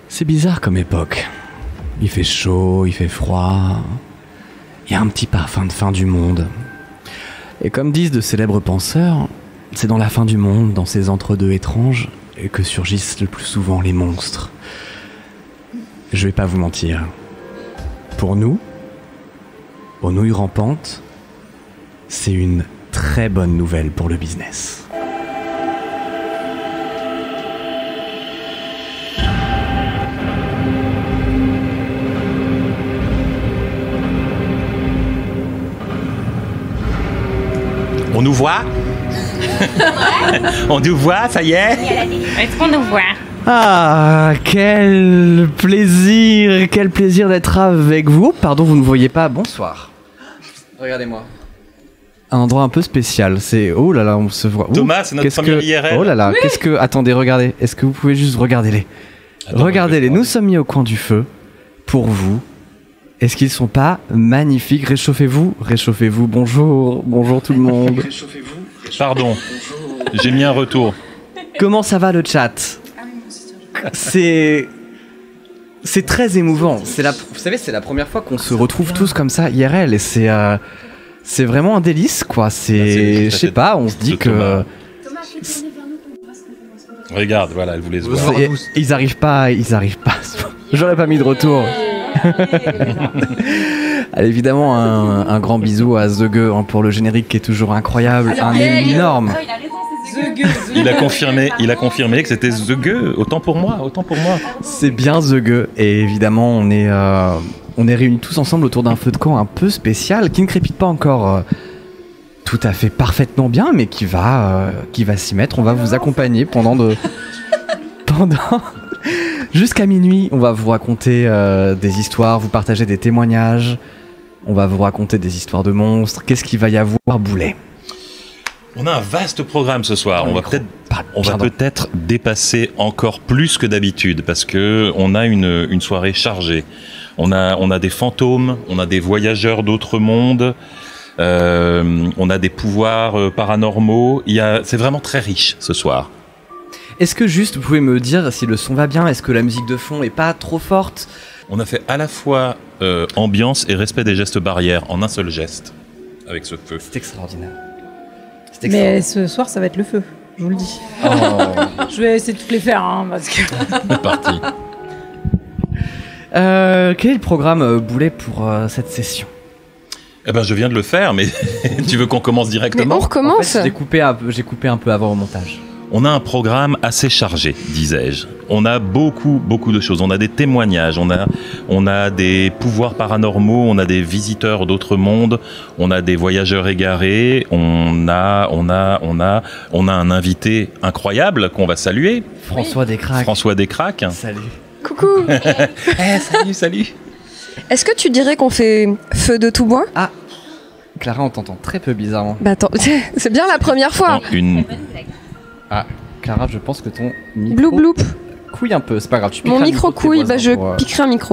C'est bizarre comme époque. Il fait chaud, il fait froid. Il y a un petit parfum de fin du monde. Et comme disent de célèbres penseurs, c'est dans la fin du monde, dans ces entre-deux étranges, que surgissent le plus souvent les monstres. Je vais pas vous mentir. Pour nous, aux nouilles rampantes, c'est une très bonne nouvelle pour le business. On nous voit? On nous voit, ça y est? Est-ce qu'on nous voit? Ah, quel plaisir d'être avec vous. Pardon, vous ne voyez pas. Bonsoir. Regardez-moi. Un endroit un peu spécial. C'est oh là là, on se voit. Thomas, c'est notre première IRL. Oh là là, oui. Attendez, regardez. Est-ce que vous pouvez juste regardez-les? Regardez-les. Nous sommes mis au coin du feu pour vous. Est-ce qu'ils sont pas magnifiques? Réchauffez-vous. Bonjour tout le monde. Réchauffez-vous. Pardon, j'ai mis un retour. Comment ça va le chat? C'est très émouvant. Vous savez, c'est la première fois qu'on se retrouve tous comme ça IRL et c'est vraiment un délice quoi. Je sais pas, on se dit que regarde, voilà, elle voulait se voir. Ils arrivent pas. J'aurais pas mis de retour. Allez, évidemment un grand bisou à The Gueux pour le générique qui est toujours incroyable, énorme. Il a confirmé que c'était The Gueux. Autant pour moi. C'est bien The Gueux et évidemment on est réunis tous ensemble autour d'un feu de camp un peu spécial qui ne crépite pas encore tout à fait parfaitement bien, mais qui va s'y mettre. On va vous accompagner pendant jusqu'à minuit. On va vous raconter des histoires, vous partager des témoignages. On va vous raconter des histoires de monstres. Qu'est-ce qu'il va y avoir, Boulet? On a un vaste programme ce soir. On va peut-être dépasser encore plus que d'habitude parce que on a une soirée chargée. On a des fantômes, on a des voyageurs d'autres mondes, on a des pouvoirs paranormaux. C'est vraiment très riche ce soir. Est-ce que juste vous pouvez me dire si le son va bien? Est-ce que la musique de fond est pas trop forte? On a fait à la fois ambiance et respect des gestes barrières en un seul geste avec ce feu. C'est extraordinaire. Mais ce soir, ça va être le feu, je vous le dis. Oh. Je vais essayer de toutes les faire, parce que... C'est parti. Quel est le programme, Boulet, pour cette session? Eh ben, je viens de le faire, mais tu veux qu'on commence directement? Mais on recommence. En fait, j'ai coupé un peu avant au montage. On a un programme assez chargé, disais-je. On a beaucoup de choses. On a des témoignages, on a des pouvoirs paranormaux, on a des visiteurs d'autres mondes, on a des voyageurs égarés, on a un invité incroyable qu'on va saluer. François Descraques. Salut. Coucou. Salut. Est-ce que tu dirais qu'on fait feu de tout bois? Ah, Clara, on t'entend très peu bizarrement. Bah attends, c'est bien la première fois. Ah, Clara, je pense que ton micro Bloup bloup. Couille un peu, c'est pas grave. Tu Mon micro couille, je piquerai un micro.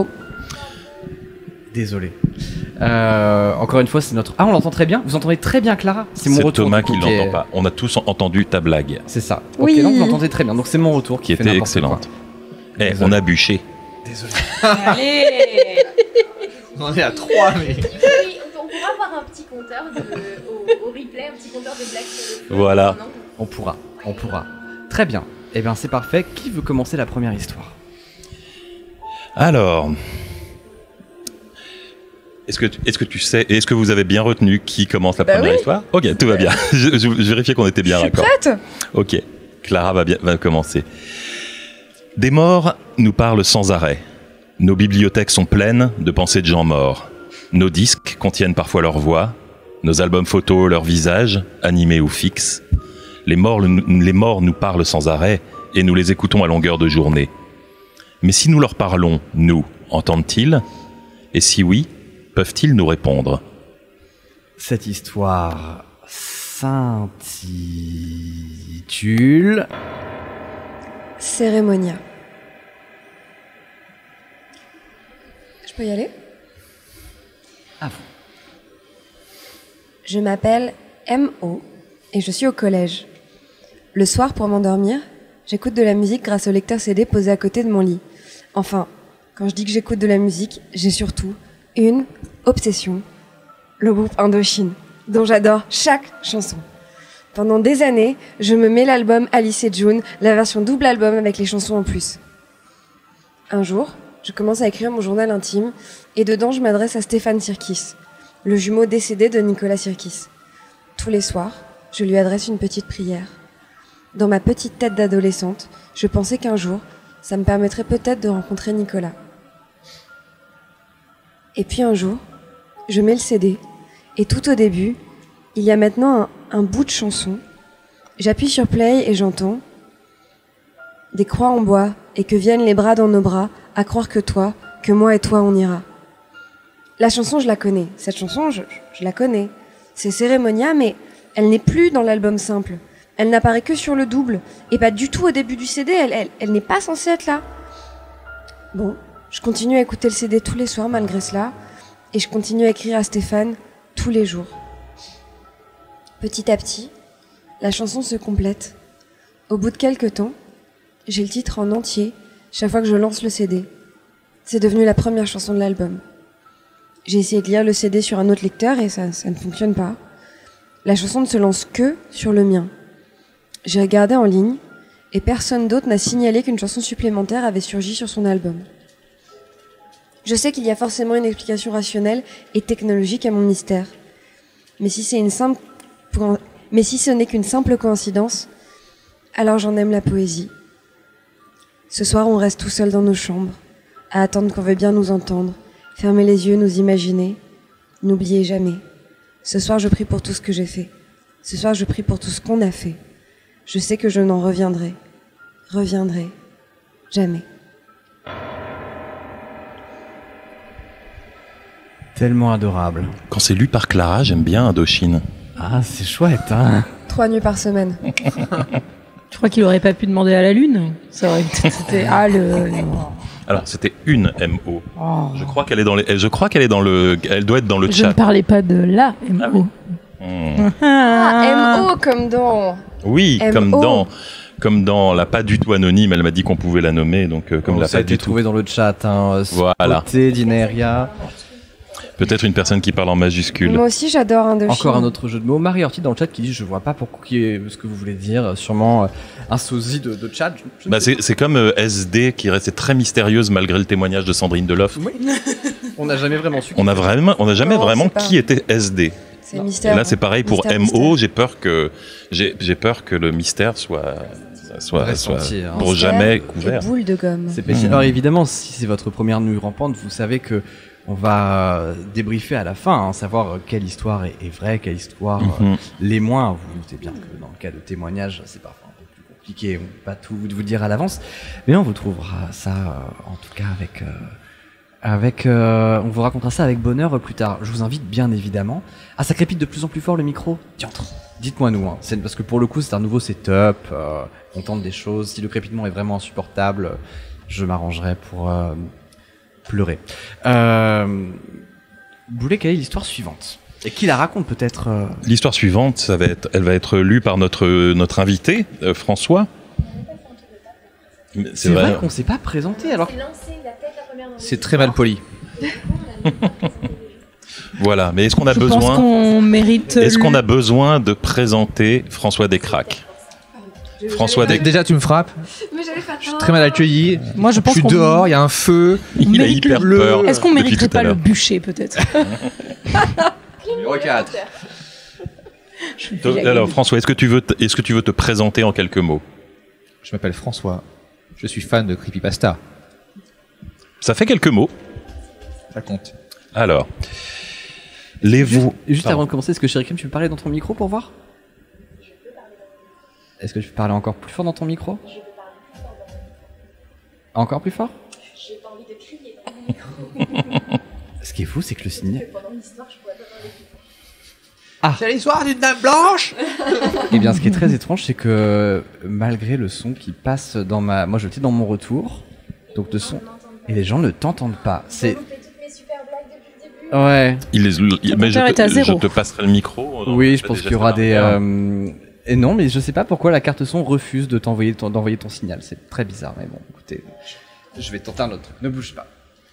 Désolé. Encore une fois, c'est notre... Ah, on l'entend très bien. Vous entendez très bien, Clara? C'est mon retour. Thomas qui l'entend pas. On a tous entendu ta blague. C'est ça. Oui. Ok, donc vous l'entendez très bien. Donc c'est mon retour qui était excellente. On a bûché. Désolé. Allez. On en est à 3, mais... On pourra avoir un petit compteur au replay, un petit compteur de blagues sur le... Voilà. On pourra. Très bien. Eh bien, c'est parfait. Qui veut commencer la première histoire? Alors, est-ce que tu sais, est-ce que vous avez bien retenu qui commence la première histoire? Ok, tout va bien. Je vérifiais qu'on était bien d'accord. Je suis prête. Ok, Clara va commencer. Des morts nous parlent sans arrêt. Nos bibliothèques sont pleines de pensées de gens morts. Nos disques contiennent parfois leur voix, nos albums photos leur visage, animés ou fixes. Les morts nous parlent sans arrêt et nous les écoutons à longueur de journée. Mais si nous leur parlons, nous, entendent-ils? Et si oui, peuvent-ils nous répondre? Cette histoire s'intitule... Cérémonia. Je peux y aller? À vous. Je m'appelle M.O. et je suis au collège. Le soir, pour m'endormir, j'écoute de la musique grâce au lecteur CD posé à côté de mon lit. Enfin, quand je dis que j'écoute de la musique, j'ai surtout une obsession. Le groupe Indochine, dont j'adore chaque chanson. Pendant des années, je me mets l'album Alice et June, la version double album avec les chansons en plus. Un jour, je commence à écrire mon journal intime et dedans je m'adresse à Stéphane Sirkis, le jumeau décédé de Nicolas Sirkis. Tous les soirs, je lui adresse une petite prière. Dans ma petite tête d'adolescente, je pensais qu'un jour, ça me permettrait peut-être de rencontrer Nicolas. Et puis un jour, je mets le CD et tout au début, il y a maintenant un bout de chanson. J'appuie sur play et j'entends des croix en bois et que viennent les bras dans nos bras à croire que toi, que moi et toi on ira. La chanson, je la connais. Cette chanson, je la connais. C'est Cérémonia, mais elle n'est plus dans l'album simple. Elle n'apparaît que sur le double et pas du tout au début du CD. Elle n'est pas censée être là. Bon, je continue à écouter le CD tous les soirs malgré cela et je continue à écrire à Stéphane tous les jours. Petit à petit, la chanson se complète. Au bout de quelques temps, j'ai le titre en entier chaque fois que je lance le CD. C'est devenu la première chanson de l'album. J'ai essayé de lire le CD sur un autre lecteur et ça ne fonctionne pas. La chanson ne se lance que sur le mien. J'ai regardé en ligne et personne d'autre n'a signalé qu'une chanson supplémentaire avait surgi sur son album. Je sais qu'il y a forcément une explication rationnelle et technologique à mon mystère. Mais si ce n'est qu'une simple coïncidence, alors j'en aime la poésie. Ce soir, on reste tout seul dans nos chambres, à attendre qu'on veuille bien nous entendre, fermer les yeux, nous imaginer. N'oubliez jamais. Ce soir, je prie pour tout ce que j'ai fait. Ce soir, je prie pour tout ce qu'on a fait. Je sais que je n'en reviendrai jamais. Tellement adorable. Quand c'est lu par Clara, j'aime bien Indochine. Ah, c'est chouette, hein. 3 nuits par semaine. Je crois qu'il aurait pas pu demander à la Lune. Ça aurait été Alors, c'était une MO. Oh. Je crois qu'elle est dans elle doit être dans le Je chat. ne parlais pas de la MO. MO comme dans... Oui, MO. comme dans la pas du tout anonyme, elle m'a dit qu'on pouvait la nommer, donc comme la ça a pas été du tout. trouvé dans le chat, hein. Voilà. Spoté, Dineria. Peut-être une personne qui parle en majuscule. Moi aussi, j'adore Indochine. Encore un autre jeu de mots. Marie Orti dans le chat qui dit je vois pas ce que vous voulez dire. Sûrement un sosie de chat. Je ne sais C'est comme SD qui restait très mystérieuse malgré le témoignage de Sandrine Deloff. Oui. On n'a jamais vraiment su. On n'a jamais Non, vraiment c'est pas- qui était SD. C'est mystère. Et là, c'est pareil pour Mystère, MO. mystère. J'ai peur que le mystère soit Ressenti, hein. pour Mystère jamais et couvert. boule de gomme. C'est possible. Alors évidemment, si c'est votre première nuit rampante, vous savez que on va débriefer à la fin, hein, savoir quelle histoire est vraie, quelle histoire l'est moins. Vous vous doutez bien que dans le cas de témoignage, c'est parfois un peu plus compliqué. On ne peut pas tout vous dire à l'avance, mais on vous trouvera ça, en tout cas on vous racontera ça avec bonheur plus tard. Je vous invite bien évidemment. Ah, ça crépite de plus en plus fort le micro. Diantre. Dites-moi nous, hein. Parce que pour le coup c'est un nouveau setup, on tente des choses. Si le crépitement est vraiment insupportable, je m'arrangerai pour pleurer. Vous voulez quelle est l'histoire suivante? Et qui la raconte peut-être L'histoire suivante, elle va être lue par notre invité, François. C'est vrai qu'on s'est pas présenté alors. C'est très mal poli. Voilà, mais est-ce qu'on a Je pense besoin qu'on mérite. Est-ce qu'on a besoin de présenter François Descraques? Déjà, tu me frappes. Mais j'allais faire Je suis très mal accueilli. Moi, je pense suis qu'on dehors, il y a un feu. Il a mérite hyper le- peur. Est-ce qu'on depuis mériterait tout pas à le l'heure. bûcher peut-être? Numéro 4. Alors François, est-ce que tu veux te présenter en quelques mots? Je m'appelle François. Je suis fan de Creepypasta. Ça fait quelques mots. Ça compte. Alors, les vous. Juste Pardon. avant de commencer, est-ce que Chéri Crème, tu peux parler dans ton micro pour voir? Est-ce que tu peux parler encore plus fort dans ton micro? Encore plus fort? J'ai pas envie de crier dans mon micro. Ce qui est fou, c'est que le signal. Pendant l'histoire, je pourrais pas parler. C'est l'histoire d'une dame blanche. Eh bien, ce qui est très étrange, c'est que malgré le son qui passe dans moi, je le dis dans mon retour, donc de son, et les gens ne t'entendent pas. C'est J'ai loupé toutes mes super blagues depuis le début. ouais. Mais compteur est à je zéro. te passerai le micro. Oui, je pense qu'il y aura des. des. Et non, mais je sais pas pourquoi la carte son refuse de d'envoyer ton signal. C'est très bizarre, mais bon, écoutez. Je vais tenter un autre truc. Ne bouge pas.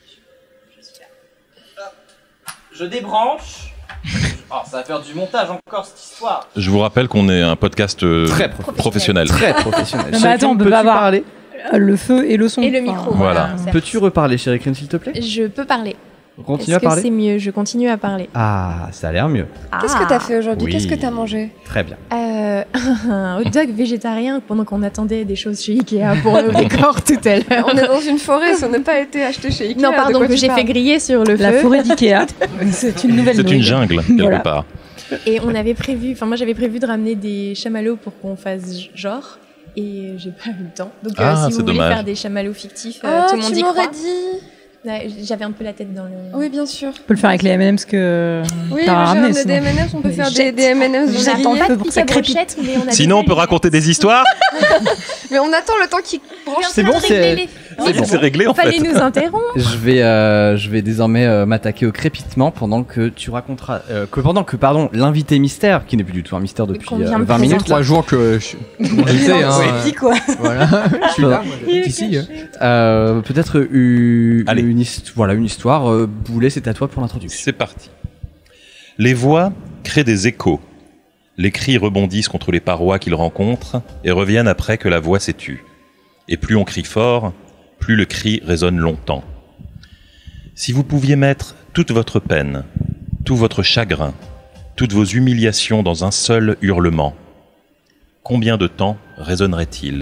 Je débranche. Oh, ça va faire du montage encore cette histoire. Je vous rappelle qu'on est un podcast Très professionnel. Très professionnel. Non, mais attends, on peut Peux-tu pas avoir parler le feu et le son. Et le micro. Voilà. certes. Peux-tu reparler, chérie Crine, s'il te plaît? Je peux parler. Continue Est-ce à que parler. c'est mieux? Je continue à parler. Ah, ça a l'air mieux. Qu'est-ce que t'as fait aujourd'hui? Oui. Qu'est-ce que t'as mangé? Très bien. Un hot dog végétarien pendant qu'on attendait des choses chez Ikea pour le décor tout à l'heure. On est dans une forêt, ça n'a pas été acheté chez Ikea. Non, de pardon, quoi que tu j'ai parles? fait griller sur le La feu. forêt d'Ikea. C'est une nouvelle C'est une nouvelle. jungle, quelque Voilà. part. Et on avait prévu, enfin moi j'avais prévu de ramener des chamallows pour qu'on fasse genre. Et j'ai pas eu le temps. Donc Ah, si c'est vous voulez dommage. faire des chamallows fictifs, Ah, tout le monde tu y m'aurais croit. dit. Ouais, j'avais un peu la tête dans le... Oui, bien sûr. On peut le faire avec les M&M's que Oui, t'as j'ai ramené. ramené sinon. des M&M's, on peut faire Jette. des M&M's J'attends grillés. un peu pour que ça crépite. Sinon, on peut raconter des histoires. Mais on attend le temps qu'il branche. C'est bon, c'est C'est réglé, en Fallait fait. nous interrompre. Je vais désormais m'attaquer au crépitement pendant que tu raconteras. Pardon, l'invité mystère, qui n'est plus du tout un mystère depuis Qu'on vient de 20 minutes. 3 jours que je suis invité, hein. C'est dit quoi? Voilà. Je suis là, moi, j'habite ici. Peut-être Allez. une histoire. Boulet, c'est à toi pour l'introduction. C'est parti. Les voix créent des échos. Les cris rebondissent contre les parois qu'ils rencontrent et reviennent après que la voix s'est tue. Et plus on crie fort, plus le cri résonne longtemps. Si vous pouviez mettre toute votre peine, tout votre chagrin, toutes vos humiliations dans un seul hurlement, combien de temps résonnerait-il ?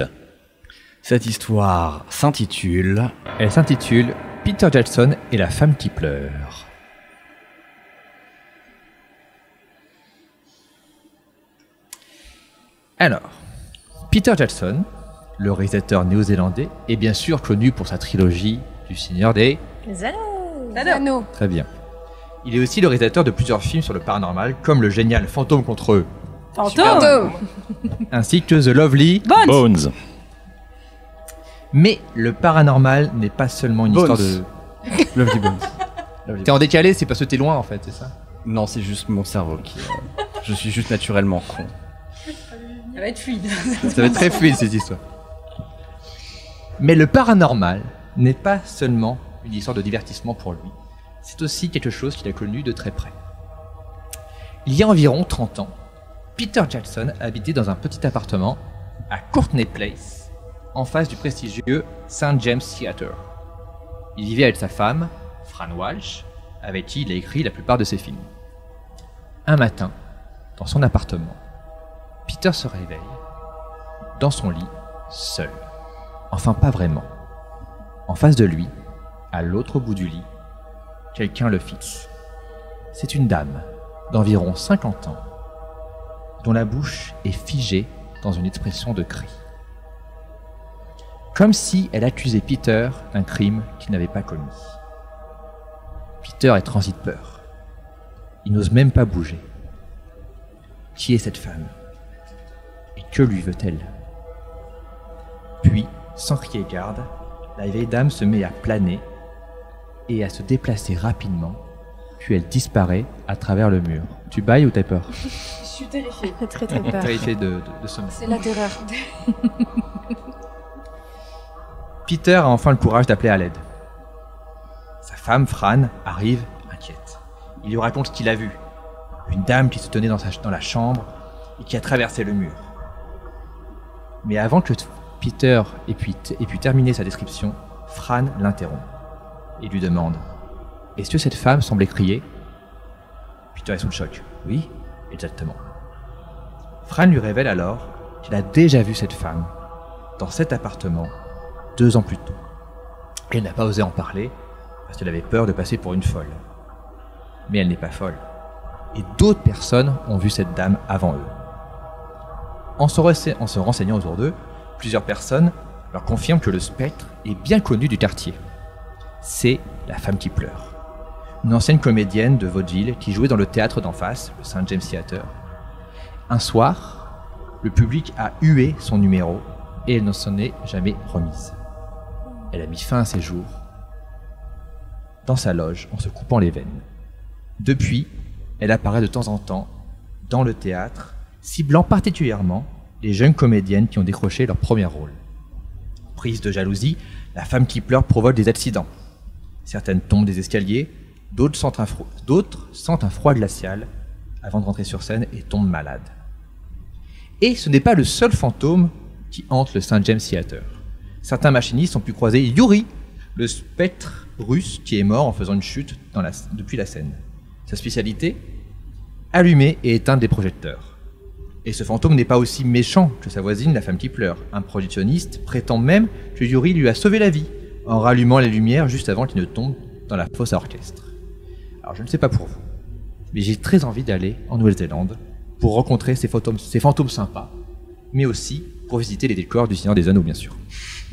Cette histoire s'intitule Elle s'intitule Peter Jackson et la femme qui pleure. Alors, Peter Jackson, le réalisateur néo-zélandais, est bien sûr connu pour sa trilogie du Seigneur des... Anneaux. Très bien. Il est aussi le réalisateur de plusieurs films sur le paranormal, comme le génial Fantôme contre eux, Fantôme. ainsi que The Lovely. Bones. Mais le paranormal n'est pas seulement une Bones. histoire de... Lovely Bones. Lovely T'es en décalé, c'est parce que t'es loin en fait, c'est ça? Non, c'est juste mon cerveau qui. Je suis juste naturellement con. Ça va être fluide. Ça va être très fluide cette histoire. Mais le paranormal n'est pas seulement une histoire de divertissement pour lui, c'est aussi quelque chose qu'il a connu de très près. Il y a environ 30 ans, Peter Jackson habitait dans un petit appartement à Courtney Place, en face du prestigieux St. James Theatre. Il vivait avec sa femme, Fran Walsh, avec qui il a écrit la plupart de ses films. Un matin, dans son appartement, Peter se réveille, dans son lit, seul. Enfin, pas vraiment. En face de lui, à l'autre bout du lit, quelqu'un le fixe. C'est une dame d'environ 50 ans, dont la bouche est figée dans une expression de cri. Comme si elle accusait Peter d'un crime qu'il n'avait pas commis. Peter est transi de peur. Il n'ose même pas bouger. Qui est cette femme? Et que lui veut-elle? Puis, sans crier garde, la vieille dame se met à planer et à se déplacer rapidement, puis elle disparaît à travers le mur. Tu bailles ou t'as peur? Je suis terrifiée. Très très peur. Terrifié de sommeil. C'est la terreur. Peter a enfin le courage d'appeler à l'aide. Sa femme, Fran, arrive inquiète. Il lui raconte ce qu'il a vu. Une dame qui se tenait dans la chambre et qui a traversé le mur. Mais avant que Peter ait pu terminer sa description, Fran l'interrompt et lui demande « Est-ce que cette femme semblait crier ?» Peter est sous le choc. « Oui, exactement. » Fran lui révèle alors qu'il a déjà vu cette femme dans cet appartement 2 ans plus tôt. Elle n'a pas osé en parler parce qu'elle avait peur de passer pour une folle. Mais elle n'est pas folle. Et d'autres personnes ont vu cette dame avant eux. En se renseignant autour d'eux, plusieurs personnes leur confirment que le spectre est bien connu du quartier. C'est la femme qui pleure. Une ancienne comédienne de vaudeville qui jouait dans le théâtre d'en face, le St. James Theatre. Un soir, le public a hué son numéro et elle ne s'en est jamais remise. Elle a mis fin à ses jours dans sa loge en se coupant les veines. Depuis, elle apparaît de temps en temps dans le théâtre, ciblant particulièrement les jeunes comédiennes qui ont décroché leur premier rôle. Prise de jalousie, La femme qui pleure provoque des accidents. Certaines tombent des escaliers, d'autres sentent un froid glacial avant de rentrer sur scène et tombent malades. Et ce n'est pas le seul fantôme qui hante le St. James Theatre. Certains machinistes ont pu croiser Yuri, le spectre russe qui est mort en faisant une chute depuis la scène. Sa spécialité ? Allumer et éteindre des projecteurs. Et ce fantôme n'est pas aussi méchant que sa voisine, la femme qui pleure. Un projectionniste prétend même que Yuri lui a sauvé la vie en rallumant la lumière juste avant qu'il ne tombe dans la fosse à orchestre. Alors je ne sais pas pour vous, mais j'ai très envie d'aller en Nouvelle-Zélande pour rencontrer ces fantômes sympas, mais aussi pour visiter les décors du Seigneur des Anneaux, bien sûr.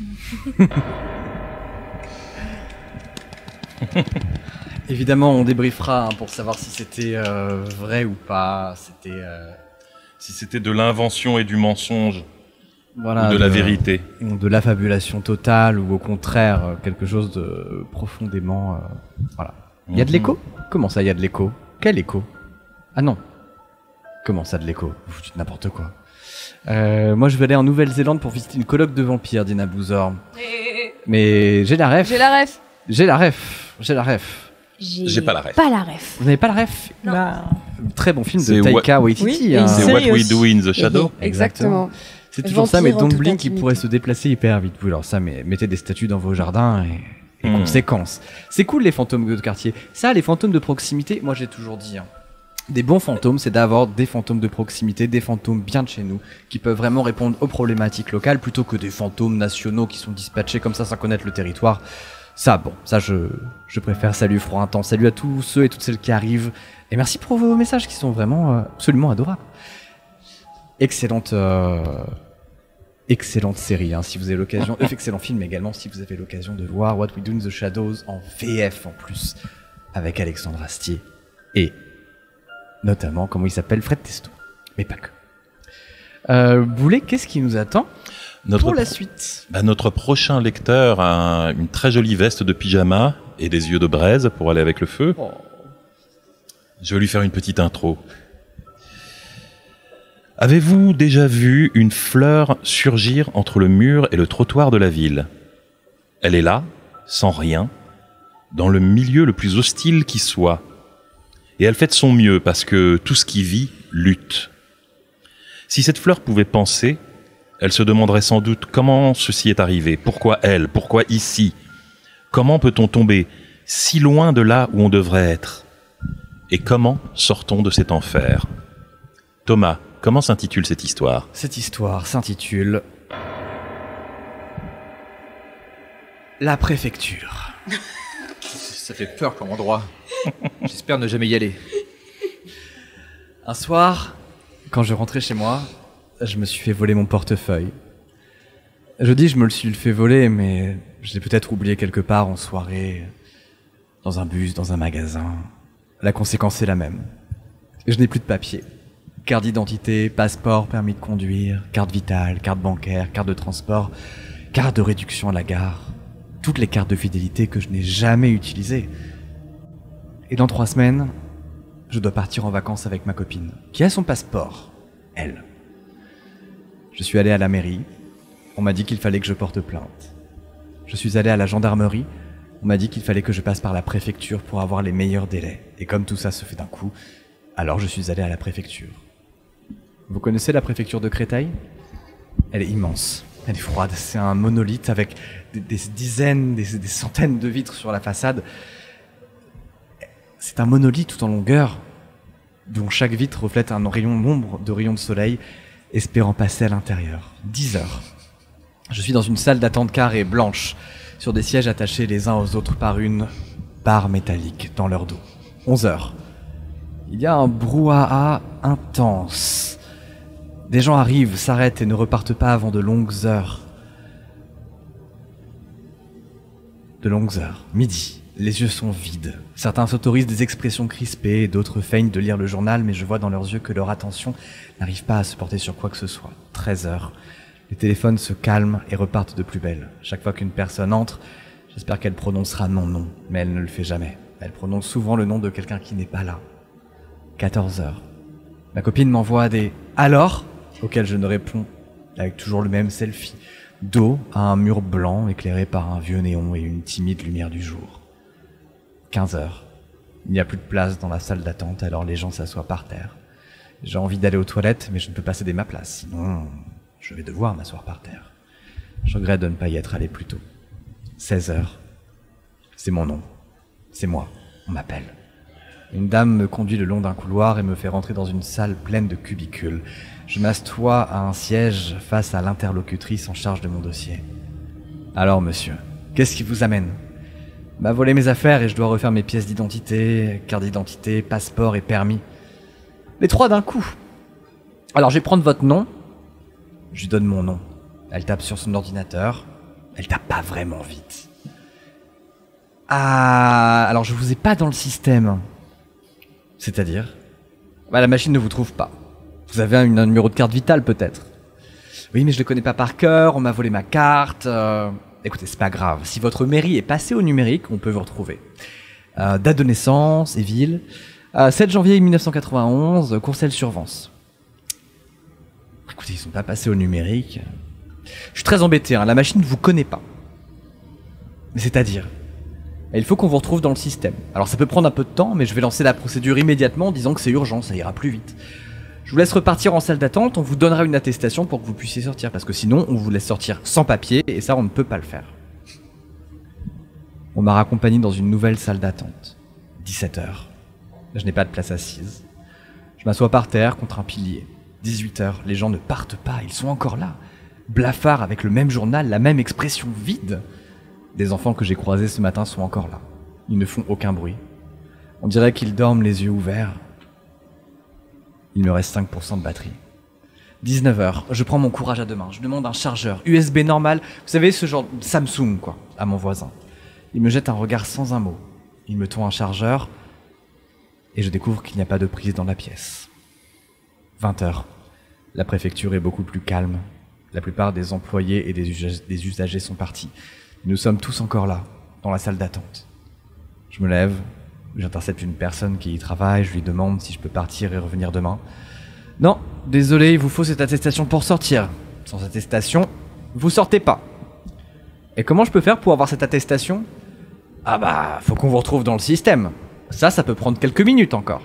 Évidemment, on débriefera pour savoir si c'était vrai ou pas. Si c'était de l'invention et du mensonge, Voilà, ou de la vérité. Ou de l'affabulation totale, ou au contraire, quelque chose de profondément... voilà. Il y a de l'écho ? Comment ça, il y a de l'écho ? Quel écho ? Ah non. Comment ça, de l'écho ? Vous dites n'importe quoi. Moi, je vais aller en Nouvelle-Zélande pour visiter une colloque de vampires, Dina Bouzor. Mais j'ai la ref. J'ai la ref. J'ai la ref. J'ai la ref. J'ai pas la ref. Pas la ref. Vous n'avez pas la ref ? Non. Bah, Très bon film de C'est Taika Waititi. Oui, hein. C'est série What We aussi. Do in the Shadow. Exactement. C'est toujours ça, Vampire mais en Don't toute Blink, il intimité. pourrait se déplacer hyper vite. Oui, alors ça, mais mettez des statues dans vos jardins et conséquences. C'est cool les fantômes de quartier. Ça, les fantômes de proximité, moi j'ai toujours dit, hein, des bons fantômes, c'est d'avoir des fantômes de proximité, des fantômes bien de chez nous, qui peuvent vraiment répondre aux problématiques locales, plutôt que des fantômes nationaux qui sont dispatchés comme ça sans connaître le territoire. Ça, bon, ça je préfère. Salut Froid Intense, salut à tous ceux et toutes celles qui arrivent. Et merci pour vos messages qui sont vraiment absolument adorables. Excellente série, hein, si vous avez l'occasion. Excellent film également, si vous avez l'occasion de voir What We Do in the Shadows en VF en plus, avec Alexandre Astier et notamment, comment il s'appelle, Fred Testo. Mais pas que. Boulet, qu'est-ce qui nous attend pour la suite ? Notre prochain lecteur a une très jolie veste de pyjama et des yeux de braise pour aller avec le feu. Oh. Je vais lui faire une petite intro. Avez-vous déjà vu une fleur surgir entre le mur et le trottoir de la ville ? Elle est là, sans rien, dans le milieu le plus hostile qui soit. Et elle fait de son mieux parce que tout ce qui vit lutte. Si cette fleur pouvait penser, elle se demanderait sans doute comment ceci est arrivé, pourquoi elle, pourquoi ici ? Comment peut-on tomber si loin de là où on devrait être ? Et comment sort-on de cet enfer ? Thomas, comment s'intitule cette histoire ? Cette histoire s'intitule La préfecture. Ça fait peur comme endroit. J'espère ne jamais y aller. Un soir, quand je rentrais chez moi, je me suis fait voler mon portefeuille. Je dis je me le suis fait voler, mais je l'ai peut-être oublié quelque part en soirée, dans un bus, dans un magasin. La conséquence est la même. Je n'ai plus de papier. Carte d'identité, passeport, permis de conduire, carte vitale, carte bancaire, carte de transport, carte de réduction à la gare. Toutes les cartes de fidélité que je n'ai jamais utilisées. Et dans 3 semaines, je dois partir en vacances avec ma copine, qui a son passeport, elle. Je suis allé à la mairie, on m'a dit qu'il fallait que je porte plainte. Je suis allé à la gendarmerie, on m'a dit qu'il fallait que je passe par la préfecture pour avoir les meilleurs délais. Et comme tout ça se fait d'un coup, alors je suis allé à la préfecture. Vous connaissez la préfecture de Créteil ? Elle est immense, elle est froide, c'est un monolithe avec des dizaines, des centaines de vitres sur la façade. C'est un monolithe tout en longueur, dont chaque vitre reflète un nombre de rayons de soleil, espérant passer à l'intérieur. 10 heures. Je suis dans une salle d'attente carrée blanche, sur des sièges attachés les uns aux autres par une barre métallique dans leur dos. 11 heures. Il y a un brouhaha intense. Des gens arrivent, s'arrêtent et ne repartent pas avant de longues heures. Midi. Les yeux sont vides. Certains s'autorisent des expressions crispées, d'autres feignent de lire le journal, mais je vois dans leurs yeux que leur attention n'arrive pas à se porter sur quoi que ce soit. 13 heures. Les téléphones se calment et repartent de plus belle. Chaque fois qu'une personne entre, j'espère qu'elle prononcera mon nom, mais elle ne le fait jamais. Elle prononce souvent le nom de quelqu'un qui n'est pas là. 14 heures. Ma copine m'envoie des « alors ?» auxquels je ne réponds avec toujours le même selfie. Dos à un mur blanc éclairé par un vieux néon et une timide lumière du jour. 15 heures. Il n'y a plus de place dans la salle d'attente, alors les gens s'assoient par terre. J'ai envie d'aller aux toilettes, mais je ne peux pas céder ma place, sinon je vais devoir m'asseoir par terre. Je regrette de ne pas y être allé plus tôt. 16 heures. C'est mon nom. C'est moi. On m'appelle. Une dame me conduit le long d'un couloir et me fait rentrer dans une salle pleine de cubicules. Je m'assois à un siège face à l'interlocutrice en charge de mon dossier. Alors, monsieur, qu'est-ce qui vous amène ? M'a volé mes affaires et je dois refaire mes pièces d'identité, carte d'identité, passeport et permis. Les 3 d'un coup. Alors, je vais prendre votre nom. Je lui donne mon nom. Elle tape sur son ordinateur. Elle tape pas vraiment vite. Ah, alors je vous ai pas dans le système. C'est-à-dire ? La machine ne vous trouve pas. Vous avez un numéro de carte vitale peut-être. Oui, mais je le connais pas par cœur, on m'a volé ma carte. Écoutez, c'est pas grave. Si votre mairie est passée au numérique, on peut vous retrouver. Date de naissance et ville. 7 janvier 1991, Courcelles-sur-Vence. Écoutez, ils sont pas passés au numérique. Je suis très embêté, la machine ne vous connaît pas. Mais c'est-à-dire ? Il faut qu'on vous retrouve dans le système. Alors ça peut prendre un peu de temps, mais je vais lancer la procédure immédiatement en disant que c'est urgent, ça ira plus vite. Je vous laisse repartir en salle d'attente, on vous donnera une attestation pour que vous puissiez sortir, parce que sinon on vous laisse sortir sans papier, et ça on ne peut pas le faire. On m'a raccompagné dans une nouvelle salle d'attente. 17h. Je n'ai pas de place assise. Je m'assois par terre contre un pilier. 18h, les gens ne partent pas, ils sont encore là. Blafards avec le même journal, la même expression vide. Des enfants que j'ai croisés ce matin sont encore là. Ils ne font aucun bruit. On dirait qu'ils dorment les yeux ouverts. Il me reste 5% de batterie. 19h, je prends mon courage à deux mains. Je demande un chargeur USB normal. Vous savez, ce genre de Samsung, quoi, à mon voisin. Il me jette un regard sans un mot. Il me tend un chargeur et je découvre qu'il n'y a pas de prise dans la pièce. 20h. La préfecture est beaucoup plus calme. La plupart des employés et des usagers sont partis. Nous sommes tous encore là, dans la salle d'attente. Je me lève, j'intercepte une personne qui y travaille, je lui demande si je peux partir et revenir demain. Non, désolé, il vous faut cette attestation pour sortir. Sans attestation, vous sortez pas. Et comment je peux faire pour avoir cette attestation ? Faut qu'on vous retrouve dans le système. Ça peut prendre quelques minutes encore.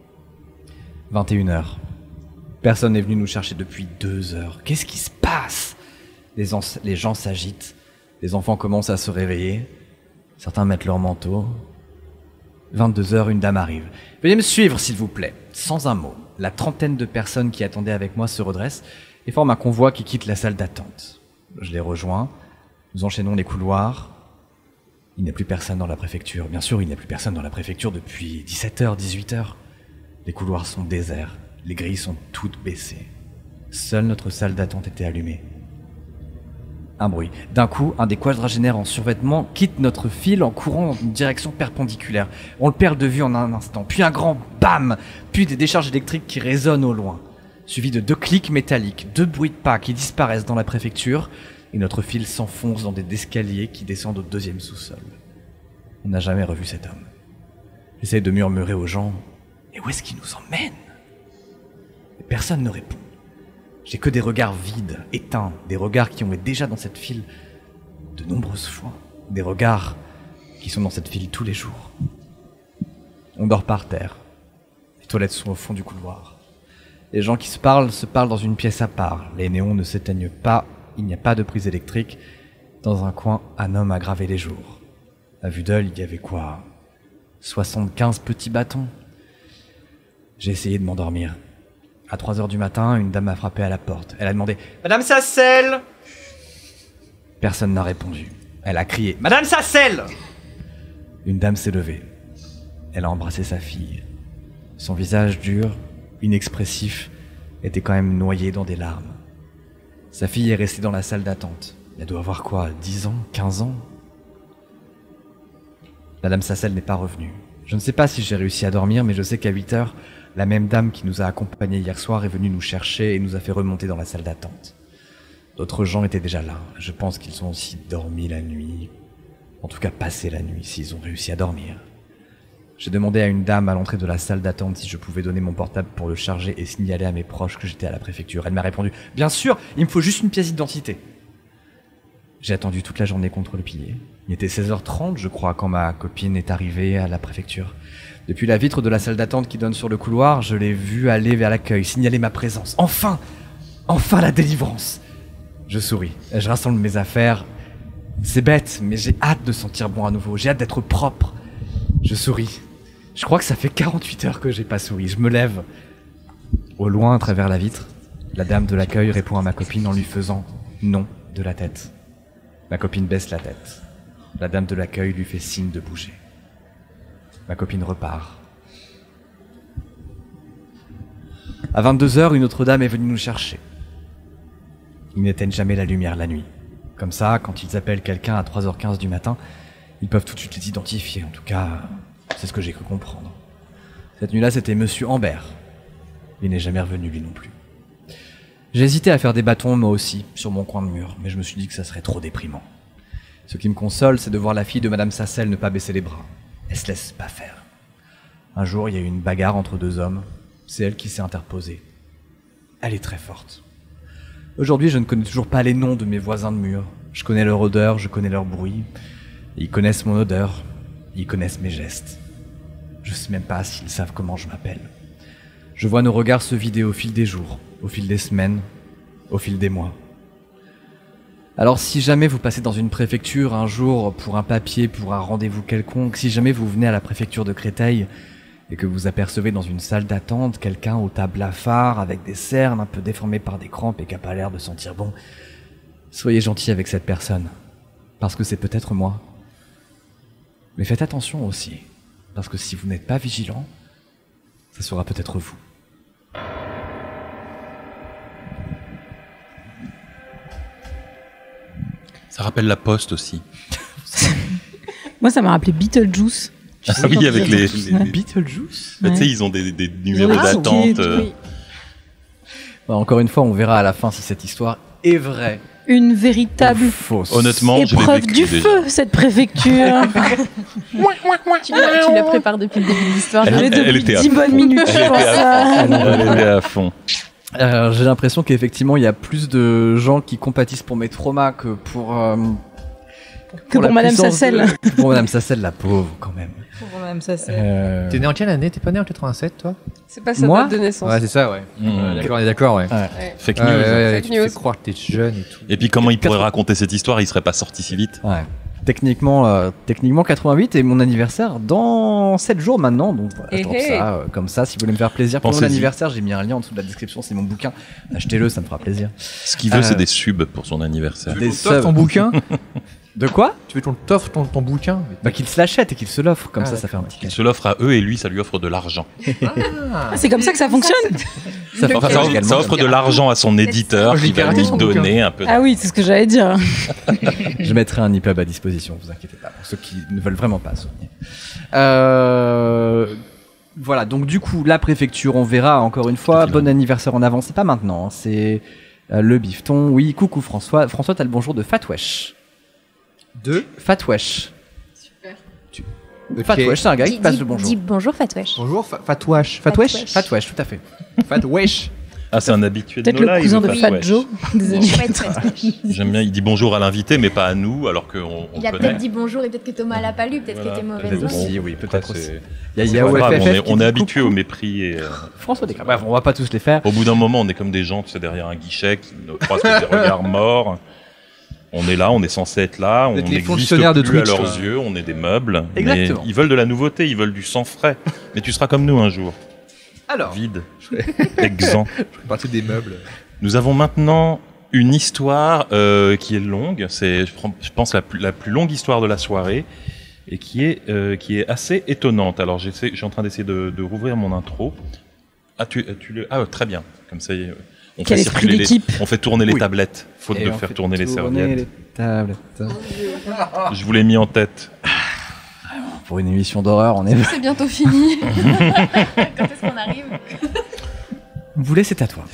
21h. Personne n'est venu nous chercher depuis 2 heures. Qu'est-ce qui se passe ? Les gens s'agitent. Les enfants commencent à se réveiller. Certains mettent leur manteau. 22h, une dame arrive. Veuillez me suivre, s'il vous plaît. Sans un mot. La trentaine de personnes qui attendaient avec moi se redressent et forment un convoi qui quitte la salle d'attente. Je les rejoins. Nous enchaînons les couloirs. Il n'y a plus personne dans la préfecture. Bien sûr, il n'y a plus personne dans la préfecture depuis 17h, 18h. Les couloirs sont déserts. Les grilles sont toutes baissées. Seule notre salle d'attente était allumée. Un bruit. D'un coup, un des quadragénaires en survêtement quitte notre file en courant dans une direction perpendiculaire. On le perd de vue en un instant. Puis un grand BAM ! Puis des décharges électriques qui résonnent au loin. Suivi de 2 clics métalliques, 2 bruits de pas qui disparaissent dans la préfecture, et notre file s'enfonce dans des escaliers qui descendent au 2e sous-sol. On n'a jamais revu cet homme. J'essaie de murmurer aux gens « Et où est-ce qu'il nous emmène ?» Et personne ne répond. J'ai que des regards vides, éteints, des regards qui ont été déjà dans cette file de nombreuses fois, des regards qui sont dans cette file tous les jours. On dort par terre, les toilettes sont au fond du couloir. Les gens qui se parlent dans une pièce à part, les néons ne s'éteignent pas, il n'y a pas de prise électrique. Dans un coin, un homme a gravé les jours. À vue d'œil, il y avait quoi ? 75 petits bâtons. J'ai essayé de m'endormir. À 3h du matin, une dame a frappé à la porte. Elle a demandé « Madame Sassel !» Personne n'a répondu. Elle a crié « Madame Sassel !» Une dame s'est levée. Elle a embrassé sa fille. Son visage dur, inexpressif, était quand même noyé dans des larmes. Sa fille est restée dans la salle d'attente. Elle doit avoir quoi, 10 ans, 15 ans ? Madame Sassel n'est pas revenue. Je ne sais pas si j'ai réussi à dormir, mais je sais qu'à 8h, la même dame qui nous a accompagnés hier soir est venue nous chercher et nous a fait remonter dans la salle d'attente. D'autres gens étaient déjà là. Je pense qu'ils ont aussi dormi la nuit. En tout cas, passé la nuit, s'ils ont réussi à dormir. J'ai demandé à une dame à l'entrée de la salle d'attente si je pouvais donner mon portable pour le charger et signaler à mes proches que j'étais à la préfecture. Elle m'a répondu « Bien sûr, il me faut juste une pièce d'identité. » J'ai attendu toute la journée contre le pilier. Il était 16h30, je crois, quand ma copine est arrivée à la préfecture. Depuis la vitre de la salle d'attente qui donne sur le couloir, je l'ai vue aller vers l'accueil, signaler ma présence. Enfin la délivrance. Je souris, je rassemble mes affaires. C'est bête, mais j'ai hâte de sentir bon à nouveau. J'ai hâte d'être propre. Je souris. Je crois que ça fait 48 heures que j'ai pas souri. Je me lève. Au loin, à travers la vitre, la dame de l'accueil répond à ma copine en lui faisant non de la tête. Ma copine baisse la tête. La dame de l'accueil lui fait signe de bouger. Ma copine repart. À 22h, une autre dame est venue nous chercher. Ils n'éteignent jamais la lumière la nuit. Comme ça, quand ils appellent quelqu'un à 3h15 du matin, ils peuvent tout de suite les identifier. En tout cas, c'est ce que j'ai cru comprendre. Cette nuit-là, c'était Monsieur Ambert. Il n'est jamais revenu, lui non plus. J'ai hésité à faire des bâtons, moi aussi, sur mon coin de mur, mais je me suis dit que ça serait trop déprimant. Ce qui me console, c'est de voir la fille de Madame Sassel ne pas baisser les bras. Elle se laisse pas faire. Un jour, il y a eu une bagarre entre deux hommes. C'est elle qui s'est interposée. Elle est très forte. Aujourd'hui, je ne connais toujours pas les noms de mes voisins de mur. Je connais leur odeur, je connais leur bruit. Ils connaissent mon odeur. Ils connaissent mes gestes. Je sais même pas s'ils savent comment je m'appelle. Je vois nos regards se vider au fil des jours, au fil des semaines, au fil des mois. Alors si jamais vous passez dans une préfecture un jour pour un papier, pour un rendez-vous quelconque, si jamais vous venez à la préfecture de Créteil et que vous apercevez dans une salle d'attente quelqu'un au tas blafard avec des cernes un peu déformées par des crampes et qui n'a pas l'air de sentir bon, soyez gentil avec cette personne, parce que c'est peut-être moi. Mais faites attention aussi, parce que si vous n'êtes pas vigilant, ça sera peut-être vous. Ça rappelle la poste aussi. Moi, ça m'a rappelé Beetlejuice. Ah oui, avec les Beetlejuice. Tu sais, ils ont des numéros d'attente. Encore une fois, on verra à la fin si cette histoire est vraie Une véritable ou fausse. Honnêtement, je l'ai épreuve vécu du déjà. feu, cette préfecture. Tu la prépares depuis le début de l'histoire. Elle- J'ai elle depuis était à 10 fond. bonnes minutes, je pense. Elle était à fond. J'ai l'impression qu'effectivement, il y a plus de gens qui compatissent pour mes traumas que pour Que pour la Madame puissance Sassel. que pour Madame Sassel, la pauvre, quand même. Pour Madame Sassel. T'es né en quelle année? T'es pas né en 87, toi? C'est pas sa Moi date de naissance. Ouais, c'est ça, ouais. Mmh. D'accord, on est d'accord, ouais. Fake Ouais, news. ouais, Fake tu te news. fais croire que t'es jeune et tout. Et puis comment il pourrait raconter cette histoire? Il serait pas sorti si vite. Ouais. Techniquement 88 et mon anniversaire dans 7 jours maintenant, donc voilà, je drop ça comme ça. Si vous voulez me faire plaisir pour mon Pensez-y. anniversaire, j'ai mis un lien en dessous de la description, c'est mon bouquin. Achetez-le, ça me fera plaisir. Ce qu'il veut, c'est des subs pour son anniversaire. Des T'offres ton subs. bouquin? De quoi? Tu veux qu'on t'offre ton bouquin? Bah qu'il se l'achète et qu'il se l'offre, comme Ah, ça fait un petit Il se l'offre à eux et lui, ça lui offre de l'argent. Ah, C'est comme ça que ça fonctionne. Ça fait Enfin, ça, également. ça offre de l'argent à son éditeur J'ai qui va piraté lui son donner un peu. Ah oui, c'est ce que j'allais dire. Je mettrai un EPUB à disposition, vous inquiétez pas, pour ceux qui ne veulent vraiment pas soutenir. Voilà, donc du coup, la préfecture, on verra encore une fois. Bon anniversaire en avance, c'est pas maintenant, hein, c'est le bifton. Oui, coucou François. François, t'as le bonjour de Fatwesh. De Fatwesh. Ok. Fatwesh, c'est un gars qui passe le bonjour. Dis bonjour Fatwesh. Bonjour, Fatwesh. Fatwesh? Fatwesh, tout à fait. Fatwesh. Ah, c'est un habitué de Peut-être nos le lives, cousin de Fat Fat Wesh. Joe. Des années Chouette, Fatwesh. J'aime bien, il dit bonjour à l'invité, mais pas à nous, alors qu'on Il a connaît. peut-être dit bonjour et peut-être que Thomas l'a pas lu, peut-être Voilà, qu'il était mauvaise peut-être langue. aussi, oui, peut-être Après, aussi. c'est- Il y a c'est pas grave, YAOFFF qui on dit est habitué coucou. au mépris et François Descartes. Bref, on va pas tous les faire. au bout d'un moment, on est comme des gens, tu sais, derrière un guichet qui nous croisent avec des regards morts. On est là, on est censé être là, on êtes les n'existe fonctionnaires de plus à Twitch, leurs quoi. yeux, on est des meubles. Exactement. Mais ils veulent de la nouveauté, ils veulent du sang frais. Mais tu seras comme nous un jour, Alors, vide, exempt. partie des meubles. Nous avons maintenant une histoire qui est longue. C'est, je pense, la plus longue histoire de la soirée et qui est assez étonnante. Alors, je suis en train d'essayer de rouvrir mon intro. Ah, très bien. Comme ça, on Quel fait esprit circuler d'équipe. on fait tourner les Oui. tablettes, faute Et de on faire fait tourner les tourner serviettes. les tablettes. Je vous l'ai mis en tête. Pour une émission d'horreur, on est. C'est bientôt fini. Quand est-ce qu'on arrive? Vous voulez, c'est à toi.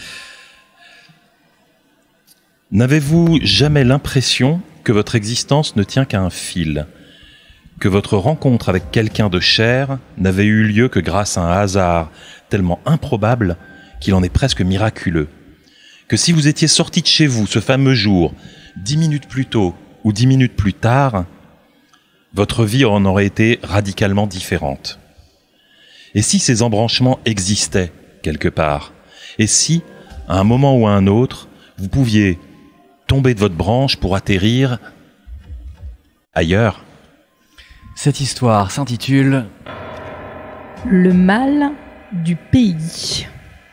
N'avez-vous jamais l'impression que votre existence ne tient qu'à un fil? Que votre rencontre avec quelqu'un de cher n'avait eu lieu que grâce à un hasard tellement improbable qu'il en est presque miraculeux? Que si vous étiez sorti de chez vous ce fameux jour, 10 minutes plus tôt, ou 10 minutes plus tard, votre vie en aurait été radicalement différente. Et si ces embranchements existaient quelque part? Et si, à un moment ou à un autre, vous pouviez tomber de votre branche pour atterrir ailleurs? Cette histoire s'intitule Le mal du pays.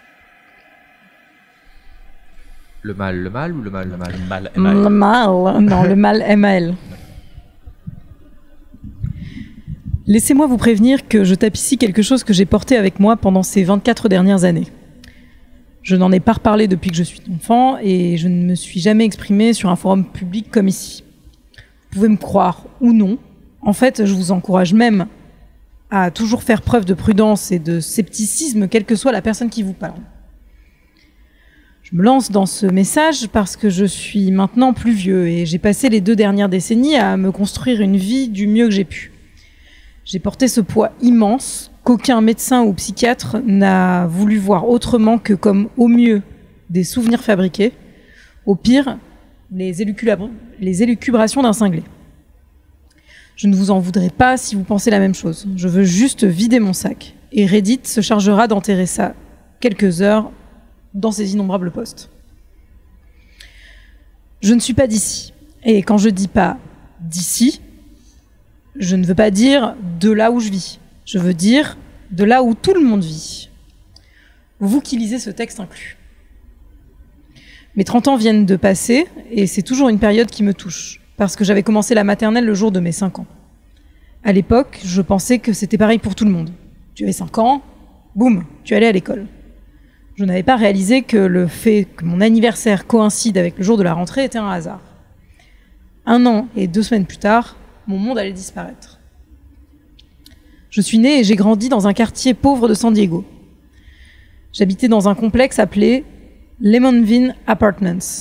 Le mal ou le mal? Le mal, non, le mal MAL. Laissez-moi vous prévenir que je tape ici quelque chose que j'ai porté avec moi pendant ces 24 dernières années. Je n'en ai pas reparlé depuis que je suis enfant et je ne me suis jamais exprimé sur un forum public comme ici. Vous pouvez me croire ou non. En fait, je vous encourage même à toujours faire preuve de prudence et de scepticisme, quelle que soit la personne qui vous parle. Je me lance dans ce message parce que je suis maintenant plus vieux et j'ai passé les 2 dernières décennies à me construire une vie du mieux que j'ai pu. J'ai porté ce poids immense qu'aucun médecin ou psychiatre n'a voulu voir autrement que comme au mieux des souvenirs fabriqués, au pire les élucubrations d'un cinglé. Je ne vous en voudrais pas si vous pensez la même chose. Je veux juste vider mon sac et Reddit se chargera d'enterrer ça quelques heures dans ses innombrables posts. Je ne suis pas d'ici. Et quand je dis pas d'ici, je ne veux pas dire de là où je vis. Je veux dire de là où tout le monde vit. Vous qui lisez ce texte inclus. Mes 30 ans viennent de passer et c'est toujours une période qui me touche, parce que j'avais commencé la maternelle le jour de mes 5 ans. À l'époque, je pensais que c'était pareil pour tout le monde. Tu avais 5 ans, boum, tu allais à l'école. Je n'avais pas réalisé que le fait que mon anniversaire coïncide avec le jour de la rentrée était un hasard. 1 an et 2 semaines plus tard, mon monde allait disparaître. Je suis née et j'ai grandi dans un quartier pauvre de San Diego. J'habitais dans un complexe appelé Lemonville Apartments.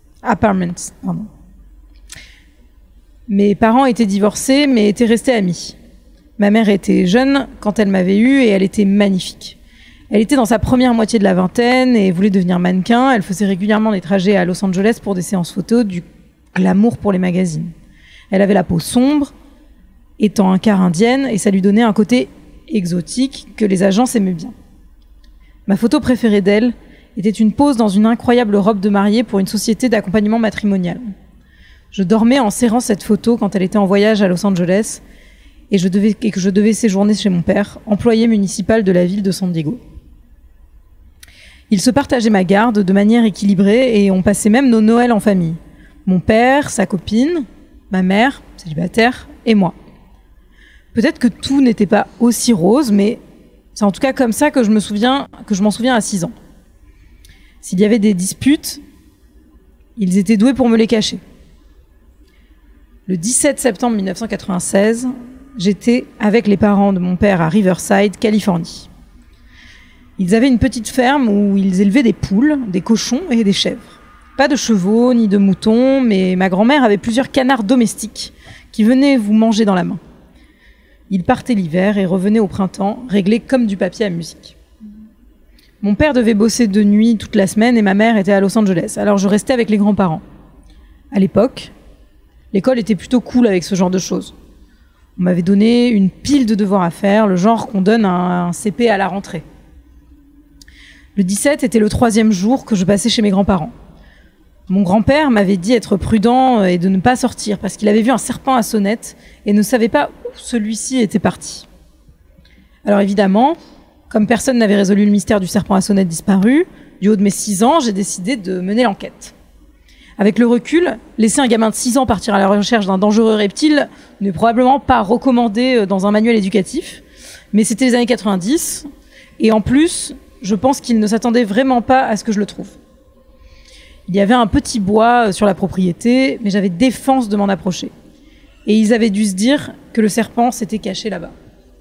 Mes parents étaient divorcés, mais étaient restés amis. Ma mère était jeune quand elle m'avait eue et elle était magnifique. Elle était dans sa première moitié de la vingtaine et voulait devenir mannequin. Elle faisait régulièrement des trajets à Los Angeles pour des séances photos, du glamour pour les magazines. Elle avait la peau sombre, étant un quart indienne, et ça lui donnait un côté exotique que les agences aimaient bien. Ma photo préférée d'elle était une pose dans une incroyable robe de mariée pour une société d'accompagnement matrimonial. Je dormais en serrant cette photo quand elle était en voyage à Los Angeles et que je devais séjourner chez mon père, employé municipal de la ville de San Diego. Il se partageait ma garde de manière équilibrée et on passait même nos Noëls en famille. Mon père, sa copine, ma mère, célibataire, et moi. Peut-être que tout n'était pas aussi rose, mais c'est en tout cas comme ça que je m'en souviens à 6 ans. S'il y avait des disputes, ils étaient doués pour me les cacher. Le 17 septembre 1996, j'étais avec les parents de mon père à Riverside, Californie. Ils avaient une petite ferme où ils élevaient des poules, des cochons et des chèvres. Pas de chevaux ni de moutons, mais ma grand-mère avait plusieurs canards domestiques qui venaient vous manger dans la main. Ils partaient l'hiver et revenaient au printemps, réglés comme du papier à musique. Mon père devait bosser de nuit toute la semaine et ma mère était à Los Angeles, alors je restais avec les grands-parents. À l'époque, l'école était plutôt cool avec ce genre de choses. On m'avait donné une pile de devoirs à faire, le genre qu'on donne à un CP à la rentrée. Le 17 était le 3e jour que je passais chez mes grands-parents. Mon grand-père m'avait dit être prudent et de ne pas sortir parce qu'il avait vu un serpent à sonnette et ne savait pas où celui-ci était parti. Alors évidemment, comme personne n'avait résolu le mystère du serpent à sonnette disparu, du haut de mes 6 ans, j'ai décidé de mener l'enquête. Avec le recul, laisser un gamin de 6 ans partir à la recherche d'un dangereux reptile n'est probablement pas recommandé dans un manuel éducatif, mais c'était les années 90, et en plus, je pense qu'il ne s'attendait vraiment pas à ce que je le trouve. Il y avait un petit bois sur la propriété, mais j'avais défense de m'en approcher. Et ils avaient dû se dire que le serpent s'était caché là-bas.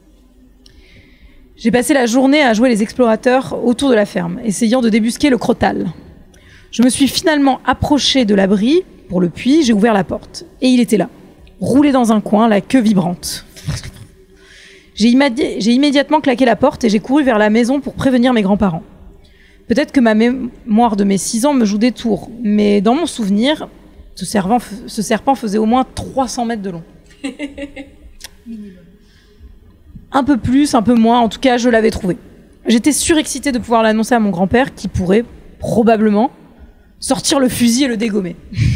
J'ai passé la journée à jouer les explorateurs autour de la ferme, essayant de débusquer le crotal. Je me suis finalement approchée de l'abri pour le puits, j'ai ouvert la porte. Et il était là, roulé dans un coin, la queue vibrante. J'ai immédiatement claqué la porte et j'ai couru vers la maison pour prévenir mes grands-parents. Peut-être que ma mémoire de mes 6 ans me joue des tours, mais dans mon souvenir, Ce serpent faisait au moins 300 mètres de long. Un peu plus, un peu moins, en tout cas, je l'avais trouvé. J'étais surexcitée de pouvoir l'annoncer à mon grand-père qui pourrait, probablement, sortir le fusil et le dégommer.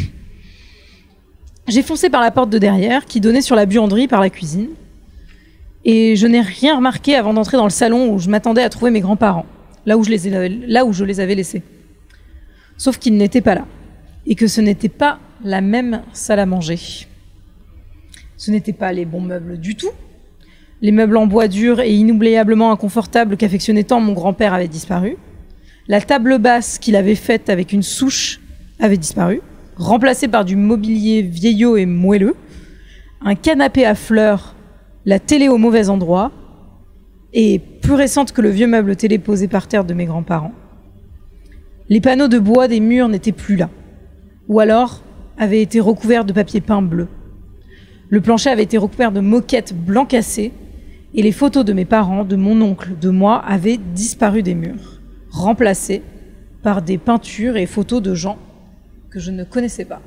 J'ai foncé par la porte de derrière qui donnait sur la buanderie par la cuisine. Et je n'ai rien remarqué avant d'entrer dans le salon où je m'attendais à trouver mes grands-parents, là où je les avais laissés. Sauf qu'ils n'étaient pas là. Et que ce n'était pas la même salle à manger. Ce n'étaient pas les bons meubles du tout. Les meubles en bois dur et inoubliablement inconfortables qu'affectionnait tant mon grand-père avaient disparu. La table basse qu'il avait faite avec une souche avait disparu, remplacée par du mobilier vieillot et moelleux, un canapé à fleurs, la télé au mauvais endroit, et plus récente que le vieux meuble télé posé par terre de mes grands-parents. Les panneaux de bois des murs n'étaient plus là, ou alors avaient été recouverts de papier peint bleu. Le plancher avait été recouvert de moquettes blanc cassé, et les photos de mes parents, de mon oncle, de moi avaient disparu des murs, remplacées par des peintures et photos de gens que je ne connaissais pas.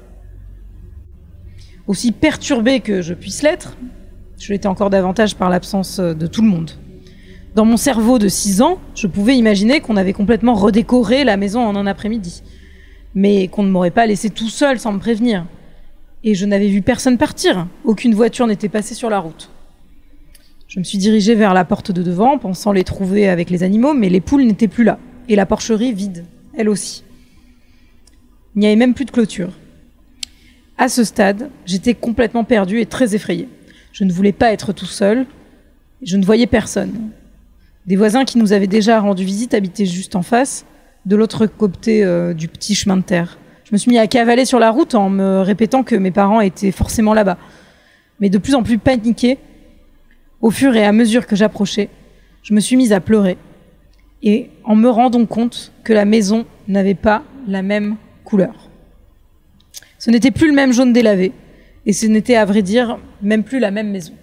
Aussi perturbée que je puisse l'être, je l'étais encore davantage par l'absence de tout le monde. Dans mon cerveau de 6 ans, je pouvais imaginer qu'on avait complètement redécoré la maison en un après-midi, mais qu'on ne m'aurait pas laissé tout seul sans me prévenir. Et je n'avais vu personne partir, aucune voiture n'était passée sur la route. Je me suis dirigée vers la porte de devant, pensant les trouver avec les animaux, mais les poules n'étaient plus là, et la porcherie vide, elle aussi. Il n'y avait même plus de clôture. À ce stade, j'étais complètement perdue et très effrayée. Je ne voulais pas être tout seul, je ne voyais personne. Des voisins qui nous avaient déjà rendu visite habitaient juste en face, de l'autre côté du petit chemin de terre. Je me suis mis à cavaler sur la route en me répétant que mes parents étaient forcément là-bas. Mais de plus en plus paniquée, au fur et à mesure que j'approchais, je me suis mise à pleurer. Et en me rendant compte que la maison n'avait pas la même couleur. Ce n'était plus le même jaune délavé. Et ce n'était, à vrai dire, même plus la même maison.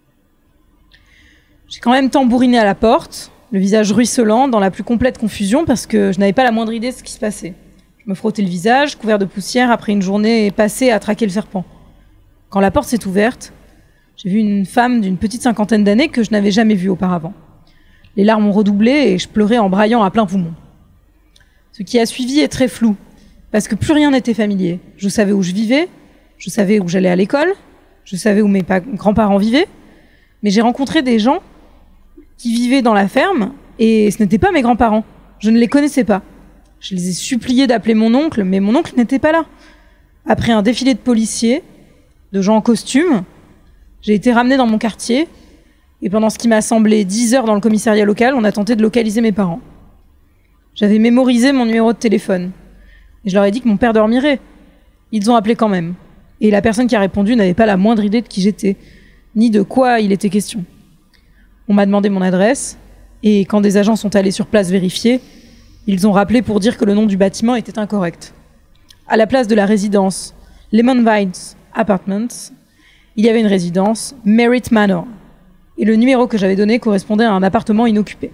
J'ai quand même tambouriné à la porte, le visage ruisselant, dans la plus complète confusion, parce que je n'avais pas la moindre idée de ce qui se passait. Je me frottais le visage, couvert de poussière, après une journée passée à traquer le serpent. Quand la porte s'est ouverte, j'ai vu une femme d'une petite 50aine d'années que je n'avais jamais vue auparavant. Les larmes ont redoublé et je pleurais en braillant à plein poumon. Ce qui a suivi est très flou, parce que plus rien n'était familier. Je savais où je vivais, je savais où j'allais à l'école, je savais où mes grands-parents vivaient, mais j'ai rencontré des gens qui vivaient dans la ferme et ce n'étaient pas mes grands-parents. Je ne les connaissais pas. Je les ai suppliés d'appeler mon oncle, mais mon oncle n'était pas là. Après un défilé de policiers, de gens en costume, j'ai été ramenée dans mon quartier et pendant ce qui m'a semblé 10 heures dans le commissariat local, on a tenté de localiser mes parents. J'avais mémorisé mon numéro de téléphone et je leur ai dit que mon père dormirait. Ils ont appelé quand même. Et la personne qui a répondu n'avait pas la moindre idée de qui j'étais, ni de quoi il était question. On m'a demandé mon adresse, et quand des agents sont allés sur place vérifier, ils ont rappelé pour dire que le nom du bâtiment était incorrect. À la place de la résidence Lemon Vines Apartments, il y avait une résidence Merritt Manor, et le numéro que j'avais donné correspondait à un appartement inoccupé.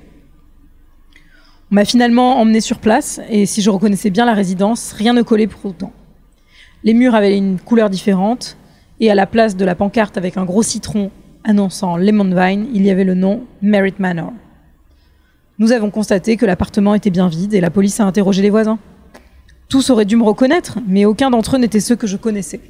On m'a finalement emmené sur place, et si je reconnaissais bien la résidence, rien ne collait pour autant. Les murs avaient une couleur différente, et à la place de la pancarte avec un gros citron annonçant Lemon Vine, il y avait le nom Merritt Manor. Nous avons constaté que l'appartement était bien vide et la police a interrogé les voisins. Tous auraient dû me reconnaître, mais aucun d'entre eux n'était ceux que je connaissais.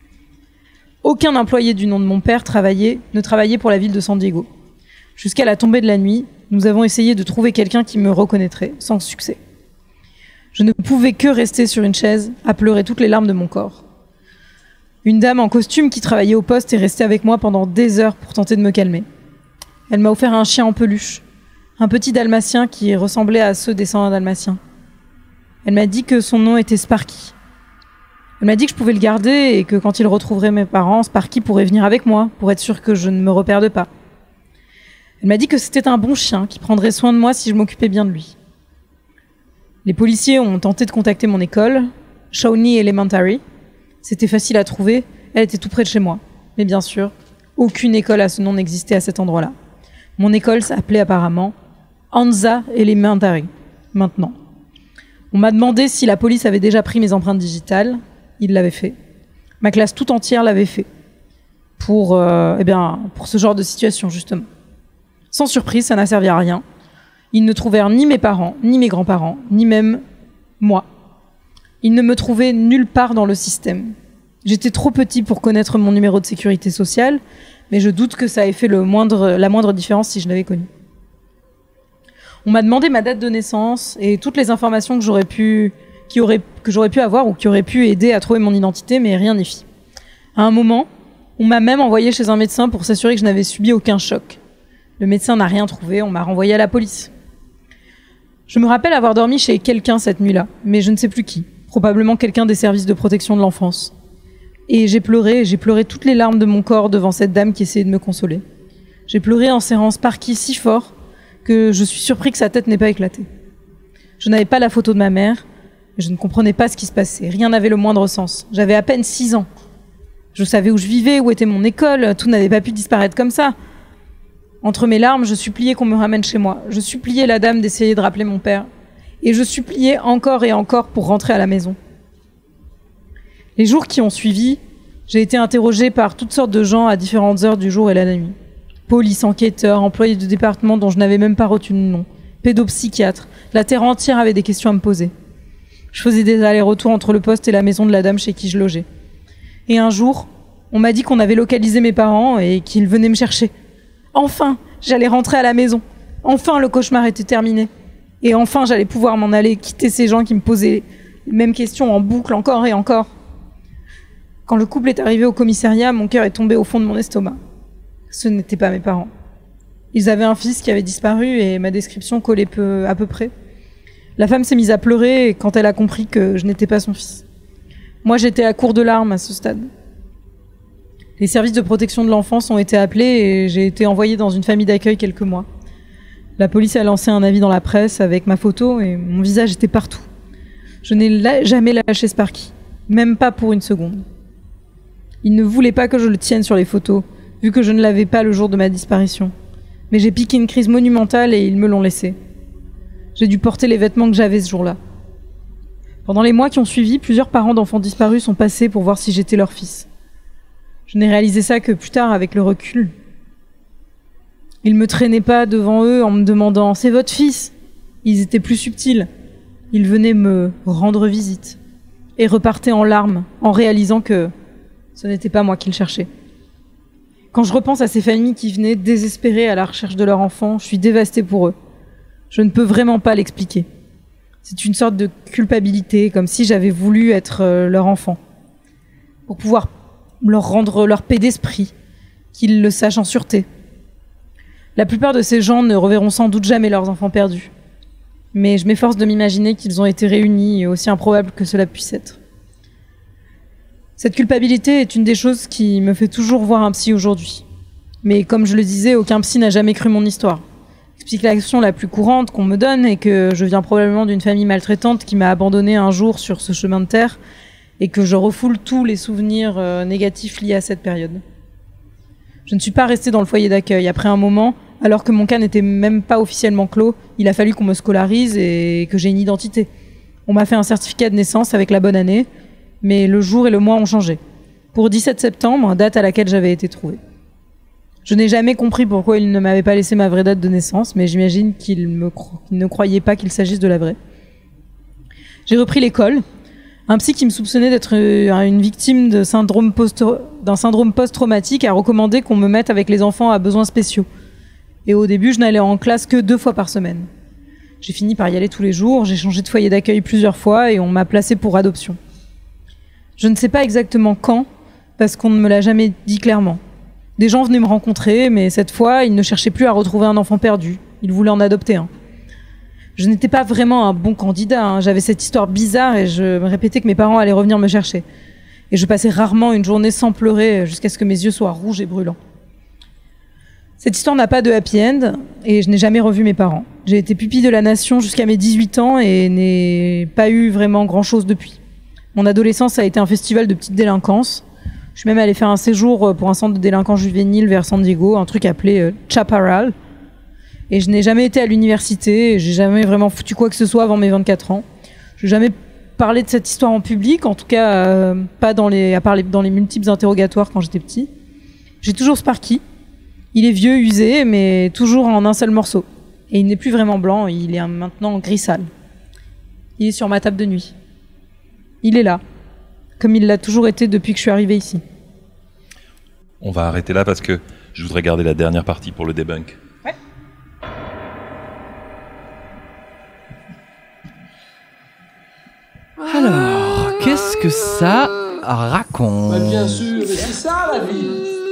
Aucun employé du nom de mon père ne travaillait pour la ville de San Diego. Jusqu'à la tombée de la nuit, nous avons essayé de trouver quelqu'un qui me reconnaîtrait, sans succès. Je ne pouvais que rester sur une chaise, à pleurer toutes les larmes de mon corps. Une dame en costume qui travaillait au poste est restée avec moi pendant des heures pour tenter de me calmer. Elle m'a offert un chien en peluche, un petit dalmatien qui ressemblait à ceux des 101 dalmatiens. Elle m'a dit que son nom était Sparky. Elle m'a dit que je pouvais le garder et que quand il retrouverait mes parents, Sparky pourrait venir avec moi pour être sûr que je ne me reperde pas. Elle m'a dit que c'était un bon chien qui prendrait soin de moi si je m'occupais bien de lui. Les policiers ont tenté de contacter mon école, Shawnee Elementary. C'était facile à trouver, elle était tout près de chez moi. Mais bien sûr, aucune école à ce nom n'existait à cet endroit-là. Mon école s'appelait apparemment Anza Elementary, maintenant. On m'a demandé si la police avait déjà pris mes empreintes digitales. Ils l'avaient fait. Ma classe tout entière l'avait fait. Pour ce genre de situation, justement. Sans surprise, ça n'a servi à rien. Ils ne trouvèrent ni mes parents, ni mes grands-parents, ni même moi. Ils ne me trouvaient nulle part dans le système. J'étais trop petit pour connaître mon numéro de sécurité sociale, mais je doute que ça ait fait la moindre différence si je l'avais connu. On m'a demandé ma date de naissance et toutes les informations que j'aurais pu avoir ou qui auraient pu aider à trouver mon identité, mais rien n'y fit. À un moment, on m'a même envoyé chez un médecin pour s'assurer que je n'avais subi aucun choc. Le médecin n'a rien trouvé, on m'a renvoyé à la police. Je me rappelle avoir dormi chez quelqu'un cette nuit-là, mais je ne sais plus qui. Probablement quelqu'un des services de protection de l'enfance. Et j'ai pleuré toutes les larmes de mon corps devant cette dame qui essayait de me consoler. J'ai pleuré en serrant Sparky si fort que je suis surpris que sa tête n'ait pas éclaté. Je n'avais pas la photo de ma mère, je ne comprenais pas ce qui se passait. Rien n'avait le moindre sens. J'avais à peine 6 ans. Je savais où je vivais, où était mon école, tout n'avait pas pu disparaître comme ça. Entre mes larmes, je suppliais qu'on me ramène chez moi. Je suppliais la dame d'essayer de rappeler mon père. Et je suppliais encore et encore pour rentrer à la maison. Les jours qui ont suivi, j'ai été interrogée par toutes sortes de gens à différentes heures du jour et la nuit. Police, enquêteurs, employés de département dont je n'avais même pas retenu le nom, pédopsychiatres. La terre entière avait des questions à me poser. Je faisais des allers-retours entre le poste et la maison de la dame chez qui je logeais. Et un jour, on m'a dit qu'on avait localisé mes parents et qu'ils venaient me chercher. Enfin, j'allais rentrer à la maison. Enfin, le cauchemar était terminé. Et enfin, j'allais pouvoir m'en aller, quitter ces gens qui me posaient les mêmes questions en boucle encore et encore. Quand le couple est arrivé au commissariat, mon cœur est tombé au fond de mon estomac. Ce n'étaient pas mes parents. Ils avaient un fils qui avait disparu et ma description collait à peu près. La femme s'est mise à pleurer quand elle a compris que je n'étais pas son fils. Moi, j'étais à court de larmes à ce stade. Les services de protection de l'enfance ont été appelés et j'ai été envoyée dans une famille d'accueil quelques mois. La police a lancé un avis dans la presse avec ma photo et mon visage était partout. Je n'ai jamais lâché Sparky, même pas pour une seconde. Ils ne voulaient pas que je le tienne sur les photos, vu que je ne l'avais pas le jour de ma disparition. Mais j'ai piqué une crise monumentale et ils me l'ont laissé. J'ai dû porter les vêtements que j'avais ce jour-là. Pendant les mois qui ont suivi, plusieurs parents d'enfants disparus sont passés pour voir si j'étais leur fils. Je n'ai réalisé ça que plus tard, avec le recul. Ils me traînaient pas devant eux en me demandant « C'est votre fils ?» Ils étaient plus subtils. Ils venaient me rendre visite et repartaient en larmes en réalisant que ce n'était pas moi qu'ils cherchaient. Quand je repense à ces familles qui venaient désespérées à la recherche de leur enfant, je suis dévastée pour eux. Je ne peux vraiment pas l'expliquer. C'est une sorte de culpabilité, comme si j'avais voulu être leur enfant. Pour pouvoir leur rendre leur paix d'esprit, qu'ils le sachent en sûreté. La plupart de ces gens ne reverront sans doute jamais leurs enfants perdus. Mais je m'efforce de m'imaginer qu'ils ont été réunis, aussi improbable que cela puisse être. Cette culpabilité est une des choses qui me fait toujours voir un psy aujourd'hui. Mais comme je le disais, aucun psy n'a jamais cru mon histoire. L'explication la plus courante qu'on me donne est que je viens probablement d'une famille maltraitante qui m'a abandonnée un jour sur ce chemin de terre et que je refoule tous les souvenirs négatifs liés à cette période. Je ne suis pas restée dans le foyer d'accueil. Après un moment, alors que mon cas n'était même pas officiellement clos, il a fallu qu'on me scolarise et que j'ai une identité. On m'a fait un certificat de naissance avec la bonne année, mais le jour et le mois ont changé. Pour 17 septembre, date à laquelle j'avais été trouvée. Je n'ai jamais compris pourquoi il ne m'avait pas laissé ma vraie date de naissance, mais j'imagine qu'il ne croyait pas qu'il s'agisse de la vraie. J'ai repris l'école. Un psy qui me soupçonnait d'être une victime d'un syndrome post-traumatique a recommandé qu'on me mette avec les enfants à besoins spéciaux. Et au début, je n'allais en classe que 2 fois par semaine. J'ai fini par y aller tous les jours, j'ai changé de foyer d'accueil plusieurs fois et on m'a placée pour adoption. Je ne sais pas exactement quand, parce qu'on ne me l'a jamais dit clairement. Des gens venaient me rencontrer, mais cette fois, ils ne cherchaient plus à retrouver un enfant perdu. Ils voulaient en adopter un. Je n'étais pas vraiment un bon candidat. J'avais cette histoire bizarre et je me répétais que mes parents allaient revenir me chercher. Et je passais rarement une journée sans pleurer jusqu'à ce que mes yeux soient rouges et brûlants. Cette histoire n'a pas de happy end et je n'ai jamais revu mes parents. J'ai été pupille de la nation jusqu'à mes 18 ans et n'ai pas eu vraiment grand-chose depuis. Mon adolescence a été un festival de petite délinquance. Je suis même allée faire un séjour pour un centre de délinquance juvénile vers San Diego, un truc appelé Chaparral. Et je n'ai jamais été à l'université, j'ai jamais vraiment foutu quoi que ce soit avant mes 24 ans. Je n'ai jamais parler de cette histoire en public, en tout cas pas dans les multiples interrogatoires quand j'étais petit. J'ai toujours Sparky. Il est vieux, usé, mais toujours en un seul morceau. Et il n'est plus vraiment blanc, il est maintenant gris sale. Il est sur ma table de nuit. Il est là, comme il l'a toujours été depuis que je suis arrivée ici. On va arrêter là parce que je voudrais garder la dernière partie pour le debunk. Ouais. Alors, qu'est-ce que ça raconte? Bien sûr, mais c'est ça la vie.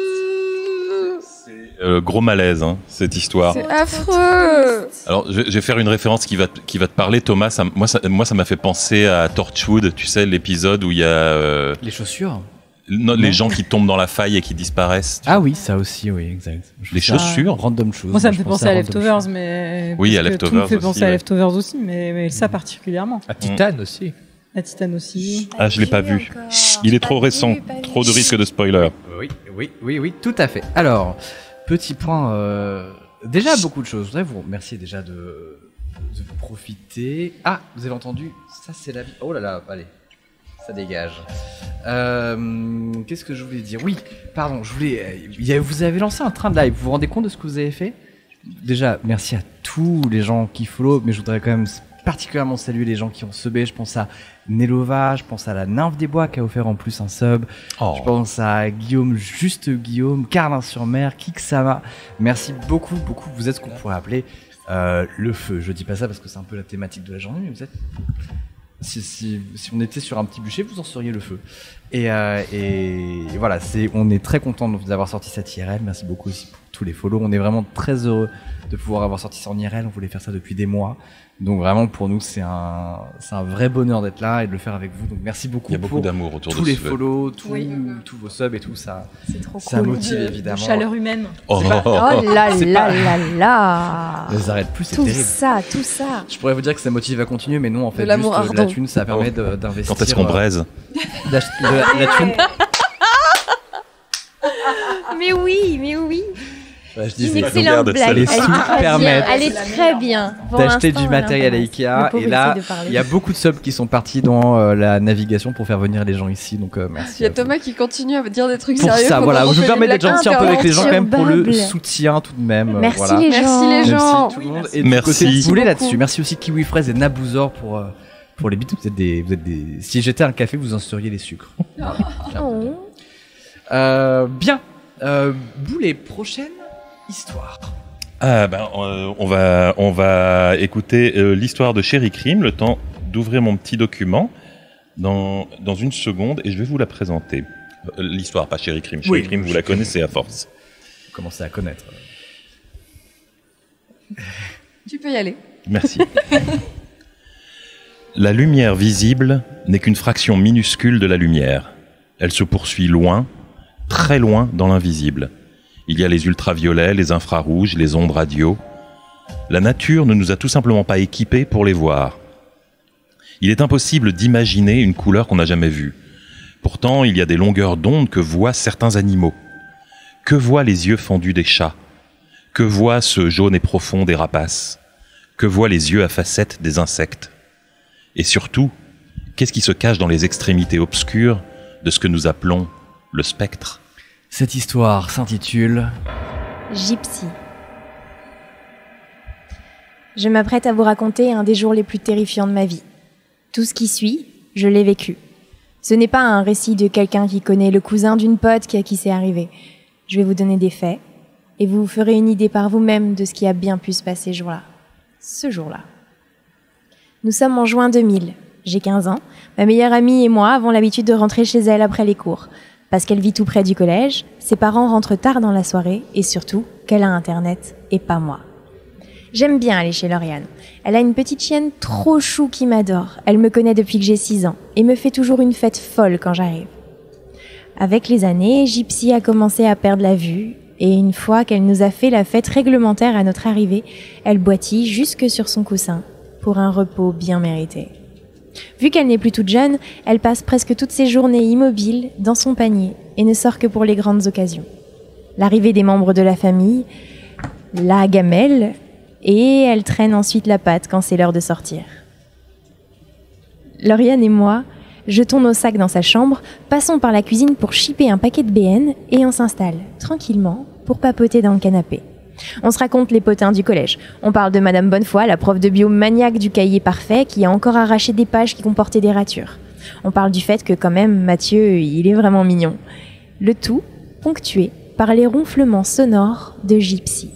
Gros malaise, hein, cette histoire. C'est affreux. Alors, je vais faire une référence qui va te parler, Thomas. Moi, ça m'a fait penser à Torchwood, tu sais, l'épisode où il y a Les chaussures. les gens qui tombent dans la faille et qui disparaissent. Ah oui, ça aussi, oui, exact. Les chaussures. Random choses. Moi, ça me Je fait pensais penser à Random Leftovers, Choses. mais... Oui, parce à que tout Leftovers me fait aussi, penser à ouais. Leftovers aussi, mais ça particulièrement. À Titan aussi. À Titan aussi. Ah, je l'ai pas vu. Il est trop récent. Trop de risques de spoiler. Oui, tout à fait. Alors, petit point. Déjà, beaucoup de choses. Je voudrais vous remercier déjà de profiter. Ah, vous avez entendu? Ça, c'est la vie. Oh là là, allez. Ça dégage. Qu'est-ce que je voulais dire? Oui, pardon, vous avez lancé un train de live. Vous vous rendez compte de ce que vous avez fait? Déjà, merci à tous les gens qui follow, mais je voudrais quand même particulièrement saluer les gens qui ont subé. Je pense à Nelova, je pense à la Nymphe des Bois qui a offert en plus un sub. Oh. Je pense à Guillaume, juste Guillaume, Carlin-sur-Mer, Kiksama. Merci beaucoup. Vous êtes ce qu'on pourrait appeler le feu. Je dis pas ça parce que c'est un peu la thématique de la journée, mais vous êtes... Si on était sur un petit bûcher, vous en seriez le feu. Et voilà, on est très content d'avoir sorti cette IRL. Merci beaucoup aussi pour tous les follow. On est vraiment très heureux de pouvoir avoir sorti ça en IRL. On voulait faire ça depuis des mois. Donc vraiment, pour nous, c'est un vrai bonheur d'être là et de le faire avec vous. Donc merci beaucoup. Il y a beaucoup d'amour autour de tous les ce follow, tous vos subs et tout ça. C'est trop Ça cool. motive évidemment. Chaleur humaine. Oh là là c'est là pas- là. Ne les arrête plus, c'est Tout terrible. ça, tout ça. Je pourrais vous dire que ça motive à continuer, mais non, en fait, De l'amour juste de la ardent. thune, ça permet d'investir. Quand est-ce qu'on braise? La thune. Mais oui. Ouais, je Une disais excellente regarde, ça blague. les Elle est sous très bien. permettent Elle est très bien. Pour d'acheter l'instant, du matériel à elle Ikea. Le pauvre, Et là, essaie de parler. il y a beaucoup de subs qui sont partis dans la navigation pour faire venir les gens ici. Donc merci. Il y a à vous. Thomas qui continue à dire des trucs Pour sérieux. ça, pendant voilà, qu'on je me fait permets des d'être blagues gentil un peu avec les gens quand même pour le imperturbables. soutien tout de même. Merci voilà. les gens. Merci les gens. Merci tout le monde. Et du Merci. côté de Boulet Merci là-dessus. Merci aussi Kiwi Fraise et Nabouzor pour les bits. Vous êtes des. Si j'étais un café, vous en seriez les sucres. Oh. Bien. Boulet, prochaine histoire. Ah ben, on va écouter l'histoire de Chéri Crime, le temps d'ouvrir mon petit document dans une seconde et je vais vous la présenter. L'histoire, pas Chéri Crime. Chéri Oui. Crime, vous la connaissez à force. Vous commencez à connaître. Tu peux y aller. Merci. La lumière visible n'est qu'une fraction minuscule de la lumière. Elle se poursuit loin, très loin dans l'invisible. Il y a les ultraviolets, les infrarouges, les ondes radio. La nature ne nous a tout simplement pas équipés pour les voir. Il est impossible d'imaginer une couleur qu'on n'a jamais vue. Pourtant, il y a des longueurs d'onde que voient certains animaux. Que voient les yeux fendus des chats? Que voit ce jaune et profond des rapaces? Que voient les yeux à facettes des insectes? Et surtout, qu'est-ce qui se cache dans les extrémités obscures de ce que nous appelons le spectre? Cette histoire s'intitule Gypsy. Je m'apprête à vous raconter un des jours les plus terrifiants de ma vie. Tout ce qui suit, je l'ai vécu. Ce n'est pas un récit de quelqu'un qui connaît le cousin d'une pote à qui c'est arrivé. Je vais vous donner des faits, et vous vous ferez une idée par vous-même de ce qui a bien pu se passer ce jour-là. Nous sommes en juin 2000. J'ai 15 ans. Ma meilleure amie et moi avons l'habitude de rentrer chez elle après les cours. Parce qu'elle vit tout près du collège, ses parents rentrent tard dans la soirée et surtout qu'elle a Internet et pas moi. J'aime bien aller chez Lauriane. Elle a une petite chienne trop chou qui m'adore. Elle me connaît depuis que j'ai 6 ans et me fait toujours une fête folle quand j'arrive. Avec les années, Gypsy a commencé à perdre la vue et une fois qu'elle nous a fait la fête réglementaire à notre arrivée, elle boitit jusque sur son coussin pour un repos bien mérité. Vu qu'elle n'est plus toute jeune, elle passe presque toutes ses journées immobiles dans son panier et ne sort que pour les grandes occasions. L'arrivée des membres de la famille, la gamelle, et elle traîne ensuite la patte quand c'est l'heure de sortir. Lauriane et moi jetons nos sacs dans sa chambre, passons par la cuisine pour chipper un paquet de BN et on s'installe tranquillement pour papoter dans le canapé. On se raconte les potins du collège. On parle de Madame Bonnefoy, la prof de bio maniaque du cahier parfait qui a encore arraché des pages qui comportaient des ratures. On parle du fait que quand même Mathieu, il est vraiment mignon. Le tout ponctué par les ronflements sonores de Gypsy.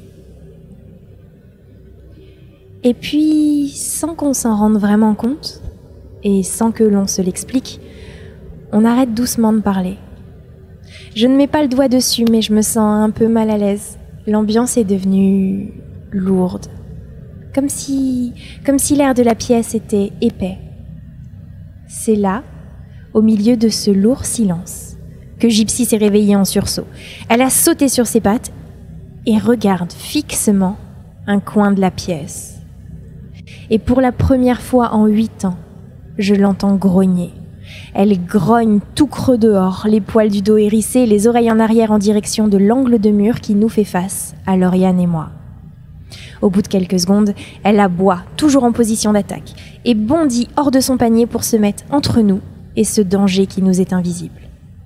Et puis, sans qu'on s'en rende vraiment compte, et sans que l'on se l'explique, on arrête doucement de parler. Je ne mets pas le doigt dessus, mais je me sens un peu mal à l'aise. L'ambiance est devenue lourde. Comme si l'air de la pièce était épais. C'est là, au milieu de ce lourd silence, que Gypsy s'est réveillée en sursaut. Elle a sauté sur ses pattes et regarde fixement un coin de la pièce. Et pour la première fois en 8 ans, je l'entends grogner. Elle grogne tout creux dehors, les poils du dos hérissés, les oreilles en arrière en direction de l'angle de mur qui nous fait face, à Lauriane et moi. Au bout de quelques secondes, elle aboie, toujours en position d'attaque, et bondit hors de son panier pour se mettre entre nous et ce danger qui nous est invisible.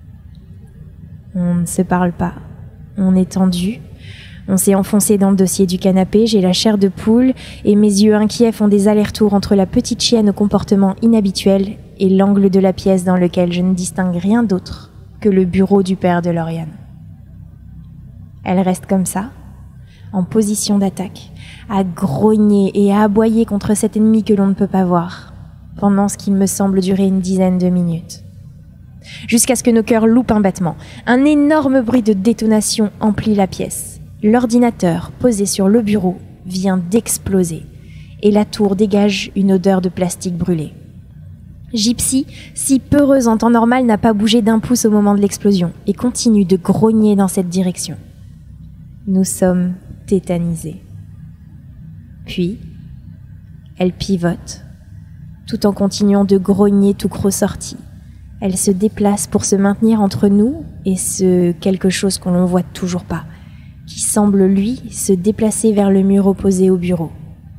On ne se parle pas, on est tendu. On s'est enfoncé dans le dossier du canapé, j'ai la chair de poule et mes yeux inquiets font des allers-retours entre la petite chienne au comportement inhabituel et l'angle de la pièce dans lequel je ne distingue rien d'autre que le bureau du père de Lauriane. Elle reste comme ça, en position d'attaque, à grogner et à aboyer contre cet ennemi que l'on ne peut pas voir, pendant ce qui me semble durer une dizaine de minutes. Jusqu'à ce que nos cœurs loupent un battement. Un énorme bruit de détonation emplit la pièce. L'ordinateur posé sur le bureau vient d'exploser et la tour dégage une odeur de plastique brûlé. Gypsy, si peureuse en temps normal, n'a pas bougé d'un pouce au moment de l'explosion et continue de grogner dans cette direction. Nous sommes tétanisés. Puis, elle pivote, tout en continuant de grogner tout creux sorti. Elle se déplace pour se maintenir entre nous et ce quelque chose qu'on ne voit toujours pas, qui semble, lui, se déplacer vers le mur opposé au bureau.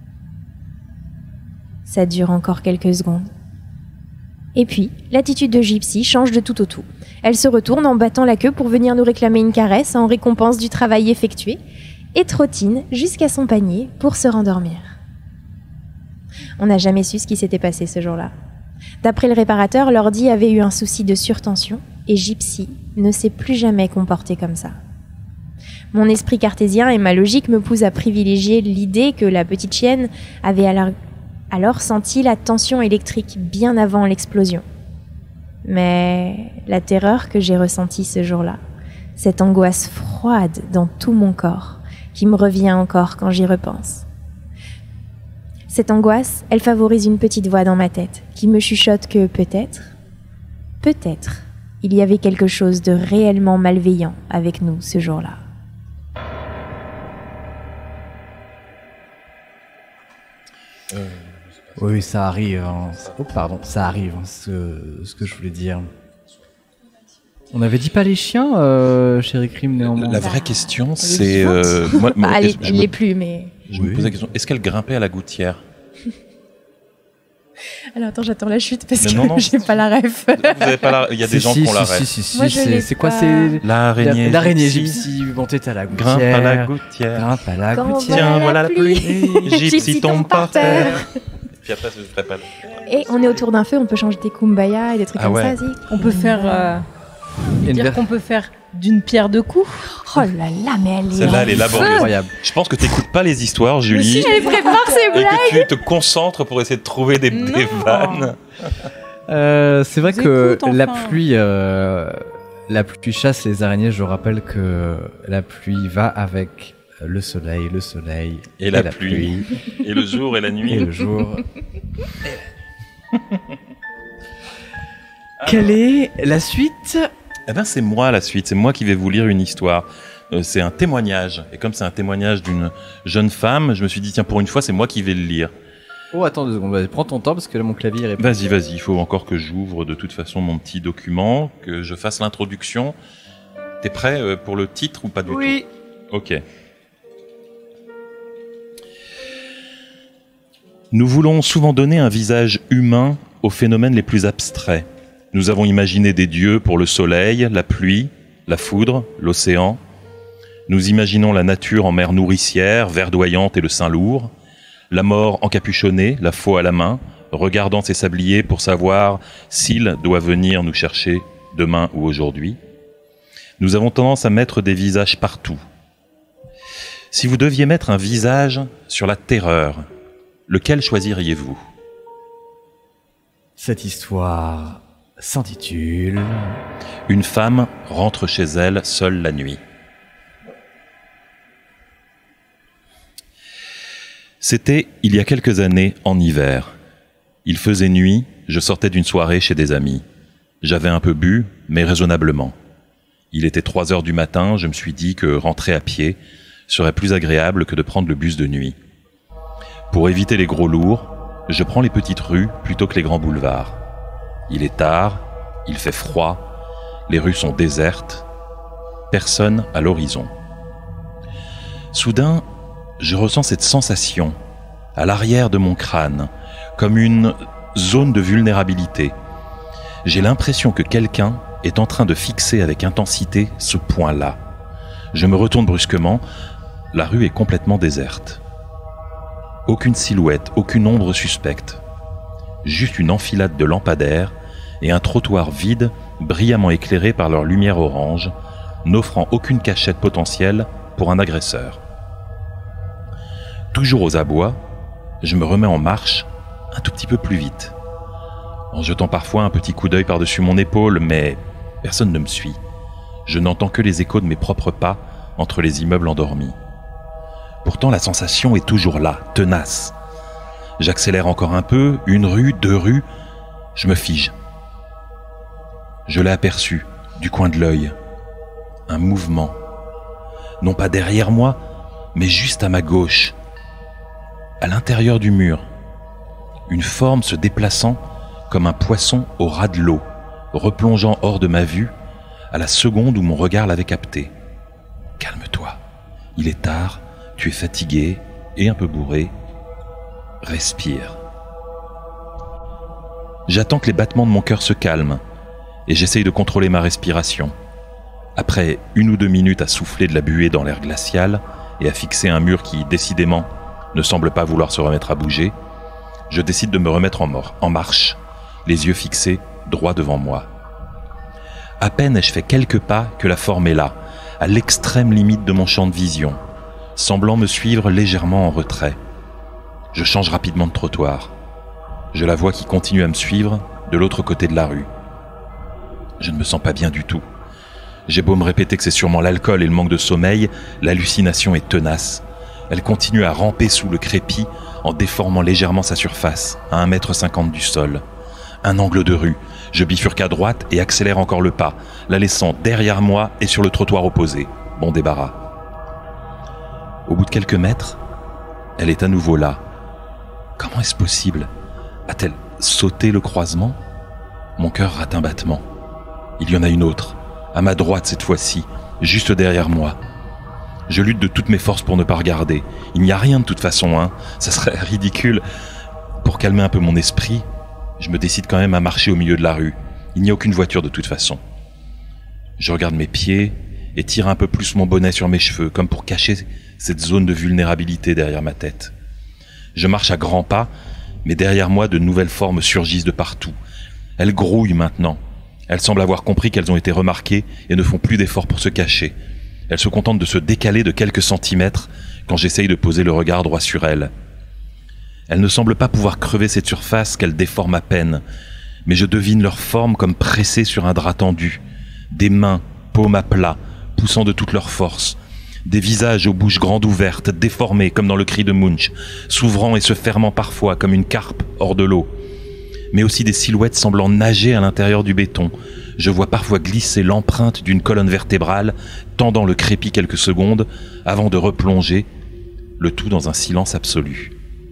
Ça dure encore quelques secondes. Et puis, l'attitude de Gypsy change de tout au tout. Elle se retourne en battant la queue pour venir nous réclamer une caresse en récompense du travail effectué et trottine jusqu'à son panier pour se rendormir. On n'a jamais su ce qui s'était passé ce jour-là. D'après le réparateur, l'ordi avait eu un souci de surtension et Gypsy ne s'est plus jamais comportée comme ça. Mon esprit cartésien et ma logique me poussent à privilégier l'idée que la petite chienne avait alors senti la tension électrique bien avant l'explosion. Mais la terreur que j'ai ressentie ce jour-là, cette angoisse froide dans tout mon corps, qui me revient encore quand j'y repense. Cette angoisse, elle favorise une petite voix dans ma tête qui me chuchote que peut-être, il y avait quelque chose de réellement malveillant avec nous ce jour-là. Oui, ça arrive. Hein. Oh, pardon, ça arrive, hein, ce que je voulais dire. On avait dit pas les chiens, chérie Crime, néanmoins. La vraie question, c'est... elle l'est plus, mais... Je me pose la question, est-ce qu'elle grimpait à la gouttière? Alors attends, j'attends la chute parce non, que j'ai pas la ref. Vous avez pas la... Il y a des gens qui ont la ref. Moi, c'est quoi, c'est... L'araignée. L'araignée Gypsy, montée à la gouttière. Grimpe à la gouttière. Grimpe à la gouttière. Tiens, voilà la pluie. Gypsy tombe par terre. Puis après, je ferai pas. Et on est autour d'un feu, on peut changer des kumbaya et des trucs comme ça, si. On peut faire... dire qu'on peut faire d'une pierre deux coups. Oh là là, mais elle est... Celle-là, elle est laborieuse. Je pense que t'écoutes pas les histoires, Julie. Elle prépare ses blagues. Et que tu te concentres pour essayer de trouver des vannes. C'est vrai que la pluie chasse les araignées. Je rappelle que la pluie va avec le soleil et la pluie. Et le jour et la nuit. Et le jour. Quelle est la suite? Eh ben, c'est moi la suite. C'est moi qui vais vous lire une histoire. C'est un témoignage. Et comme c'est un témoignage d'une jeune femme, je me suis dit, tiens, pour une fois, c'est moi qui vais le lire. Oh, attends 2 secondes. Prends ton temps parce que là, mon clavier est... Vas-y. Il faut encore que j'ouvre de toute façon mon petit document, que je fasse l'introduction. T'es prêt pour le titre ou pas du tout? Oui. Ok. Nous voulons souvent donner un visage humain aux phénomènes les plus abstraits. Nous avons imaginé des dieux pour le soleil, la pluie, la foudre, l'océan. Nous imaginons la nature en mer nourricière, verdoyante et le sein lourd. La mort encapuchonnée, la faux à la main, regardant ses sabliers pour savoir s'il doit venir nous chercher demain ou aujourd'hui. Nous avons tendance à mettre des visages partout. Si vous deviez mettre un visage sur la terreur, lequel choisiriez-vous ? Cette histoire s'intitule... Une femme rentre chez elle seule la nuit. C'était il y a quelques années en hiver. Il faisait nuit, je sortais d'une soirée chez des amis. J'avais un peu bu, mais raisonnablement. Il était 3 heures du matin, je me suis dit que rentrer à pied serait plus agréable que de prendre le bus de nuit. Pour éviter les gros lourds, je prends les petites rues plutôt que les grands boulevards. Il est tard, il fait froid, les rues sont désertes, personne à l'horizon. Soudain, je ressens cette sensation à l'arrière de mon crâne, comme une zone de vulnérabilité. J'ai l'impression que quelqu'un est en train de fixer avec intensité ce point-là. Je me retourne brusquement, la rue est complètement déserte. Aucune silhouette, aucune ombre suspecte. Juste une enfilade de lampadaires et un trottoir vide, brillamment éclairé par leur lumière orange, n'offrant aucune cachette potentielle pour un agresseur. Toujours aux abois, je me remets en marche un tout petit peu plus vite, en jetant parfois un petit coup d'œil par-dessus mon épaule, mais personne ne me suit. Je n'entends que les échos de mes propres pas entre les immeubles endormis. Pourtant, la sensation est toujours là, tenace. J'accélère encore un peu, 1 rue, 2 rues, je me fige. Je l'ai aperçu, du coin de l'œil. Un mouvement. Non pas derrière moi, mais juste à ma gauche. À l'intérieur du mur. Une forme se déplaçant comme un poisson au ras de l'eau, replongeant hors de ma vue à la seconde où mon regard l'avait capté. Calme-toi. Il est tard, tu es fatigué et un peu bourré. Respire. J'attends que les battements de mon cœur se calment et j'essaye de contrôler ma respiration. Après 1 ou 2 minutes à souffler de la buée dans l'air glacial et à fixer un mur qui, décidément, ne semble pas vouloir se remettre à bouger, je décide de me remettre en marche, les yeux fixés droit devant moi. À peine ai-je fait quelques pas que la forme est là, à l'extrême limite de mon champ de vision, semblant me suivre légèrement en retrait. Je change rapidement de trottoir. Je la vois qui continue à me suivre de l'autre côté de la rue. Je ne me sens pas bien du tout. J'ai beau me répéter que c'est sûrement l'alcool et le manque de sommeil, l'hallucination est tenace. Elle continue à ramper sous le crépi en déformant légèrement sa surface, à 1,50 m du sol. Un angle de rue. Je bifurque à droite et accélère encore le pas, la laissant derrière moi et sur le trottoir opposé. Bon débarras. Au bout de quelques mètres, elle est à nouveau là. Comment est-ce possible ? A-t-elle sauté le croisement ? Mon cœur rate un battement. Il y en a une autre, à ma droite cette fois-ci, juste derrière moi. Je lutte de toutes mes forces pour ne pas regarder. Il n'y a rien de toute façon, hein. Ça serait ridicule. Pour calmer un peu mon esprit, je me décide quand même à marcher au milieu de la rue. Il n'y a aucune voiture de toute façon. Je regarde mes pieds et tire un peu plus mon bonnet sur mes cheveux, comme pour cacher cette zone de vulnérabilité derrière ma tête. Je marche à grands pas, mais derrière moi, de nouvelles formes surgissent de partout. Elles grouillent maintenant. Elles semblent avoir compris qu'elles ont été remarquées et ne font plus d'efforts pour se cacher. Elles se contentent de se décaler de quelques centimètres quand j'essaye de poser le regard droit sur elles. Elles ne semblent pas pouvoir crever cette surface qu'elles déforment à peine, mais je devine leur forme comme pressée sur un drap tendu. Des mains, paumes à plat, poussant de toute leur force. Des visages aux bouches grandes ouvertes, déformés comme dans le cri de Munch, s'ouvrant et se fermant parfois comme une carpe hors de l'eau. Mais aussi des silhouettes semblant nager à l'intérieur du béton. Je vois parfois glisser l'empreinte d'une colonne vertébrale, tendant le crépi quelques secondes, avant de replonger, le tout dans un silence absolu.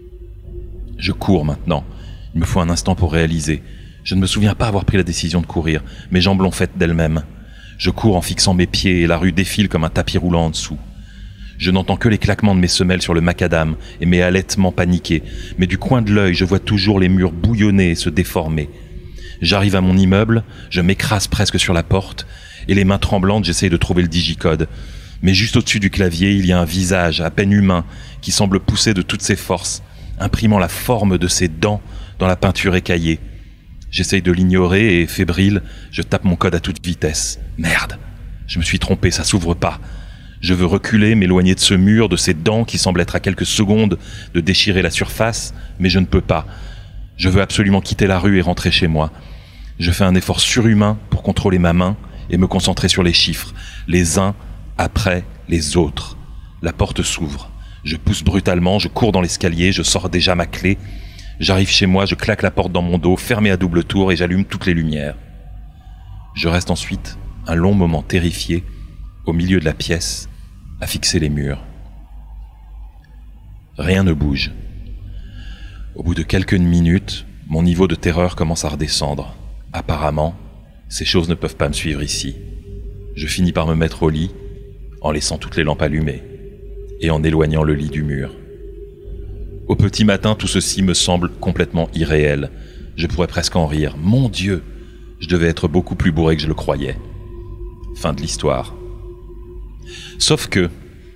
Je cours maintenant. Il me faut un instant pour réaliser. Je ne me souviens pas avoir pris la décision de courir. Mes jambes l'ont faite d'elles-mêmes. Je cours en fixant mes pieds et la rue défile comme un tapis roulant en dessous. Je n'entends que les claquements de mes semelles sur le macadam et mes halètements paniqués, mais du coin de l'œil, je vois toujours les murs bouillonner et se déformer. J'arrive à mon immeuble, je m'écrase presque sur la porte, et les mains tremblantes, j'essaye de trouver le digicode. Mais juste au-dessus du clavier, il y a un visage à peine humain qui semble pousser de toutes ses forces, imprimant la forme de ses dents dans la peinture écaillée. J'essaye de l'ignorer et, fébrile, je tape mon code à toute vitesse. Merde, je me suis trompé, ça s'ouvre pas. Je veux reculer, m'éloigner de ce mur, de ces dents qui semblent être à quelques secondes de déchirer la surface, mais je ne peux pas. Je veux absolument quitter la rue et rentrer chez moi. Je fais un effort surhumain pour contrôler ma main et me concentrer sur les chiffres, les uns après les autres. La porte s'ouvre. Je pousse brutalement, je cours dans l'escalier, je sors déjà ma clé. J'arrive chez moi, je claque la porte dans mon dos, fermée à double tour, et j'allume toutes les lumières. Je reste ensuite un long moment terrifié, au milieu de la pièce, à fixer les murs. Rien ne bouge. Au bout de quelques minutes, mon niveau de terreur commence à redescendre. Apparemment, ces choses ne peuvent pas me suivre ici. Je finis par me mettre au lit, en laissant toutes les lampes allumées, et en éloignant le lit du mur. Au petit matin, tout ceci me semble complètement irréel. Je pourrais presque en rire. Mon Dieu, je devais être beaucoup plus bourré que je le croyais. Fin de l'histoire. Sauf que,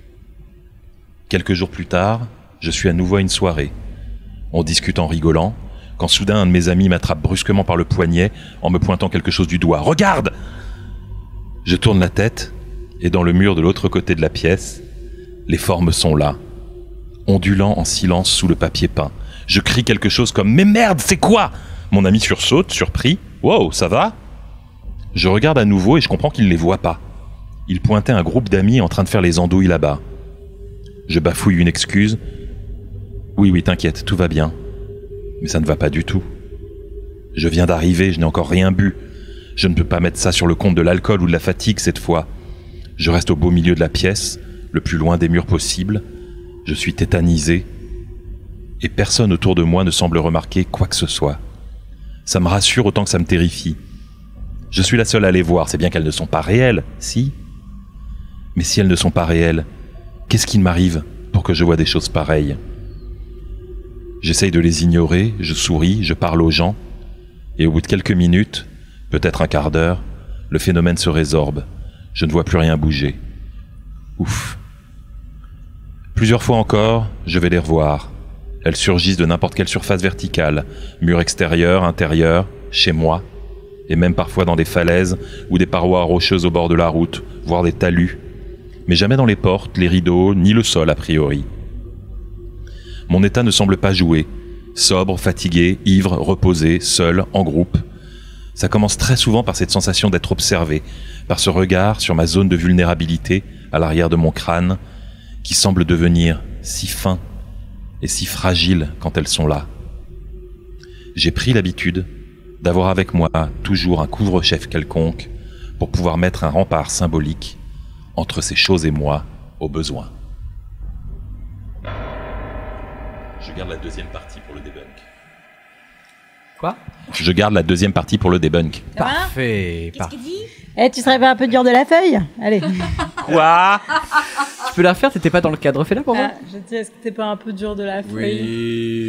quelques jours plus tard, je suis à nouveau à une soirée. On discute en rigolant, quand soudain un de mes amis m'attrape brusquement par le poignet en me pointant quelque chose du doigt. « Regarde !» Je tourne la tête, et dans le mur de l'autre côté de la pièce, les formes sont là, ondulant en silence sous le papier peint. Je crie quelque chose comme « Mais merde, c'est quoi ?» Mon ami sursaute, surpris. « Wow, ça va ?» Je regarde à nouveau et je comprends qu'il ne les voit pas. Il pointait un groupe d'amis en train de faire les andouilles là-bas. Je bafouille une excuse. « Oui, t'inquiète, tout va bien. » Mais ça ne va pas du tout. Je viens d'arriver, je n'ai encore rien bu. Je ne peux pas mettre ça sur le compte de l'alcool ou de la fatigue cette fois. Je reste au beau milieu de la pièce, le plus loin des murs possible. Je suis tétanisé. Et personne autour de moi ne semble remarquer quoi que ce soit. Ça me rassure autant que ça me terrifie. Je suis la seule à les voir, c'est bien qu'elles ne sont pas réelles, si. Mais si elles ne sont pas réelles, qu'est-ce qui m'arrive pour que je vois des choses pareilles ? J'essaye de les ignorer, je souris, je parle aux gens, et au bout de quelques minutes, peut-être un quart d'heure, le phénomène se résorbe. Je ne vois plus rien bouger. Ouf. Plusieurs fois encore, je vais les revoir. Elles surgissent de n'importe quelle surface verticale, mur extérieur, intérieur, chez moi, et même parfois dans des falaises ou des parois rocheuses au bord de la route, voire des talus, mais jamais dans les portes, les rideaux, ni le sol a priori. Mon état ne semble pas jouer. Sobre, fatigué, ivre, reposé, seul, en groupe. Ça commence très souvent par cette sensation d'être observé, par ce regard sur ma zone de vulnérabilité à l'arrière de mon crâne, qui semble devenir si fin et si fragile quand elles sont là. J'ai pris l'habitude d'avoir avec moi toujours un couvre-chef quelconque pour pouvoir mettre un rempart symbolique entre ces choses et moi au besoin. Je garde la deuxième partie pour le debunk. Quoi ? Je garde la deuxième partie pour le debunk. Parfait. Tu serais pas un peu dur de la feuille ? Allez. Quoi ? Tu peux la refaire, t'étais pas dans le cadre, fais-la pour moi. Je dis, est-ce que t'es pas un peu dur de la feuille ?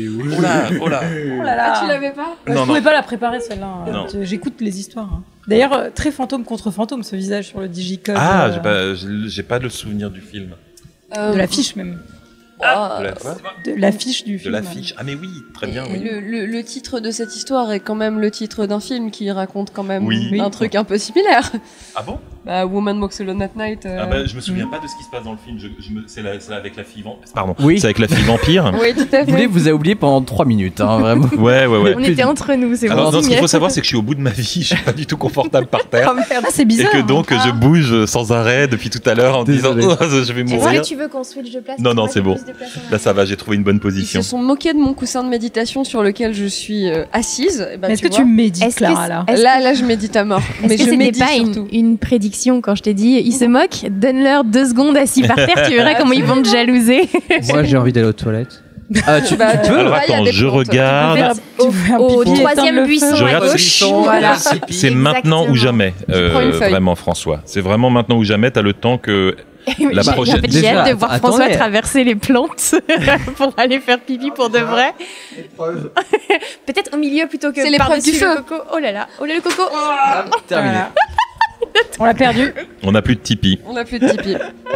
Oui. Oh là. Oh là là. Ah, tu l'avais pas ? Je pouvais pas la préparer celle-là. Non. J'écoute les histoires. Hein. D'ailleurs, très fantôme contre fantôme, ce visage sur le digicode. Ah, j'ai pas le souvenir du film. De l'affiche même. De la quoi ? De l'affiche du film. De l'affiche. Ah mais oui, très bien. Oui. Le titre de cette histoire est quand même le titre d'un film qui raconte quand même Oui. un truc un peu similaire. Ah bon ? Bah, Woman Walks Alone at Night. Ah bah, je me souviens pas de ce qui se passe dans le film. C'est avec la fille vampire. Pardon. Oui. C'est avec la fille vampire. Oui, tout à fait. Vous avez oublié pendant 3 minutes, hein, vraiment. Ouais. On était entre nous, c'est Alors, bon. non, ce qu'il faut savoir, c'est que je suis au bout de ma vie. Je suis pas du tout confortable par terre. Oh merde. Ah, c'est bizarre. Et que donc, je bouge sans arrêt depuis tout à l'heure en disant Désolé. oh, je vais Est-ce mourir. que tu veux qu'on switch de place? Non, pour c'est qu'on bon. puisse se déplacer en Là, ça va, j'ai trouvé une bonne Ils position. se sont moqués de mon coussin de méditation sur lequel je suis assise. Et bah, Est-ce que vois, tu médites, Est-ce que Clara, là est-ce que- Là, je médite à mort. Est-ce Mais que je c'était médite pas surtout. une prédiction quand je t'ai dit ils se moquent? Donne-leur 2 secondes assis par terre, tu verras comment ils vont te jalouser. Moi, j'ai envie d'aller aux toilettes. Tu Bah, peux Alors là, il y a attends, des je plantes. regarde. Au pipi, 3e éteindre le buisson feu. Je à regarde gauche. buisson, Voilà. C'est maintenant ou jamais, prends une feuille. vraiment François. C'est vraiment maintenant ou jamais. T'as le temps que La prochaine. En fait, j'ai hâte de voir attendez. François traverser les plantes pour aller faire pipi pour de vrai. Peut-être au milieu plutôt que C'est l'épreuve par-dessus du feu. le coco. Oh là là, le coco. Terminé. Voilà. On l'a perdu. On n'a plus de Tipeee. On n'a plus de Tipeee.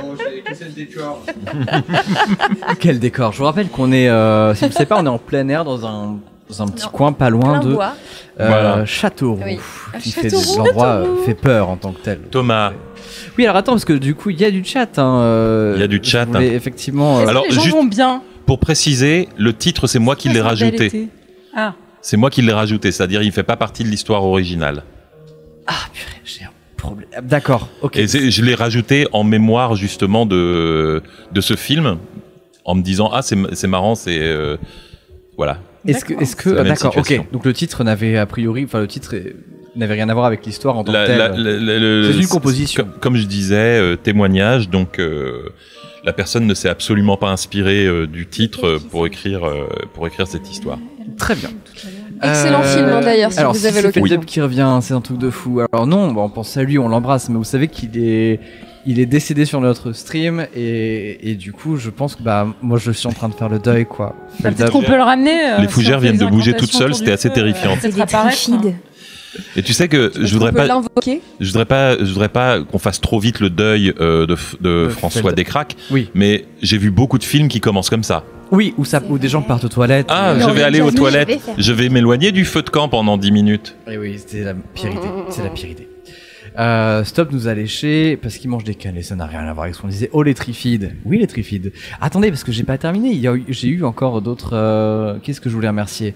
Quel décor. Je vous rappelle qu'on est, si vous ne savez pas, on est en plein air dans un petit coin pas loin Plein de bois. Voilà. Châteauroux. Oui. Qui Châteauroux. fait l'endroit fait peur en tant que tel. Thomas, Oui, alors attends, parce que du coup, il y a du chat. Il y a du chat, Je voulais effectivement. Est-ce Alors, que les gens juste- vont bien? pour préciser, le titre, c'est moi qui l'ai Ça, c'est un bel rajouté. été. Ah, C'est moi qui l'ai rajouté, c'est-à-dire il ne fait pas partie de l'histoire originale. Ah, purée, j'ai un problème. D'accord, ok. Et je l'ai rajouté en mémoire justement de ce film, en me disant ah c'est marrant, c'est voilà. Est-ce que, C'est la même d'accord, situation. ok. Donc le titre n'avait a priori, enfin le titre n'avait rien à voir avec l'histoire en tant que telle. C'est une composition. Comme je disais, témoignage. Donc la personne ne s'est absolument pas inspirée du titre pour écrire cette histoire. Très bien. Excellent film, hein, d'ailleurs, si alors, vous avez c'est l'occasion. Philippe qui revient, c'est un truc de fou. Alors non, on pense à lui, on l'embrasse, mais vous savez qu'il est décédé sur notre stream et du coup, je pense que moi, je suis en train de faire le deuil, quoi. bah, peut-être qu'on peut le ramener. Les fougères viennent de bouger toutes seules, c'était assez terrifiant. C'est des trifides. Et tu sais que je voudrais On peut pas. l'invoquer. Je voudrais pas qu'on fasse trop vite le deuil de François Descraques. Oui. Mais j'ai vu beaucoup de films qui commencent comme ça. Oui, où des gens partent aux toilettes. Ah, je vais aller aux toilettes. Je vais m'éloigner du feu de camp pendant 10 minutes. Et oui, c'était la pire idée. C'est la pire idée. Stop nous a léché parce qu'il mange des cannes et ça n'a rien à voir avec ce qu'on disait. Oh les trifides. Oui les trifides. Attendez parce que j'ai pas terminé. J'ai eu encore d'autres. Qu'est-ce que je voulais remercier?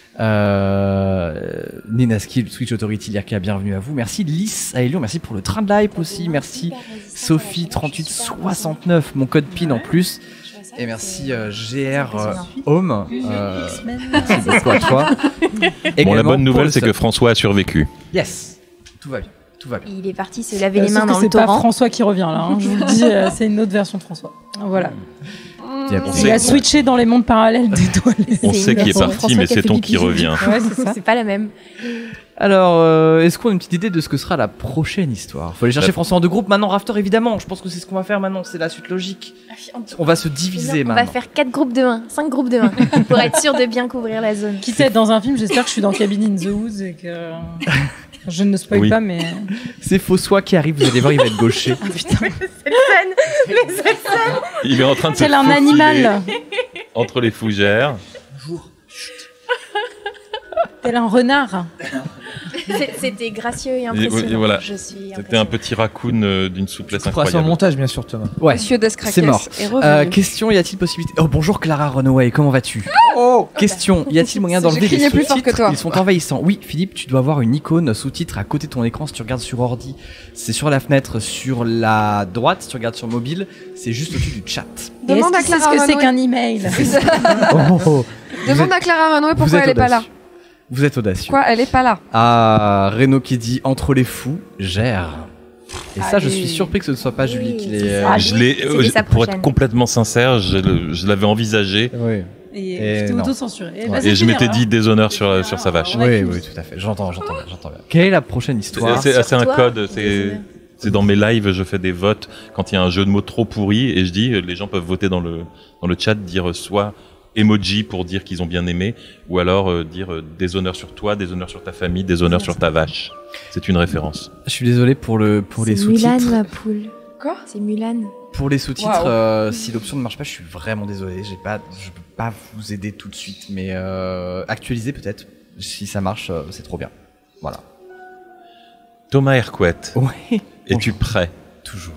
Nina Skill, Switch Authority, Lirka, bienvenue à vous. Merci Lys Aelion, merci pour le train de live aussi. Merci Sophie 3869, mon code PIN en plus. Et merci GR Home. Merci beaucoup à toi. Bon, la Également bonne pour nouvelle, le c'est que sub. François a survécu. Yes, tout va bien, tout va bien. Il est parti se laver les Sauf mains que dans le c'est pas torrent. François qui revient là, hein, je vous le dis, c'est une autre version de François. Voilà. On Il a sait, switché dans les mondes parallèles des toilettes. on sait qui est parti, mais c'est ton qui revient. Ouais, c'est ça. C'est pas la même. Alors, est-ce qu'on a une petite idée de ce que sera la prochaine histoire? Faut aller chercher La- François en deux groupes. Maintenant, Rafter, évidemment. Je pense que c'est ce qu'on va faire maintenant. C'est la suite logique. On va se diviser On maintenant. va faire 4 groupes de 1, 5 groupes de 1 pour être sûr de bien couvrir la zone. Quitte à être dans un film, j'espère que je suis dans Cabin in the Woods et que je ne spoil Oui. pas, mais. C'est Fossois qui arrive. Vous allez voir, il va être gaucher. Ah, putain. Il est en train de se Tel un faufiler animal, entre les fougères. tel un renard. C'était gracieux et Et impressionnant. voilà. Je suis C'était un petit raccoon d'une souplesse Tu feras sur le incroyable. montage, bien sûr, Thomas. Ouais. Monsieur Descraques C'est mort. est revenu. Question, y a-t-il possibilité... Oh, bonjour Clara Runaway, comment vas-tu? Oh, question, y a-t-il moyen J'ai d'enlever les crié plus fort que sous-titres? toi. Ils sont envahissants. Oui, Philippe, tu dois avoir une icône sous-titre à côté de ton écran si tu regardes sur ordi. C'est sur la fenêtre sur la droite, si tu regardes sur mobile, c'est juste au-dessus du chat. Et est-ce Demande à qu'il sait ce Clara que c'est Runaway. qu'un email? Demande à Clara Runaway Vous pourquoi êtes elle est pas là. audacieux. Vous êtes audacieux. Quoi, elle est pas là. Ah, Renaud qui dit entre les fous, gère. Et ça, je Allez. suis surpris que ce ne soit pas Julie Oui, qui c'est l'ait. ça. Je l'ai, C'était sa pour être prochaine. complètement sincère, je l'avais envisagé Oui. Et Et je t'ai non. auto-censuré. Ouais. et je m'étais dit déshonneur sur sa vache. On a Oui, fini. oui, tout à fait. J'entends bien. Quelle est la prochaine histoire? C'est un toi, code. C'est dans mes lives, je fais des votes quand il y a un jeu de mots trop pourri et je dis les gens peuvent voter dans le chat, dire soit emoji pour dire qu'ils ont bien aimé ou alors dire déshonneur sur toi, déshonneur sur ta famille, déshonneur sur ta vache. C'est une référence. Je suis désolé pour les C'est sous-titres. Mulan, ma poule. Quoi? C'est Mulan. Pour les sous-titres, Waouh. si l'option ne marche pas, je suis vraiment désolé. Je peux pas vous aider tout de suite, mais actualiser peut-être. Si ça marche, c'est trop bien. Voilà. Thomas Hercouet, Ouais. es-tu prêt? Toujours.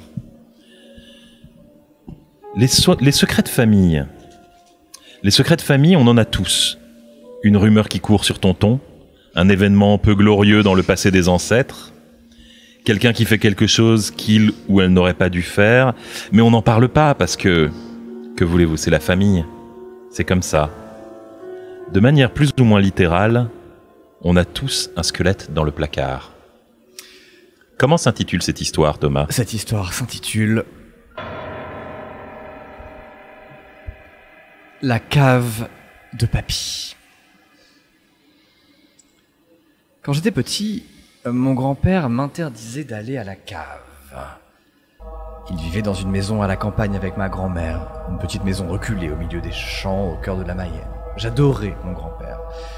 Les secrets de famille. Les secrets de famille, on en a tous. Une rumeur qui court sur Tonton, un événement peu glorieux dans le passé des ancêtres, quelqu'un qui fait quelque chose qu'il ou elle n'aurait pas dû faire, mais on n'en parle pas parce que voulez-vous, c'est la famille. C'est comme ça. De manière plus ou moins littérale, on a tous un squelette dans le placard. Comment s'intitule cette histoire, Thomas? Cette histoire s'intitule La cave de papy. Quand j'étais petit, mon grand-père m'interdisait d'aller à la cave. Il vivait dans une maison à la campagne avec ma grand-mère, une petite maison reculée au milieu des champs au cœur de la Mayenne. J'adorais mon grand-père.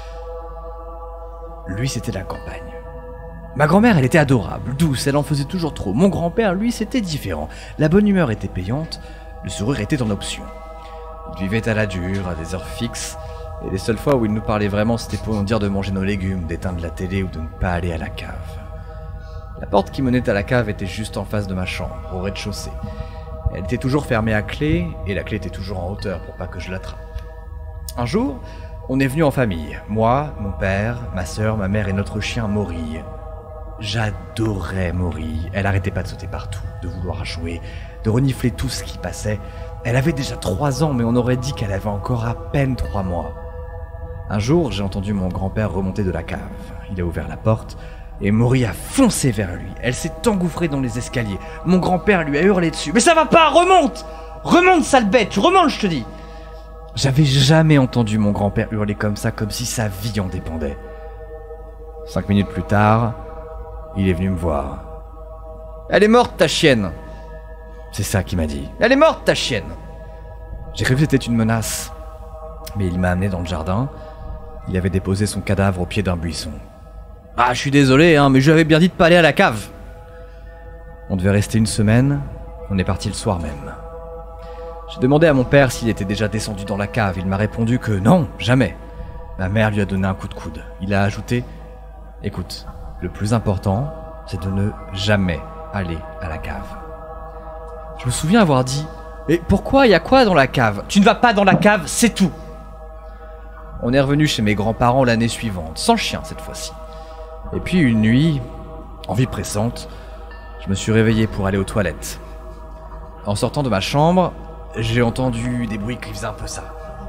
Lui, c'était la campagne. Ma grand-mère, elle était adorable, douce, elle en faisait toujours trop. Mon grand-père, lui, c'était différent. La bonne humeur était payante, le sourire était en option. Il vivait à la dure, à des heures fixes, et les seules fois où il nous parlait vraiment, c'était pour nous dire de manger nos légumes, d'éteindre la télé ou de ne pas aller à la cave. La porte qui menait à la cave était juste en face de ma chambre, au rez-de-chaussée. Elle était toujours fermée à clé, et la clé était toujours en hauteur pour pas que je l'attrape. Un jour, on est venu en famille. Moi, mon père, ma sœur, ma mère et notre chien Maury. J'adorais Maury. Elle arrêtait pas de sauter partout, de vouloir jouer, de renifler tout ce qui passait. Elle avait déjà 3 ans, mais on aurait dit qu'elle avait encore à peine 3 mois. Un jour, j'ai entendu mon grand-père remonter de la cave. Il a ouvert la porte, et Maury a foncé vers lui. Elle s'est engouffrée dans les escaliers. Mon grand-père lui a hurlé dessus. « Mais ça va pas, remonte! Remonte, sale bête! Remonte, je te dis !» J'avais jamais entendu mon grand-père hurler comme ça, comme si sa vie en dépendait. 5 minutes plus tard, il est venu me voir. « Elle est morte, ta chienne !» C'est ça qu'il m'a dit. « Elle est morte, ta chienne !» J'ai cru que c'était une menace. Mais il m'a amené dans le jardin. Il avait déposé son cadavre au pied d'un buisson. « Ah, je suis désolé, mais je lui avais bien dit de pas aller à la cave !» On devait rester 1 semaine. On est parti le soir même. J'ai demandé à mon père s'il était déjà descendu dans la cave. Il m'a répondu que non, jamais. Ma mère lui a donné un coup de coude. Il a ajouté « Écoute, le plus important, c'est de ne jamais aller à la cave. » Je me souviens avoir dit « Et pourquoi, il y a quoi dans la cave ? Tu ne vas pas dans la cave, c'est tout !» On est revenu chez mes grands-parents l'année suivante, sans chien cette fois-ci. Et puis une nuit, envie pressante, je me suis réveillé pour aller aux toilettes. En sortant de ma chambre, j'ai entendu des bruits qui faisaient un peu ça.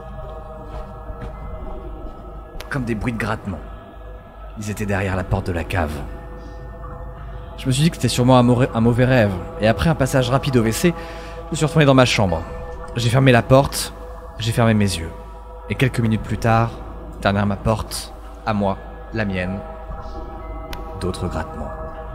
Comme des bruits de grattement. Ils étaient derrière la porte de la cave. Je me suis dit que c'était sûrement un mauvais rêve, et après un passage rapide au WC, je me suis retourné dans ma chambre. J'ai fermé la porte, j'ai fermé mes yeux. Et quelques minutes plus tard, derrière ma porte, à moi, la mienne, d'autres grattements.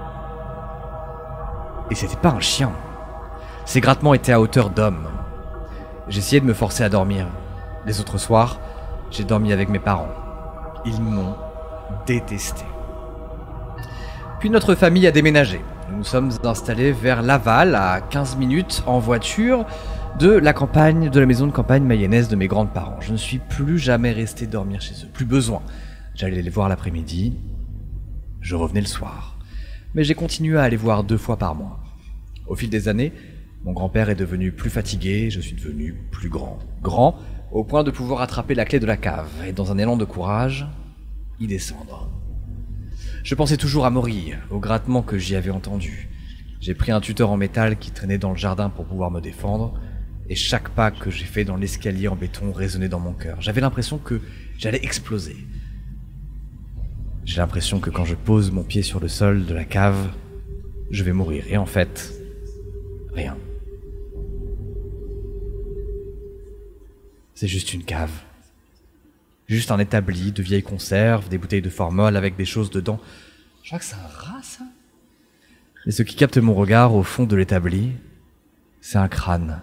Et c'était pas un chien. Ces grattements étaient à hauteur d'homme. J'essayais de me forcer à dormir. Les autres soirs, j'ai dormi avec mes parents. Ils m'ont détesté. Puis notre famille a déménagé. Nous nous sommes installés vers Laval, à 15 minutes en voiture de la campagne, de la maison de campagne mayonnaise de mes grands-parents. Je ne suis plus jamais resté dormir chez eux. Plus besoin. J'allais les voir l'après-midi. Je revenais le soir. Mais j'ai continué à aller voir 2 fois par mois. Au fil des années, mon grand-père est devenu plus fatigué, je suis devenu plus grand. Grand, au point de pouvoir attraper la clé de la cave et, dans un élan de courage, y descendre. Je pensais toujours à Maury, au grattement que j'y avais entendu. J'ai pris un tuteur en métal qui traînait dans le jardin pour pouvoir me défendre, et chaque pas que j'ai fait dans l'escalier en béton résonnait dans mon cœur. J'avais l'impression que j'allais exploser. J'ai l'impression que quand je pose mon pied sur le sol de la cave, je vais mourir. Et en fait, rien. C'est juste une cave. Juste un établi de vieilles conserves, des bouteilles de formol avec des choses dedans. Je crois que c'est un rat, ça. Et ce qui capte mon regard au fond de l'établi, c'est un crâne.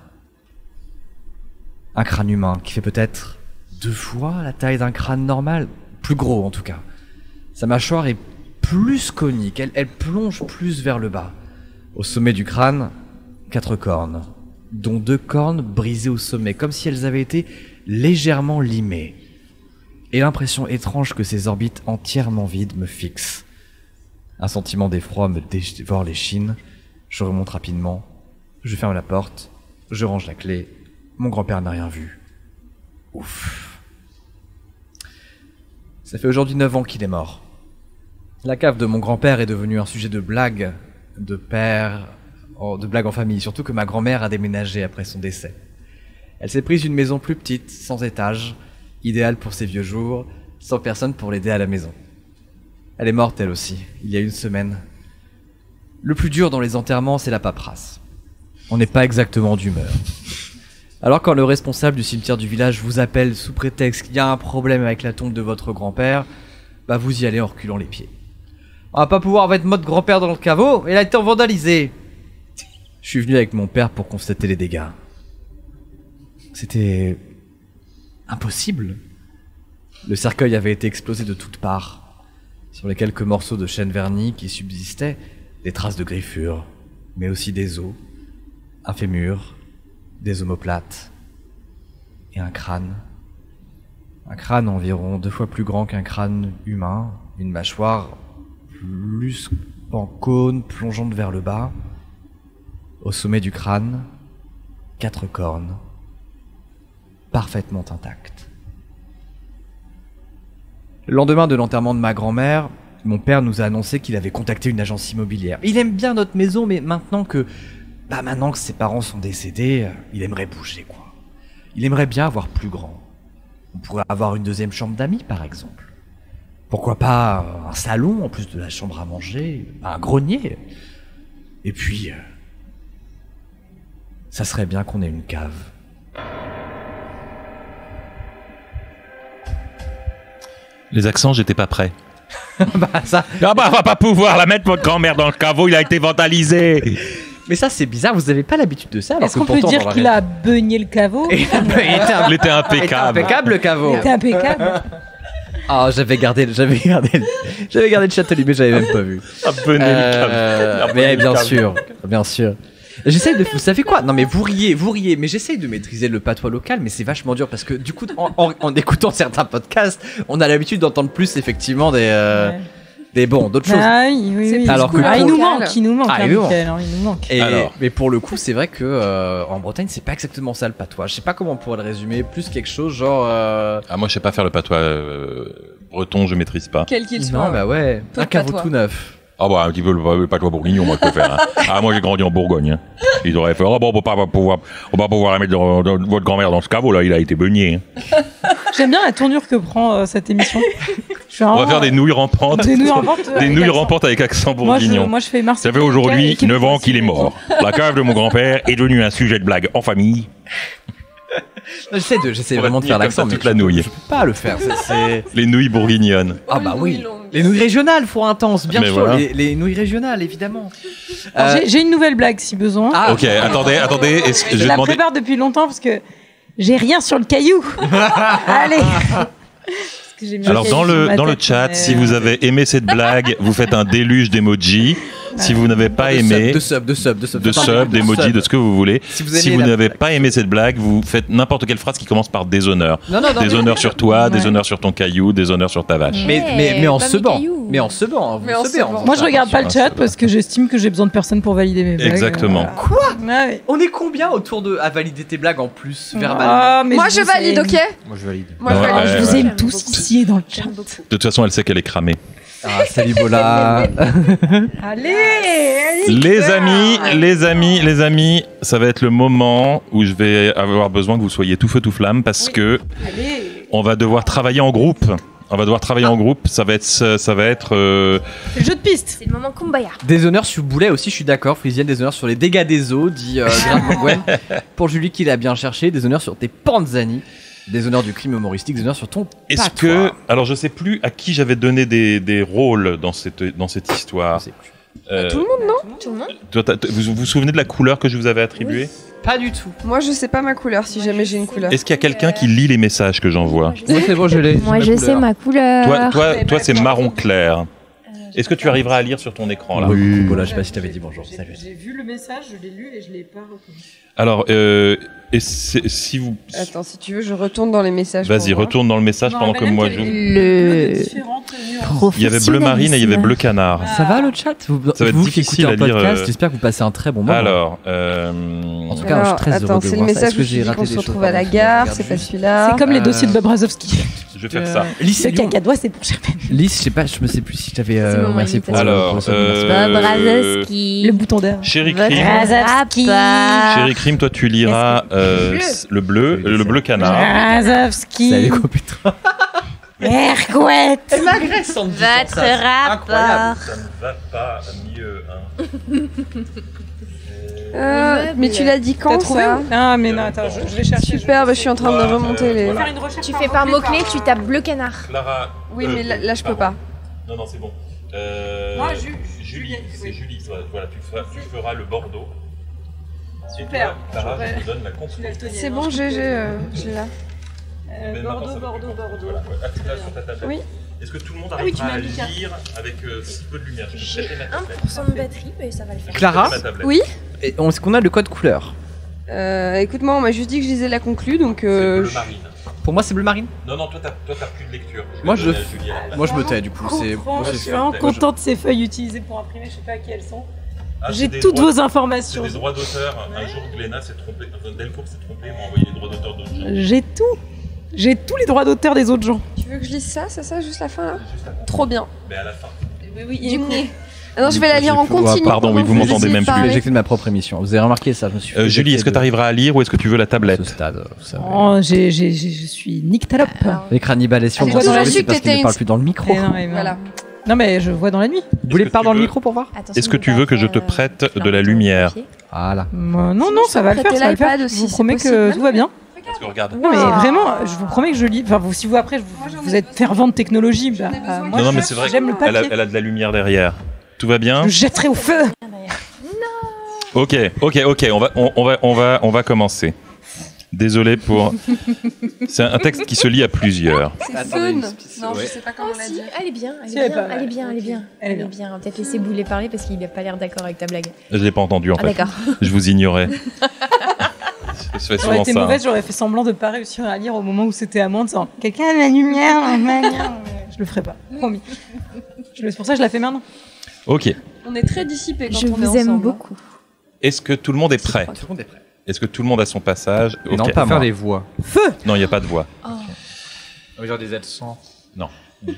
Un crâne humain qui fait peut-être 2 fois la taille d'un crâne normal. Plus gros, en tout cas. Sa mâchoire est plus conique, elle plonge plus vers le bas. Au sommet du crâne, 4 cornes, dont 2 cornes brisées au sommet, comme si elles avaient été légèrement limées. Et l'impression étrange que ces orbites entièrement vides me fixent. Un sentiment d'effroi me dévore l'échine. Je remonte rapidement, je ferme la porte, je range la clé. Mon grand-père n'a rien vu. Ouf. Ça fait aujourd'hui 9 ans qu'il est mort. La cave de mon grand-père est devenue un sujet de blague, de blague en famille, surtout que ma grand-mère a déménagé après son décès. Elle s'est prise une maison plus petite, sans étage, idéale pour ses vieux jours, sans personne pour l'aider à la maison. Elle est morte elle aussi, il y a 1 semaine. Le plus dur dans les enterrements, c'est la paperasse. On n'est pas exactement d'humeur. Alors quand le responsable du cimetière du village vous appelle sous prétexte qu'il y a un problème avec la tombe de votre grand-père, bah vous y allez en reculant les pieds. On va pas pouvoir mettre votre grand-père dans le caveau, il a été vandalisé. Je suis venu avec mon père pour constater les dégâts. C'était impossible. Le cercueil avait été explosé de toutes parts. Sur les quelques morceaux de chêne verni qui subsistaient, des traces de griffures, mais aussi des os, un fémur, des omoplates et un crâne. Un crâne environ 2 fois plus grand qu'un crâne humain, une mâchoire plus en cône plongeante vers le bas. Au sommet du crâne, 4 cornes, parfaitement intactes. Le lendemain de l'enterrement de ma grand-mère, mon père nous a annoncé qu'il avait contacté une agence immobilière. Il aime bien notre maison, mais maintenant que ses parents sont décédés, il aimerait bouger, quoi. Il aimerait bien avoir plus grand. On pourrait avoir une 2e chambre d'amis, par exemple. Pourquoi pas un salon, en plus de la chambre à manger, un grenier. Et puis, ça serait bien qu'on ait une cave. Les accents, j'étais pas prêt. Ça... on va pas pouvoir la mettre, votre grand-mère, dans le caveau, il a été vandalisé. Mais ça, c'est bizarre, vous avez pas l'habitude de ça. Est-ce qu'on peut dire qu'il a beugné le caveau? Il était impeccable. Il était impeccable, le caveau. Il était impeccable. Ah, j'avais gardé le château, mais j'avais même pas vu. Beugné le caveau. Mais bien sûr. J'essaye de... Vous savez quoi? Non mais vous riez, mais j'essaye de maîtriser le patois local, mais c'est vachement dur parce que du coup, en écoutant certains podcasts, on a l'habitude d'entendre plus effectivement d'autres choses. Ah oui. Alors que il nous manque, il nous manque. Mais pour le coup, c'est vrai que en Bretagne, c'est pas exactement ça le patois. Je sais pas comment on pourrait le résumer, plus quelque chose genre... Ah, moi je sais pas faire le patois breton, je maîtrise pas. Quel qu'il soit. Non, bah ouais, un caveau tout neuf. Ah bah un petit peu le patois bourguignon, moi je peux faire. Hein. Ah moi j'ai grandi en Bourgogne. Hein. Ils auraient fait, on va pas pouvoir la mettre dans votre grand-mère dans ce caveau là, il a été beugné. Hein. J'aime bien la tournure que prend cette émission. On va faire des nouilles rampantes. Des nouilles rampantes, avec accent bourguignon. Moi je fais Marseille. Ça fait aujourd'hui 9 ans qu'il est mort. La cave de mon grand-père est devenue un sujet de blague en famille. J'essaie vraiment de faire l'accent, mais toute la nouille. Je peux pas le faire. Les nouilles bourguignonnes. Ah bah oui. Les nouilles régionales, faut intense, bien mais sûr. Voilà. Les nouilles régionales, évidemment. J'ai une nouvelle blague si besoin. Ah, ok, attendez. Je la prépare depuis longtemps parce que j'ai rien sur le caillou. Allez. Alors dans le chat, si vous avez aimé cette blague, vous faites un déluge d'emojis. Si vous n'avez pas aimé... De sub, d'emojis, de ce que vous voulez. Si vous n'avez pas aimé cette blague, vous faites n'importe quelle phrase qui commence par déshonneur. Déshonneur sur toi, déshonneur sur ton caillou, déshonneur sur ta vache. Mais en se banc. Moi je regarde pas le chat parce que j'estime que j'ai besoin de personne pour valider mes blagues. Exactement. Quoi? Ah, oui. On est combien autour à valider tes blagues en plus, verbalement? Moi je valide, ok? Moi je valide. Je vous aime tous ici et dans le chat. De toute façon, elle sait qu'elle est cramée. Ah, salut Bola. Allez, les amis, ça va être le moment où je vais avoir besoin que vous soyez tout feu tout flamme parce que on va devoir travailler en groupe. Ça va être le jeu de piste. C'est le moment Kumbaya. Des honneurs sur Boulet aussi, je suis d'accord. Frisienne, des honneurs sur les dégâts des eaux, dit Gwen. Pour Julie qui l'a bien cherché. Des honneurs sur tes panzani. Des honneurs du crime humoristique, des honneurs sur ton patois. Alors je sais plus à qui j'avais donné des rôles dans cette histoire. Tout le monde, non? Tout le monde. Vous vous souvenez de la couleur que je vous avais attribuée? Pas du tout. Moi je sais pas ma couleur si jamais j'ai une couleur. Est-ce qu'il y a quelqu'un qui lit les messages que j'envoie? Moi c'est bon, je l'ai. Moi je sais ma couleur. Toi c'est marron clair. Est-ce que tu arriveras à lire sur ton écran là? Oui, voilà, je sais pas si t'avais dit bonjour. Salut. J'ai vu le message, je l'ai lu et je l'ai pas reconnu. Alors, si vous... Attends, si tu veux, je retourne dans les messages. Vas-y, retourne dans le message pendant que moi je... Il y avait bleu marine et il y avait bleu canard. Ça va le chat? Ça va être difficile à lire. J'espère que vous passez un très bon moment. Alors, en tout cas, je suis très heureux de voir ça. C'est le message que j'ai raté. On se retrouve à la gare, c'est pas celui-là. C'est comme les dossiers de Bob Razowski. Je vais faire ça. Le cacadois, c'est pour Germaine. Lys, je sais pas, je me sais plus si t'avais remercié pour... Alors, Bob Razowski. Le bouton d'air. Chéri Crime, toi tu liras le bleu canard. Razowski. Ça allait couper trop. Ergouette. Elle m'agresse en me disant Votre rapport. Incroyable. Ça ne va pas mieux, hein. Mais tu l'as dit quand ça? Ah mais non, attends, je vais chercher. Super, je suis en train de remonter les... Tu fais par mots-clés, tu tapes bleu canard. Clara. Oui, mais là je peux pas. Non, c'est bon. Moi, Julie, c'est Julie. Voilà, tu feras le Bordeaux. Super. Clara, je te donne la conclusion. C'est bon, j'ai là. Bordeaux. Voilà, ouais. Là, sur ta tablette. Oui. Est-ce que tout le monde Ah oui, tu arrivera à m'as mis lire avec si peu de lumière? J'ai 1% de batterie, mais ça va le faire. Clara, Oui. est-ce qu'on a le code couleur? Écoute-moi, on m'a juste dit que je lisais la conclue, donc. C'est bleu marine. Pour moi, c'est bleu marine. Non, toi, t'as plus de lecture. Moi, je me tais, du coup. Je suis vraiment contente de ces feuilles utilisées pour imprimer, je sais pas à qui elles sont. Ah, J'ai toutes vos informations. C'est des droits d'auteur. Un jour, Glénat s'est trompé, Delcourt s'est trompé, m'a envoyé les droits d'auteur d'autres gens. J'ai tout. J'ai tous les droits d'auteur des autres gens. Tu veux que je lise ça? C'est ça, juste la fin là? Trop bien. Mais à la fin. Oui, du coup. Alors, je vais la lire en continu. Pardon, oui, vous m'entendez même plus. J'ai fait ma propre émission. Vous avez remarqué ça? Je me suis Julie, est-ce que tu arriveras à lire ou est-ce que tu veux la tablette? Ce stade, vous savez. Oh, je suis Nick Talop. Les cannibalations, J'ai toujours su que parce qu'il t'étais ne parle plus dans le micro. Voilà. Non, mais je vois dans la nuit. Vous voulez parler dans le micro pour voir? Est-ce que tu veux que je te prête de la lumière? Voilà. Non, ça va le faire, ça va le faire. Je vous promets que tout va bien. Parce que regarde. Non, mais vraiment, je vous promets que je lis. Enfin, si vous après, vous êtes fervent de technologie, moi, Non, mais c'est vrai j'aime le papier. elle a de la lumière derrière. Tout va bien? Je jetterai au feu. Ok, on va commencer. Désolé pour. C'est un texte qui se lit à plusieurs. C'est fun. Non, je sais pas comment on l'a dit. Elle est bien, elle est bien. On va peut-être laisser Boulet parler parce qu'il n'a pas l'air d'accord avec ta blague. Je l'ai pas entendu en fait. D'accord. Je vous ignorais. Je fais J'aurais souvent été ça. mauvaise, j'aurais fait semblant de pas réussir à lire au moment où c'était à moi en disant quelqu'un a de la lumière. Je le ferai pas, promis. C'est pour ça que je la fais maintenant. Ok. On est très dissipés quand Je on est vous aime ensemble. beaucoup. Est-ce que tout le monde est prêt? Tout le monde est prêt. Est-ce que tout le monde a son passage? Ok. Non, pas faire des voix. Feu. Non, il n'y a pas de voix. On va dire des accents. Non.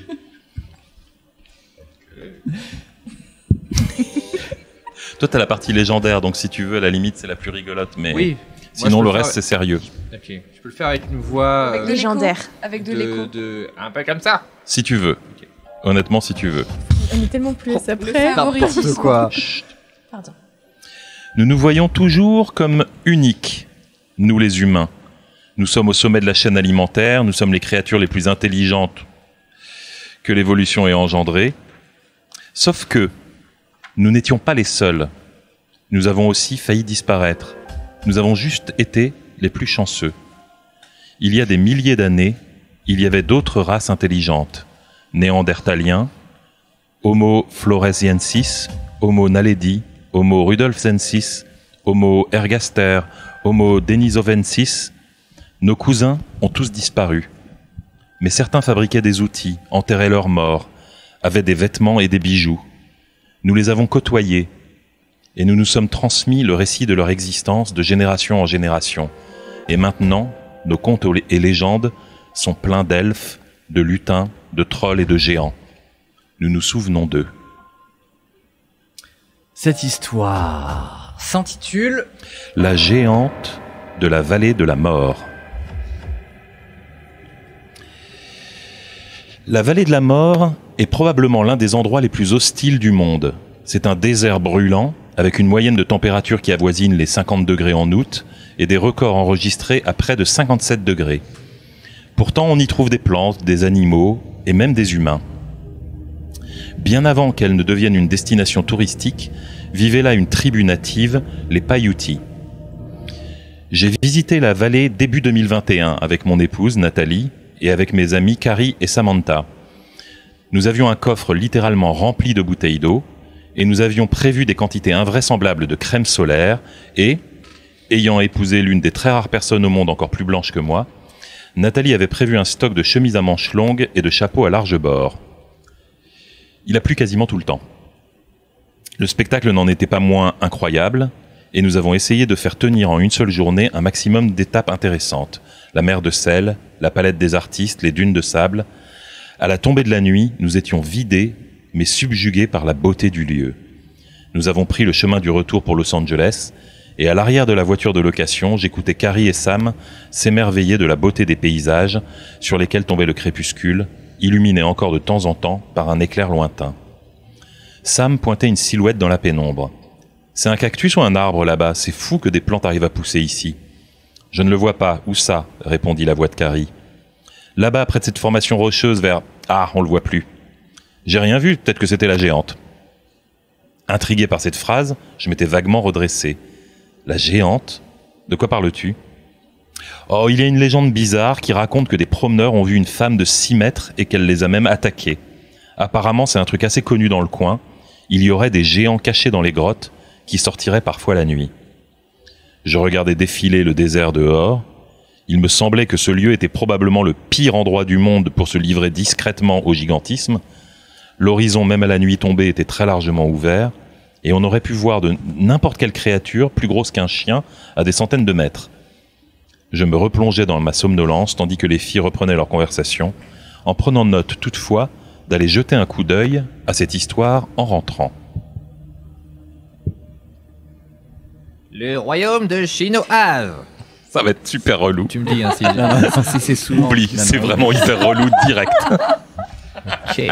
Toi, t'as la partie légendaire, donc si tu veux, à la limite, c'est la plus rigolote, mais Oui. sinon, Moi, le je peux reste, faire- c'est sérieux. Ok. Je peux le faire avec une voix Avec de légendaire. l'écho. Avec de l'écho. un peu comme ça. Si tu veux. Honnêtement, si tu veux. On est tellement plus à ça Le près. favoritisme. quoi. Pardon. Nous nous voyons toujours comme uniques, nous les humains. Nous sommes au sommet de la chaîne alimentaire, nous sommes les créatures les plus intelligentes que l'évolution ait engendrées. Sauf que nous n'étions pas les seuls. Nous avons aussi failli disparaître. Nous avons juste été les plus chanceux. Il y a des milliers d'années, il y avait d'autres races intelligentes. Néandertaliens, Homo floresiensis, Homo naledi, Homo rudolfensis, Homo ergaster, Homo denisovensis. Nos cousins ont tous disparu. Mais certains fabriquaient des outils, enterraient leurs morts, avaient des vêtements et des bijoux. Nous les avons côtoyés, et nous nous sommes transmis le récit de leur existence de génération en génération. Et maintenant, nos contes et légendes sont pleins d'elfes, de lutins, de trolls et de géants. Nous nous souvenons d'eux. Cette histoire s'intitule La géante de la vallée de la mort. La vallée de la mort est probablement l'un des endroits les plus hostiles du monde. C'est un désert brûlant, avec une moyenne de température qui avoisine les 50 degrés en août, et des records enregistrés à près de 57 degrés. Pourtant, on y trouve des plantes, des animaux, et même des humains. Bien avant qu'elle ne devienne une destination touristique, vivait là une tribu native, les Paiuti. J'ai visité la vallée début 2021 avec mon épouse Nathalie et avec mes amis Carrie et Samantha. Nous avions un coffre littéralement rempli de bouteilles d'eau et nous avions prévu des quantités invraisemblables de crème solaire et, ayant épousé l'une des très rares personnes au monde encore plus blanches que moi, Nathalie avait prévu un stock de chemises à manches longues et de chapeaux à large bord. Il a plu quasiment tout le temps. Le spectacle n'en était pas moins incroyable, et nous avons essayé de faire tenir en une seule journée un maximum d'étapes intéressantes. La mer de sel, la palette des artistes, les dunes de sable. À la tombée de la nuit, nous étions vidés, mais subjugués par la beauté du lieu. Nous avons pris le chemin du retour pour Los Angeles, et à l'arrière de la voiture de location, j'écoutais Carrie et Sam s'émerveiller de la beauté des paysages sur lesquels tombait le crépuscule, illuminé encore de temps en temps par un éclair lointain. Sam pointait une silhouette dans la pénombre. « C'est un cactus ou un arbre là-bas? C'est fou que des plantes arrivent à pousser ici. »« Je ne le vois pas. Où ça ?» répondit la voix de Carrie. « Là-bas, près de cette formation rocheuse vers... Ah, on le voit plus. »« J'ai rien vu, peut-être que c'était la géante. » Intrigué par cette phrase, je m'étais vaguement redressé. La géante? De quoi parles-tu? Oh, il y a une légende bizarre qui raconte que des promeneurs ont vu une femme de 6 mètres et qu'elle les a même attaqués. Apparemment, c'est un truc assez connu dans le coin. Il y aurait des géants cachés dans les grottes qui sortiraient parfois la nuit. Je regardais défiler le désert dehors. Il me semblait que ce lieu était probablement le pire endroit du monde pour se livrer discrètement au gigantisme. L'horizon, même à la nuit tombée, était très largement ouvert, et on aurait pu voir de n'importe quelle créature plus grosse qu'un chien à des centaines de mètres. Je me replongeais dans ma somnolence tandis que les filles reprenaient leur conversation, en prenant note toutefois d'aller jeter un coup d'œil à cette histoire en rentrant. Le royaume de Shinohave. Ça va être super relou. Tu me dis hein, si c'est souvent. Oublie, c'est vraiment hyper relou direct. Ok.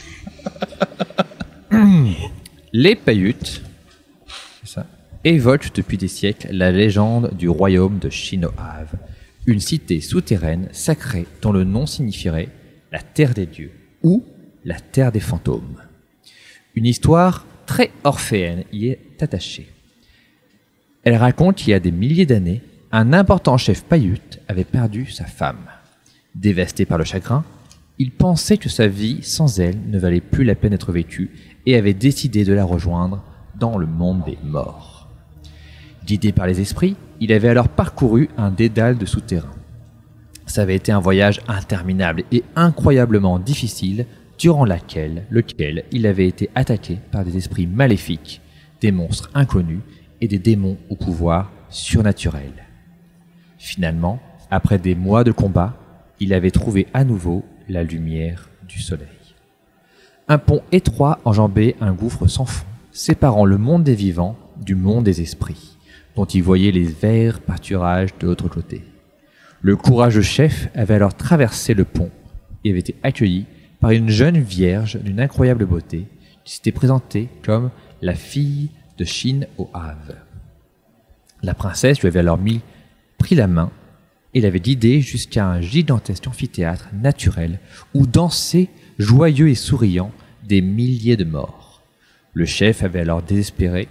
Les Paiutes, c'est ça, évoquent depuis des siècles la légende du royaume de Shinohave, une cité souterraine sacrée dont le nom signifierait la terre des dieux ou la terre des fantômes. Une histoire très orphéenne y est attachée. Elle raconte qu'il y a des milliers d'années, un important chef Paiute avait perdu sa femme. Dévasté par le chagrin, il pensait que sa vie sans elle ne valait plus la peine d'être vécue et avait décidé de la rejoindre dans le monde des morts. Guidé par les esprits, il avait alors parcouru un dédale de souterrains. Ça avait été un voyage interminable et incroyablement difficile durant lequel il avait été attaqué par des esprits maléfiques, des monstres inconnus et des démons au pouvoir surnaturel. Finalement, après des mois de combat, il avait trouvé à nouveau la lumière du soleil. Un pont étroit enjambait un gouffre sans fond, séparant le monde des vivants du monde des esprits, dont il voyait les verts pâturages de l'autre côté. Le courageux chef avait alors traversé le pont et avait été accueilli par une jeune vierge d'une incroyable beauté qui s'était présentée comme la fille de Shinohave. La princesse lui avait alors pris la main et l'avait guidé jusqu'à un gigantesque amphithéâtre naturel où dansaient, joyeux et souriants, des milliers de morts. Le chef avait alors désespéré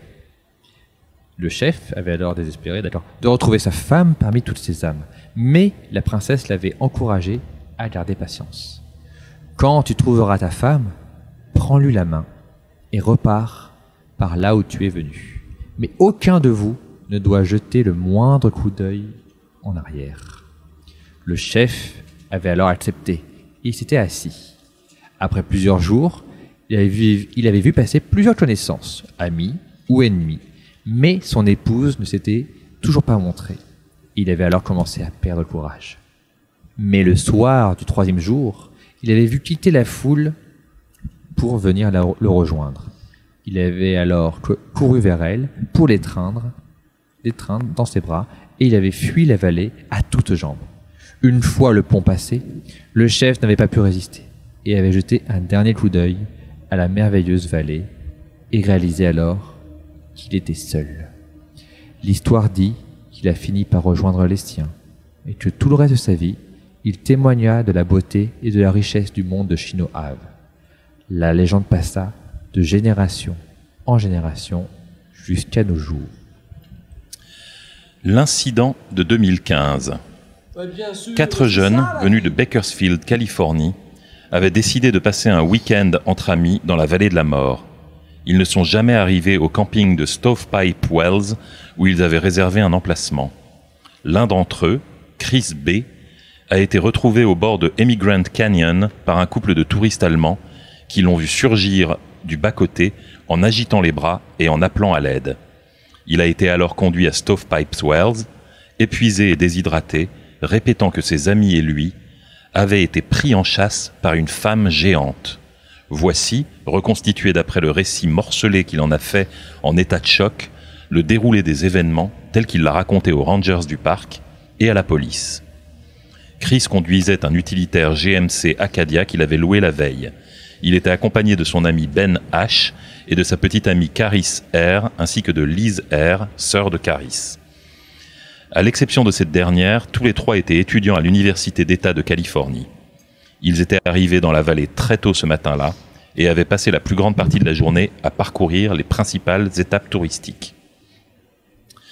de retrouver sa femme parmi toutes ces âmes. Mais la princesse l'avait encouragé à garder patience. Quand tu trouveras ta femme, prends-lui la main et repars par là où tu es venu. Mais aucun de vous ne doit jeter le moindre coup d'œil en arrière. Le chef avait alors accepté et il s'était assis. Après plusieurs jours, il avait vu passer plusieurs connaissances, amis ou ennemis, mais son épouse ne s'était toujours pas montrée. Il avait alors commencé à perdre courage. Mais le soir du 3e jour, il avait vu quitter la foule pour venir le rejoindre. Il avait alors couru vers elle pour l'étreindre dans ses bras et il avait fui la vallée à toutes jambes. Une fois le pont passé, le chef n'avait pas pu résister et avait jeté un dernier coup d'œil à la merveilleuse vallée et réalisé alors qu'il était seul. L'histoire dit qu'il a fini par rejoindre les siens et que tout le reste de sa vie, il témoigna de la beauté et de la richesse du monde de Shinohave. La légende passa de génération en génération jusqu'à nos jours. L'incident de 2015. 4 jeunes venus de Bakersfield, Californie, avaient décidé de passer un week-end entre amis dans la vallée de la mort. Ils ne sont jamais arrivés au camping de Stovepipe Wells où ils avaient réservé un emplacement. L'un d'entre eux, Chris B., a été retrouvé au bord de Emigrant Canyon par un couple de touristes allemands qui l'ont vu surgir du bas-côté en agitant les bras et en appelant à l'aide. Il a été alors conduit à Stovepipe Wells, épuisé et déshydraté, répétant que ses amis et lui avaient été pris en chasse par une femme géante. Voici, reconstitué d'après le récit morcelé qu'il en a fait en état de choc, le déroulé des événements tel qu'il l'a raconté aux rangers du parc et à la police. Chris conduisait un utilitaire GMC Acadia qu'il avait loué la veille. Il était accompagné de son ami Ben H. et de sa petite amie Caris R. ainsi que de Liz R., sœur de Caris. À l'exception de cette dernière, tous les 3 étaient étudiants à l'Université d'État de Californie. Ils étaient arrivés dans la vallée très tôt ce matin-là et avaient passé la plus grande partie de la journée à parcourir les principales étapes touristiques.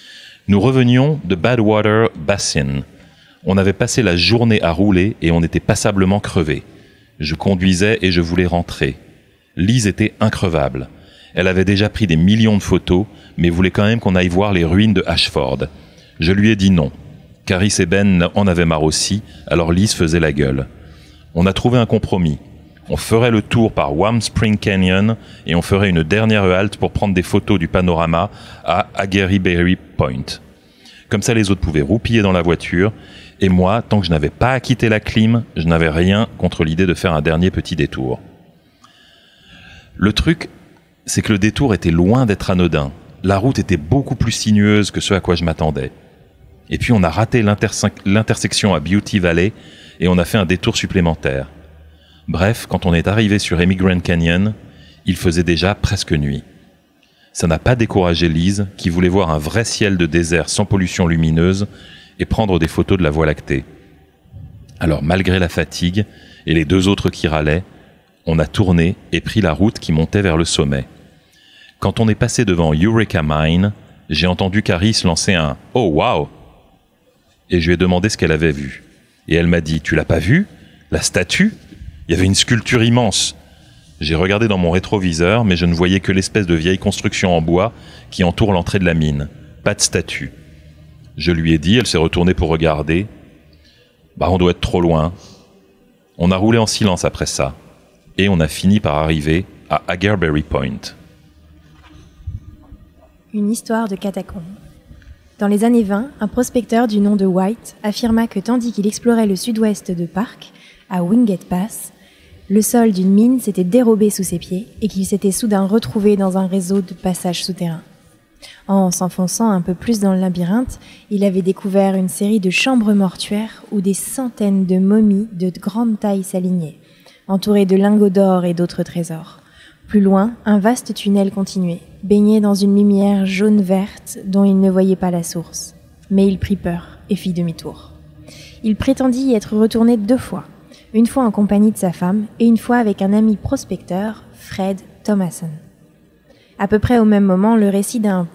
Nous revenions de Badwater Basin. On avait passé la journée à rouler et on était passablement crevés. Je conduisais et je voulais rentrer. Lise était increvable. Elle avait déjà pris des millions de photos, mais voulait quand même qu'on aille voir les ruines de Ashford. Je lui ai dit non. Caris et Ben en avaient marre aussi, alors Lise faisait la gueule. On a trouvé un compromis. On ferait le tour par Warm Spring Canyon et on ferait une dernière halte pour prendre des photos du panorama à Aggeryberry Point. Comme ça, les autres pouvaient roupiller dans la voiture, et moi, tant que je n'avais pas quitté la clim, je n'avais rien contre l'idée de faire un dernier petit détour. Le truc, c'est que le détour était loin d'être anodin. La route était beaucoup plus sinueuse que ce à quoi je m'attendais. Et puis on a raté l'intersection à Beauty Valley et on a fait un détour supplémentaire. Bref, quand on est arrivé sur Emigrant Canyon, il faisait déjà presque nuit. Ça n'a pas découragé Lise, qui voulait voir un vrai ciel de désert sans pollution lumineuse et prendre des photos de la Voie lactée. Alors malgré la fatigue et les deux autres qui râlaient, on a tourné et pris la route qui montait vers le sommet. Quand on est passé devant Eureka Mine, j'ai entendu Caris lancer un « Oh, wow !» et je lui ai demandé ce qu'elle avait vu. Et elle m'a dit « Tu l'as pas vu ? La statue ? Il y avait une sculpture immense !» J'ai regardé dans mon rétroviseur, mais je ne voyais que l'espèce de vieille construction en bois qui entoure l'entrée de la mine. Pas de statue. Je lui ai dit, elle s'est retournée pour regarder. « Bah, on doit être trop loin. » On a roulé en silence après ça. Et on a fini par arriver à Aggeryberry Point. Une histoire de catacombes. Dans les années 20, un prospecteur du nom de White affirma que tandis qu'il explorait le sud-ouest de Park, à Wingate Pass, le sol d'une mine s'était dérobé sous ses pieds et qu'il s'était soudain retrouvé dans un réseau de passages souterrains. En s'enfonçant un peu plus dans le labyrinthe, il avait découvert une série de chambres mortuaires où des centaines de momies de grande taille s'alignaient, entourées de lingots d'or et d'autres trésors. Plus loin, un vaste tunnel continuait, baigné dans une lumière jaune-verte dont il ne voyait pas la source. Mais il prit peur et fit demi-tour. Il prétendit y être retourné 2 fois, une fois en compagnie de sa femme et une fois avec un ami prospecteur, Fred Thomason. À peu près au même moment, le récit d'un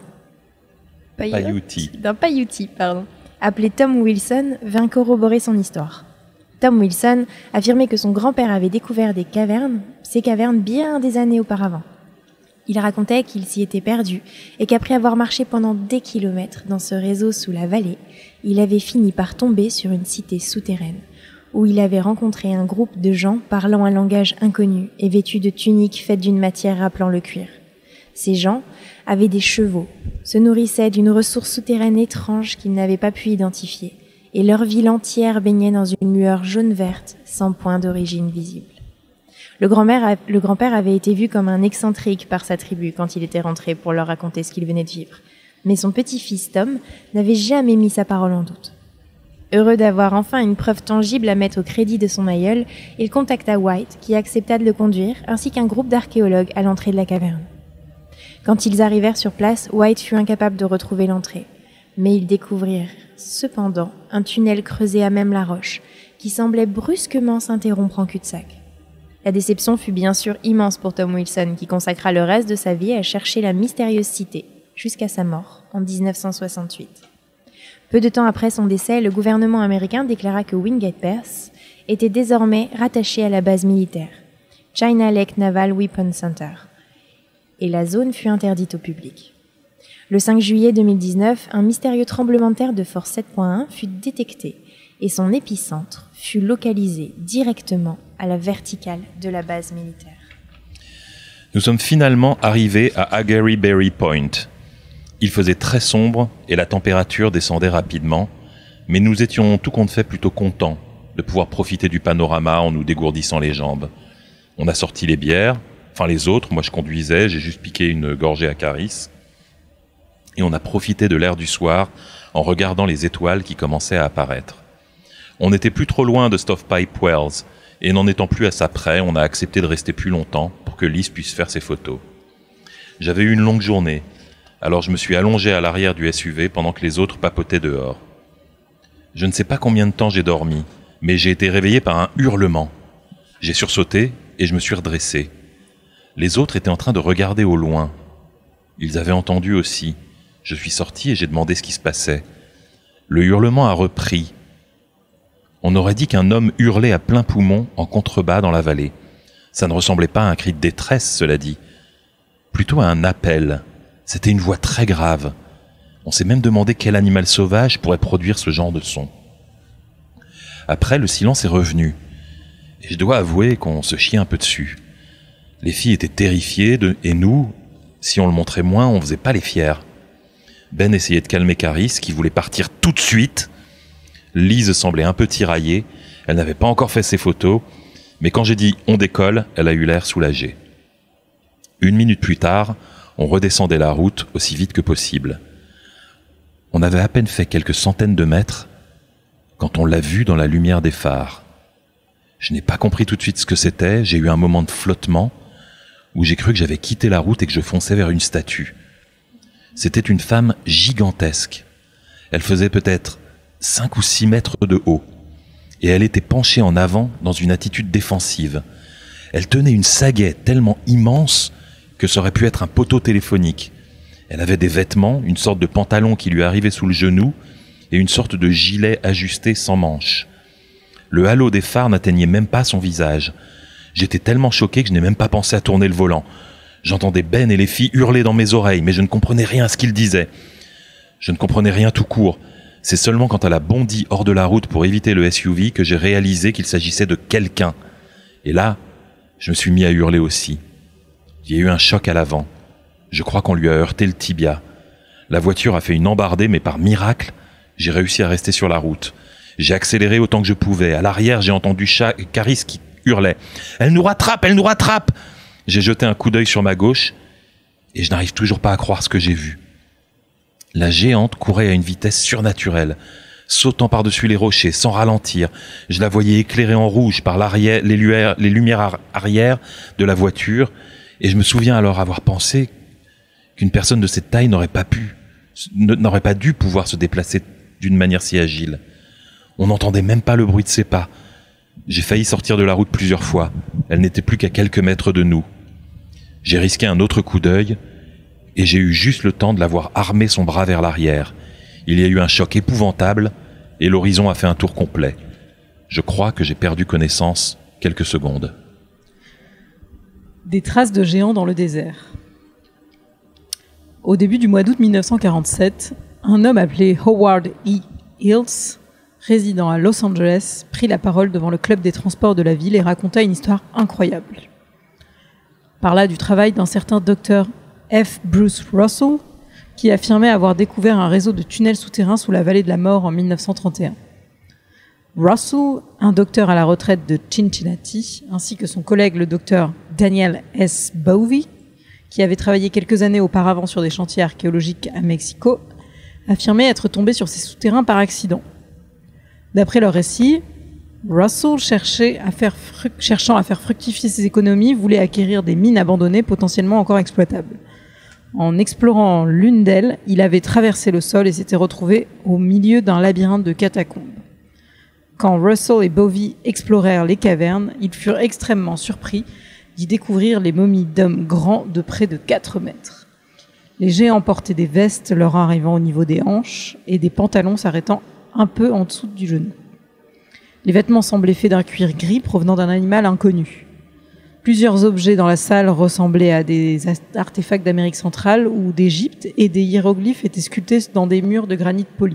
paillouti, appelé Tom Wilson, vint corroborer son histoire. Tom Wilson affirmait que son grand-père avait découvert ces cavernes bien des années auparavant. Il racontait qu'il s'y était perdu et qu'après avoir marché pendant des kilomètres dans ce réseau sous la vallée, il avait fini par tomber sur une cité souterraine, où il avait rencontré un groupe de gens parlant un langage inconnu et vêtus de tuniques faites d'une matière rappelant le cuir. Ces gens avaient des chevaux, se nourrissaient d'une ressource souterraine étrange qu'ils n'avaient pas pu identifier, et leur ville entière baignait dans une lueur jaune-verte sans point d'origine visible. Le grand-père avait été vu comme un excentrique par sa tribu quand il était rentré pour leur raconter ce qu'il venait de vivre, mais son petit-fils Tom n'avait jamais mis sa parole en doute. Heureux d'avoir enfin une preuve tangible à mettre au crédit de son aïeul, il contacta White, qui accepta de le conduire, ainsi qu'un groupe d'archéologues à l'entrée de la caverne. Quand ils arrivèrent sur place, White fut incapable de retrouver l'entrée, mais ils découvrirent cependant un tunnel creusé à même la roche, qui semblait brusquement s'interrompre en cul-de-sac. La déception fut bien sûr immense pour Tom Wilson, qui consacra le reste de sa vie à chercher la mystérieuse cité, jusqu'à sa mort, en 1968. Peu de temps après son décès, le gouvernement américain déclara que Wingate Pass était désormais rattaché à la base militaire, China Lake Naval Weapons Center, et la zone fut interdite au public. Le 5 juillet 2019, un mystérieux tremblement de terre de force 7.1 fut détecté et son épicentre fut localisé directement à la verticale de la base militaire. Nous sommes finalement arrivés à Aggeryberry Point. Il faisait très sombre et la température descendait rapidement, mais nous étions tout compte fait plutôt contents de pouvoir profiter du panorama en nous dégourdissant les jambes. On a sorti les bières, enfin les autres, moi je conduisais, j'ai juste piqué une gorgée à Caris, et on a profité de l'air du soir en regardant les étoiles qui commençaient à apparaître. On n'était plus trop loin de Stovepipe Wells, et n'en étant plus à ça près, on a accepté de rester plus longtemps pour que Lise puisse faire ses photos. J'avais eu une longue journée, alors je me suis allongé à l'arrière du SUV pendant que les autres papotaient dehors. Je ne sais pas combien de temps j'ai dormi, mais j'ai été réveillé par un hurlement. J'ai sursauté et je me suis redressé. Les autres étaient en train de regarder au loin. Ils avaient entendu aussi. Je suis sorti et j'ai demandé ce qui se passait. Le hurlement a repris. On aurait dit qu'un homme hurlait à plein poumon en contrebas dans la vallée. Ça ne ressemblait pas à un cri de détresse, cela dit. Plutôt à un appel. C'était une voix très grave. On s'est même demandé quel animal sauvage pourrait produire ce genre de son. Après, le silence est revenu. Et je dois avouer qu'on se chiait un peu dessus. Les filles étaient terrifiées et nous, si on le montrait moins, on faisait pas les fiers. Ben essayait de calmer Caris, qui voulait partir tout de suite. Lise semblait un peu tiraillée. Elle n'avait pas encore fait ses photos. Mais quand j'ai dit « on décolle », elle a eu l'air soulagée. 1 minute plus tard, on redescendait la route aussi vite que possible. On avait à peine fait quelques centaines de mètres quand on l'a vue dans la lumière des phares. Je n'ai pas compris tout de suite ce que c'était. J'ai eu un moment de flottement où j'ai cru que j'avais quitté la route et que je fonçais vers une statue. C'était une femme gigantesque. Elle faisait peut-être 5 ou 6 mètres de haut. Et elle était penchée en avant dans une attitude défensive. Elle tenait une sagaie tellement immense que ça aurait pu être un poteau téléphonique. Elle avait des vêtements, une sorte de pantalon qui lui arrivait sous le genou et une sorte de gilet ajusté sans manches. Le halo des phares n'atteignait même pas son visage. J'étais tellement choqué que je n'ai même pas pensé à tourner le volant. J'entendais Ben et les filles hurler dans mes oreilles, mais je ne comprenais rien à ce qu'ils disaient. Je ne comprenais rien tout court. C'est seulement quand elle a bondi hors de la route pour éviter le SUV que j'ai réalisé qu'il s'agissait de quelqu'un. Et là, je me suis mis à hurler aussi. Il y a eu un choc à l'avant. Je crois qu'on lui a heurté le tibia. La voiture a fait une embardée, mais par miracle, j'ai réussi à rester sur la route. J'ai accéléré autant que je pouvais. À l'arrière, j'ai entendu Caris qui hurlait. « Elle nous rattrape, elle nous rattrape !» J'ai jeté un coup d'œil sur ma gauche et je n'arrive toujours pas à croire ce que j'ai vu. La géante courait à une vitesse surnaturelle, sautant par-dessus les rochers sans ralentir. Je la voyais éclairée en rouge par l'arrière, les lumières arrière de la voiture, et je me souviens alors avoir pensé qu'une personne de cette taille n'aurait pas dû pouvoir se déplacer d'une manière si agile. On n'entendait même pas le bruit de ses pas. J'ai failli sortir de la route plusieurs fois. Elle n'était plus qu'à quelques mètres de nous. J'ai risqué un autre coup d'œil, et j'ai eu juste le temps de la voir armer son bras vers l'arrière. Il y a eu un choc épouvantable, et l'horizon a fait un tour complet. Je crois que j'ai perdu connaissance quelques secondes. Des traces de géants dans le désert. Au début du mois d'août 1947, un homme appelé Howard E. Hills, résident à Los Angeles, prit la parole devant le club des transports de la ville et raconta une histoire incroyable. Parla du travail d'un certain docteur F. Bruce Russell, qui affirmait avoir découvert un réseau de tunnels souterrains sous la vallée de la mort en 1931. Russell, un docteur à la retraite de Cincinnati, ainsi que son collègue le docteur Daniel S. Bovey, qui avait travaillé quelques années auparavant sur des chantiers archéologiques à Mexico, affirmaient être tombés sur ces souterrains par accident. D'après leur récit, Russell, cherchant à faire fructifier ses économies, voulait acquérir des mines abandonnées potentiellement encore exploitables. En explorant l'une d'elles, il avait traversé le sol et s'était retrouvé au milieu d'un labyrinthe de catacombes. Quand Russell et Bovey explorèrent les cavernes, ils furent extrêmement surpris d'y découvrir les momies d'hommes grands de près de 4 mètres. Les géants portaient des vestes leur arrivant au niveau des hanches et des pantalons s'arrêtant un peu en dessous du genou. Les vêtements semblaient faits d'un cuir gris provenant d'un animal inconnu. Plusieurs objets dans la salle ressemblaient à des artefacts d'Amérique centrale ou d'Égypte et des hiéroglyphes étaient sculptés dans des murs de granit poli.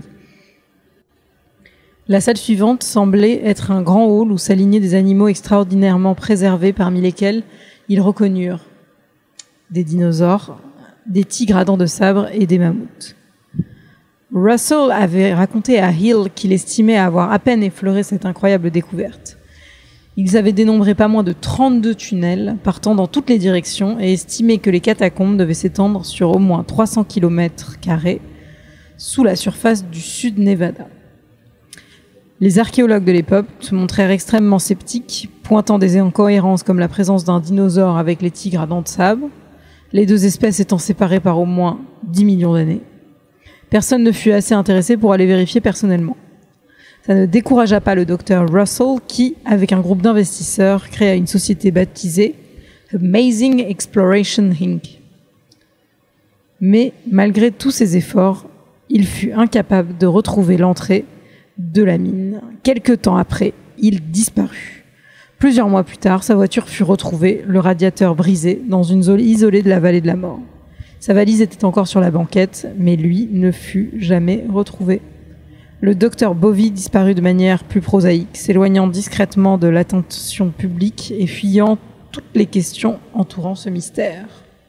La salle suivante semblait être un grand hall où s'alignaient des animaux extraordinairement préservés parmi lesquels ils reconnurent des dinosaures, des tigres à dents de sabre et des mammouths. Russell avait raconté à Hill qu'il estimait avoir à peine effleuré cette incroyable découverte. Ils avaient dénombré pas moins de 32 tunnels partant dans toutes les directions et estimé que les catacombes devaient s'étendre sur au moins 300 km² sous la surface du sud Nevada. Les archéologues de l'époque se montrèrent extrêmement sceptiques, pointant des incohérences comme la présence d'un dinosaure avec les tigres à dents de sabre, les deux espèces étant séparées par au moins 10 millions d'années. Personne ne fut assez intéressé pour aller vérifier personnellement. Ça ne découragea pas le docteur Russell qui, avec un groupe d'investisseurs, créa une société baptisée Amazing Exploration Inc. Mais malgré tous ses efforts, il fut incapable de retrouver l'entrée de la mine. Quelque temps après, il disparut. Plusieurs mois plus tard, sa voiture fut retrouvée, le radiateur brisé, dans une zone isolée de la vallée de la mort. Sa valise était encore sur la banquette, mais lui ne fut jamais retrouvé. Le docteur Bovy disparut de manière plus prosaïque, s'éloignant discrètement de l'attention publique et fuyant toutes les questions entourant ce mystère.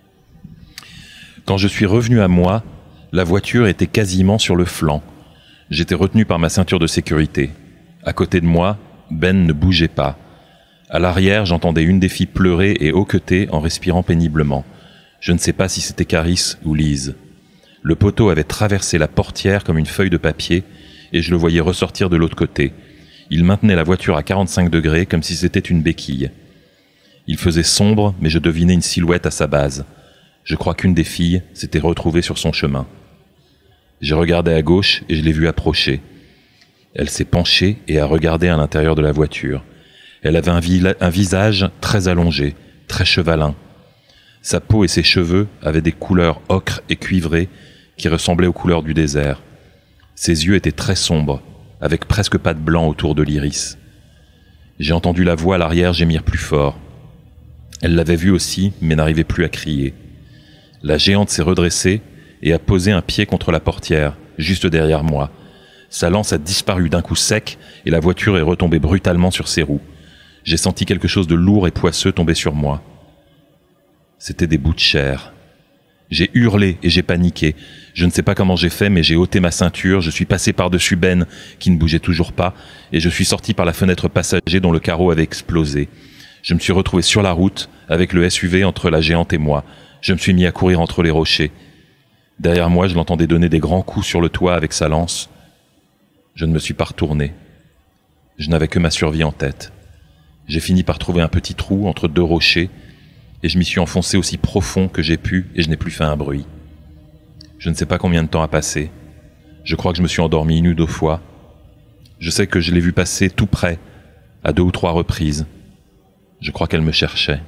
Quand je suis revenu à moi, la voiture était quasiment sur le flanc. J'étais retenu par ma ceinture de sécurité. À côté de moi, Ben ne bougeait pas. À l'arrière, j'entendais une des filles pleurer et hoqueter en respirant péniblement. Je ne sais pas si c'était Caris ou Lise. Le poteau avait traversé la portière comme une feuille de papier et je le voyais ressortir de l'autre côté. Il maintenait la voiture à 45 degrés comme si c'était une béquille. Il faisait sombre, mais je devinais une silhouette à sa base. Je crois qu'une des filles s'était retrouvée sur son chemin. J'ai regardé à gauche et je l'ai vue approcher. Elle s'est penchée et a regardé à l'intérieur de la voiture. Elle avait un visage très allongé, très chevalin. Sa peau et ses cheveux avaient des couleurs ocre et cuivrées qui ressemblaient aux couleurs du désert. Ses yeux étaient très sombres, avec presque pas de blanc autour de l'iris. J'ai entendu la voix à l'arrière gémir plus fort. Elle l'avait vue aussi, mais n'arrivait plus à crier. La géante s'est redressée et a posé un pied contre la portière, juste derrière moi. Sa lance a disparu d'un coup sec et la voiture est retombée brutalement sur ses roues. J'ai senti quelque chose de lourd et poisseux tomber sur moi. C'était des bouts de chair. J'ai hurlé et j'ai paniqué. Je ne sais pas comment j'ai fait, mais j'ai ôté ma ceinture, je suis passé par-dessus Ben, qui ne bougeait toujours pas, et je suis sorti par la fenêtre passager dont le carreau avait explosé. Je me suis retrouvé sur la route, avec le SUV entre la géante et moi. Je me suis mis à courir entre les rochers. Derrière moi, je l'entendais donner des grands coups sur le toit avec sa lance. Je ne me suis pas retourné. Je n'avais que ma survie en tête. J'ai fini par trouver un petit trou entre deux rochers, et je m'y suis enfoncé aussi profond que j'ai pu, et je n'ai plus fait un bruit. Je ne sais pas combien de temps a passé. Je crois que je me suis endormi 1 ou 2 fois. Je sais que je l'ai vue passer tout près, à 2 ou 3 reprises. Je crois qu'elle me cherchait.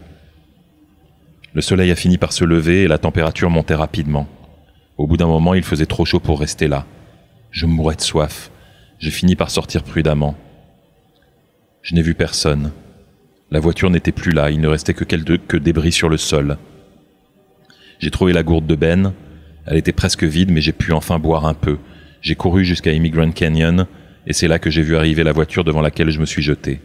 Le soleil a fini par se lever et la température montait rapidement. Au bout d'un moment, il faisait trop chaud pour rester là. Je mourais de soif. J'ai fini par sortir prudemment. Je n'ai vu personne. La voiture n'était plus là, il ne restait que quelques débris sur le sol. J'ai trouvé la gourde de Ben. Elle était presque vide, mais j'ai pu enfin boire un peu. J'ai couru jusqu'à Immigrant Canyon, et c'est là que j'ai vu arriver la voiture devant laquelle je me suis jeté.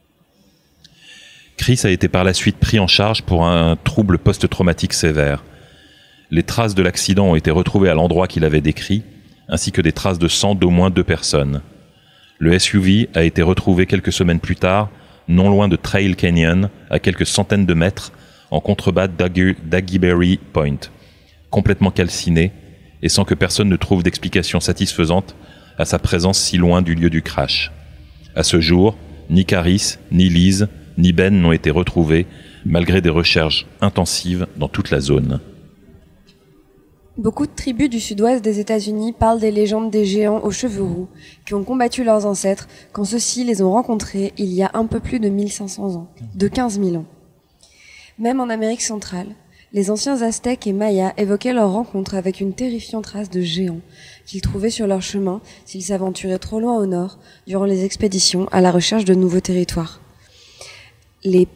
Chris a été par la suite pris en charge pour un trouble post-traumatique sévère. Les traces de l'accident ont été retrouvées à l'endroit qu'il avait décrit, ainsi que des traces de sang d'au moins 2 personnes. Le SUV a été retrouvé quelques semaines plus tard, non loin de Trail Canyon, à quelques centaines de mètres, en contrebas d'Aggyberry Point, complètement calciné, et sans que personne ne trouve d'explication satisfaisante à sa présence si loin du lieu du crash. À ce jour, ni Caris, ni Lise, ni Ben n'ont été retrouvés, malgré des recherches intensives dans toute la zone. Beaucoup de tribus du sud-ouest des États-Unis parlent des légendes des géants aux cheveux roux qui ont combattu leurs ancêtres quand ceux-ci les ont rencontrés il y a un peu plus de 1500 ans, de 15 000 ans. Même en Amérique centrale, les anciens Aztèques et Mayas évoquaient leur rencontre avec une terrifiante race de géants qu'ils trouvaient sur leur chemin s'ils s'aventuraient trop loin au nord durant les expéditions à la recherche de nouveaux territoires. Les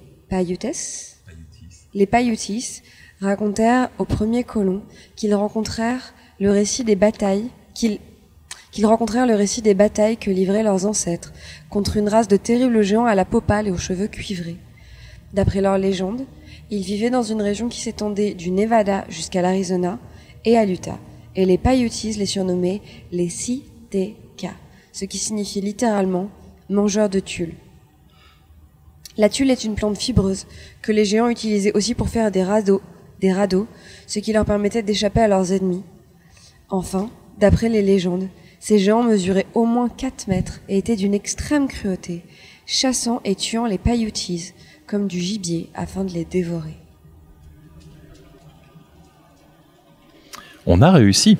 Paiutes racontèrent aux premiers colons qu'ils rencontrèrent le récit des batailles que livraient leurs ancêtres contre une race de terribles géants à la peau pâle et aux cheveux cuivrés. D'après leur légende, ils vivaient dans une région qui s'étendait du Nevada jusqu'à l'Arizona et à l'Utah, et les Paiutes les surnommaient les Siteka, ce qui signifie littéralement « mangeurs de tulle ». La tulle est une plante fibreuse que les géants utilisaient aussi pour faire des radeaux, ce qui leur permettait d'échapper à leurs ennemis. Enfin, d'après les légendes, ces géants mesuraient au moins 4 mètres et étaient d'une extrême cruauté, chassant et tuant les Paiutes comme du gibier afin de les dévorer. On a réussi.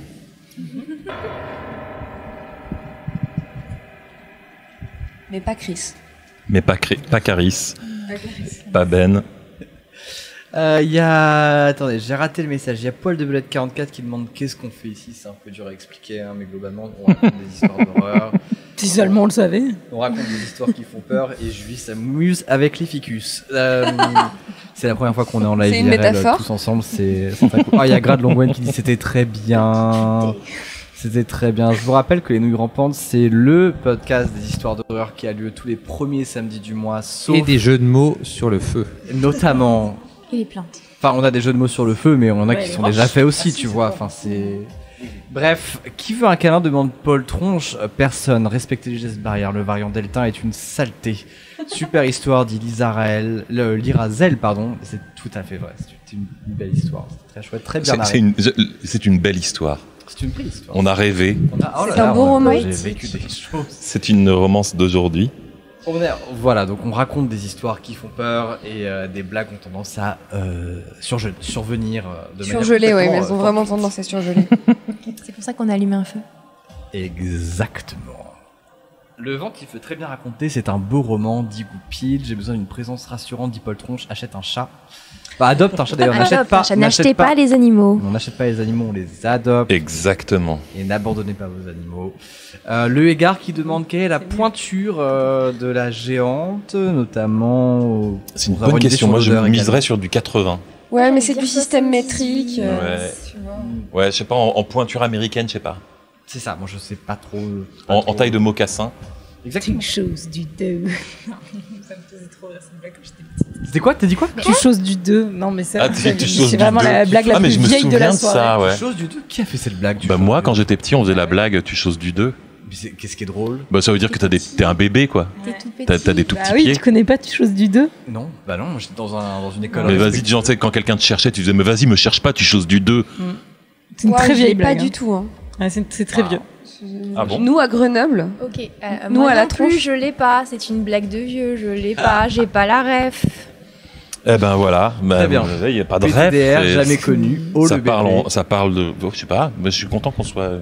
Mais pas Chris. Mais pas Caris, pas Ben. Il y a... Attendez, j'ai raté le message. Il y a Poil de Belette 44 qui demande qu'est-ce qu'on fait ici. C'est un peu dur à expliquer, hein, mais globalement, on raconte des histoires d'horreur. Si seulement on le savait. On raconte des histoires qui font peur et Julie s'amuse avec les ficus. C'est la première fois qu'on est en live C'est une IRL, métaphore. tous ensemble. C'est très cool. Ah, il y a Grad Longwen qui dit c'était très bien. C'était très bien. Je vous rappelle que Les Nouilles Rampantes, c'est le podcast des histoires d'horreur qui a lieu tous les premiers samedis du mois, sauf Et des jeux de mots sur le feu. notamment. Et les plaintes. Enfin, on a des jeux de mots sur le feu, mais on en a qui les sont roches. déjà faits aussi, tu vois. Enfin, c'est. Bref, qui veut un câlin demande Paul Tronche. Personne. Respectez les gestes barrières. Le variant Delta est une saleté. Super histoire, dit Lirazel, pardon. C'est tout à fait vrai. C'est une belle histoire. C'est très chouette, très bien narré. C'est une belle histoire. C'est une belle histoire. On a rêvé. Oh là C'est un là, beau roman. J'ai vécu des choses. C'est une romance d'aujourd'hui. Voilà, donc on raconte des histoires qui font peur et des blagues ont tendance à survenir de manière Surgelées, oui, mais complètement, elles ont vraiment tendance à surgeler. C'est pour ça qu'on a allumé un feu. Exactement. Le vent qu'il fait très bien raconter, c'est un beau roman, dit Goupil. J'ai besoin d'une présence rassurante, dit Paul Tronche. Achète un chat. Bah, adopte un chat d'ailleurs. N'achetez pas les animaux. On n'achète pas les animaux, on les adopte. Exactement. Et n'abandonnez pas vos animaux. Le Égard qui demande quelle est la pointure de la géante, notamment. C'est une bonne question. Moi, je miserais sur du 80. Ouais, mais c'est du système métrique. Ouais, je sais pas, en pointure américaine, je sais pas. C'est ça, moi je sais pas trop. En taille de mocassin. Exactement. Tu choses du 2. Ça me faisait trop rire cette blague quand j'étais petite. C'était quoi? T'as dit quoi? Tu choses du 2. Non, mais ça, Tu choses c'est du vraiment 2. la blague la mais plus je me vieille de la souviens de soirée. ça, ouais. Chose du 2? Qui a fait cette blague? Bah, moi, quand j'étais petit, on faisait la blague, tu choses du 2. Qu'est-ce qui est drôle? Bah, ça veut dire que t'es un bébé, quoi. T'es tout petit. T'as des tout Bah petits oui, pieds. tu connais pas Tu choses du 2? Non, bah non, moi j'étais dans une école. Mais vas-y, genre, tu sais, quand quelqu'un te cherchait, tu disais, mais vas-y, me cherche pas, tu choses du 2. C'est une Ouais, très je vieille l'ai blague. pas du tout. Hein. Ouais, c'est très vieux. Ah bon? Nous, à Grenoble, Ok. Nous, Moi à la non plus, tronche. je l'ai pas. C'est une blague de vieux. Je l'ai pas. J'ai pas la ref. Eh ben voilà, Très bien. il n'y a pas de PTDR, rêve. et jamais connu. Oh, ça le bébé. parle de. Je sais pas, mais je suis content qu'on soit.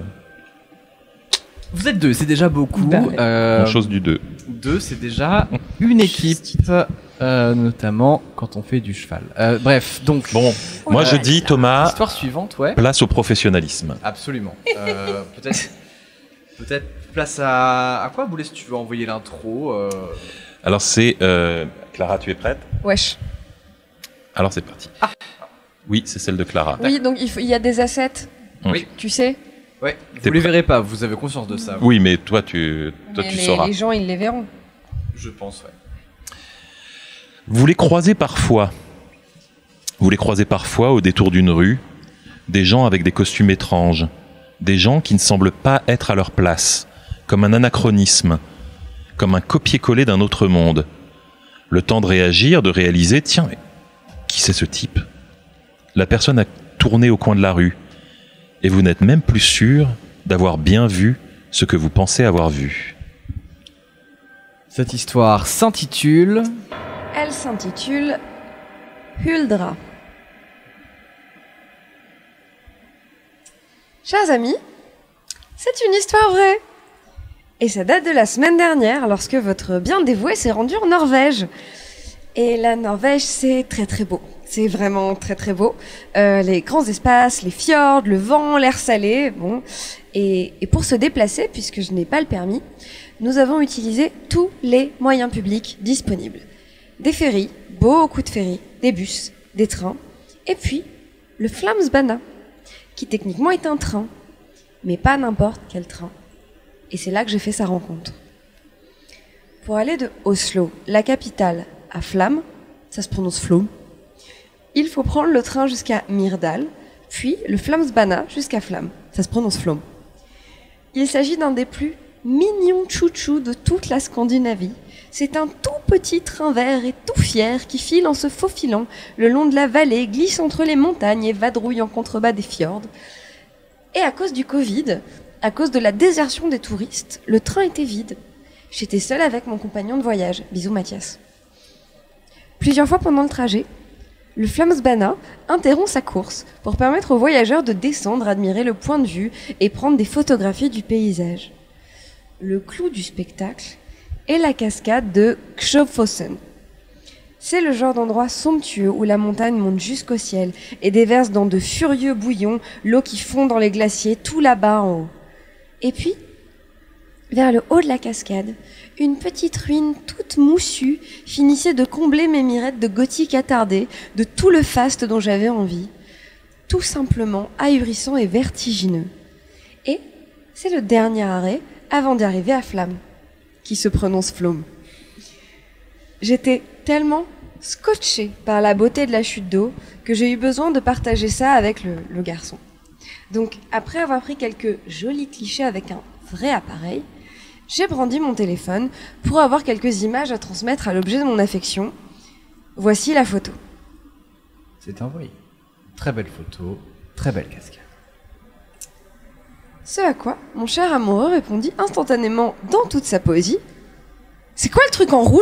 Vous êtes deux, c'est déjà beaucoup. Bah ouais. En chose du 2. Deux, c'est déjà une équipe, notamment quand on fait du cheval. Bref, donc. Bon, moi je dis, Thomas, Histoire suivante, ouais. place au professionnalisme. Absolument. Peut-être place à quoi, Boulet, si tu veux envoyer l'intro. Alors c'est. Clara, tu es prête? wesh. Alors c'est parti. Oui, c'est celle de Clara. Oui, donc il y a des assets, Oui. tu sais. Ouais. T'es Vous les prêt? verrez pas, vous avez conscience de ça. Oui, mais toi tu Mais sauras. les gens, ils les verront. Je pense, ouais. Vous les croisez parfois. Vous les croisez parfois au détour d'une rue. Des gens avec des costumes étranges. Des gens qui ne semblent pas être à leur place. Comme un anachronisme. Comme un copier-coller d'un autre monde. Le temps de réagir, de réaliser, tiens, mais qui c'est ce type? La personne a tourné au coin de la rue. Et vous n'êtes même plus sûr d'avoir bien vu ce que vous pensez avoir vu. Cette histoire s'intitule. Elle s'intitule Huldra. Chers amis, c'est une histoire vraie. Et ça date de la semaine dernière, lorsque votre bien dévoué s'est rendu en Norvège. Et la Norvège, c'est très très beau. C'est vraiment très très beau. Les grands espaces, les fjords, le vent, l'air salé. Bon. Et pour se déplacer, puisque je n'ai pas le permis, nous avons utilisé tous les moyens publics disponibles. Des ferries, beaucoup de ferries, des bus, des trains, et puis le Flamsbana, qui techniquement est un train, mais pas n'importe quel train. Et c'est là que j'ai fait sa rencontre. Pour aller de Oslo, la capitale, à Flam, ça se prononce Flom, il faut prendre le train jusqu'à Myrdal, puis le Flamsbana jusqu'à Flam, ça se prononce Flom. Il s'agit d'un des plus mignons chouchous de toute la Scandinavie. C'est un tout petit train vert et tout fier qui file en se faufilant le long de la vallée, glisse entre les montagnes et vadrouille en contrebas des fjords. Et à cause du Covid, à cause de la désertion des touristes, le train était vide. J'étais seule avec mon compagnon de voyage. Bisous Mathias. Plusieurs fois pendant le trajet, le Flamsbana interrompt sa course pour permettre aux voyageurs de descendre, admirer le point de vue et prendre des photographies du paysage. Le clou du spectacle est la cascade de Kjøfossen. C'est le genre d'endroit somptueux où la montagne monte jusqu'au ciel et déverse dans de furieux bouillons l'eau qui fond dans les glaciers tout là-bas en haut. Et puis, vers le haut de la cascade, une petite ruine toute moussue finissait de combler mes mirettes de gothique attardé, de tout le faste dont j'avais envie. Tout simplement ahurissant et vertigineux. Et c'est le dernier arrêt avant d'arriver à Flamme, qui se prononce Flôme. J'étais tellement scotchée par la beauté de la chute d'eau que j'ai eu besoin de partager ça avec le garçon. Donc, après avoir pris quelques jolis clichés avec un vrai appareil, j'ai brandi mon téléphone pour avoir quelques images à transmettre à l'objet de mon affection. Voici la photo. C'est envoyé. Très belle photo, très belle cascade. Ce à quoi mon cher amoureux répondit instantanément dans toute sa poésie. C'est quoi le truc en rouge ?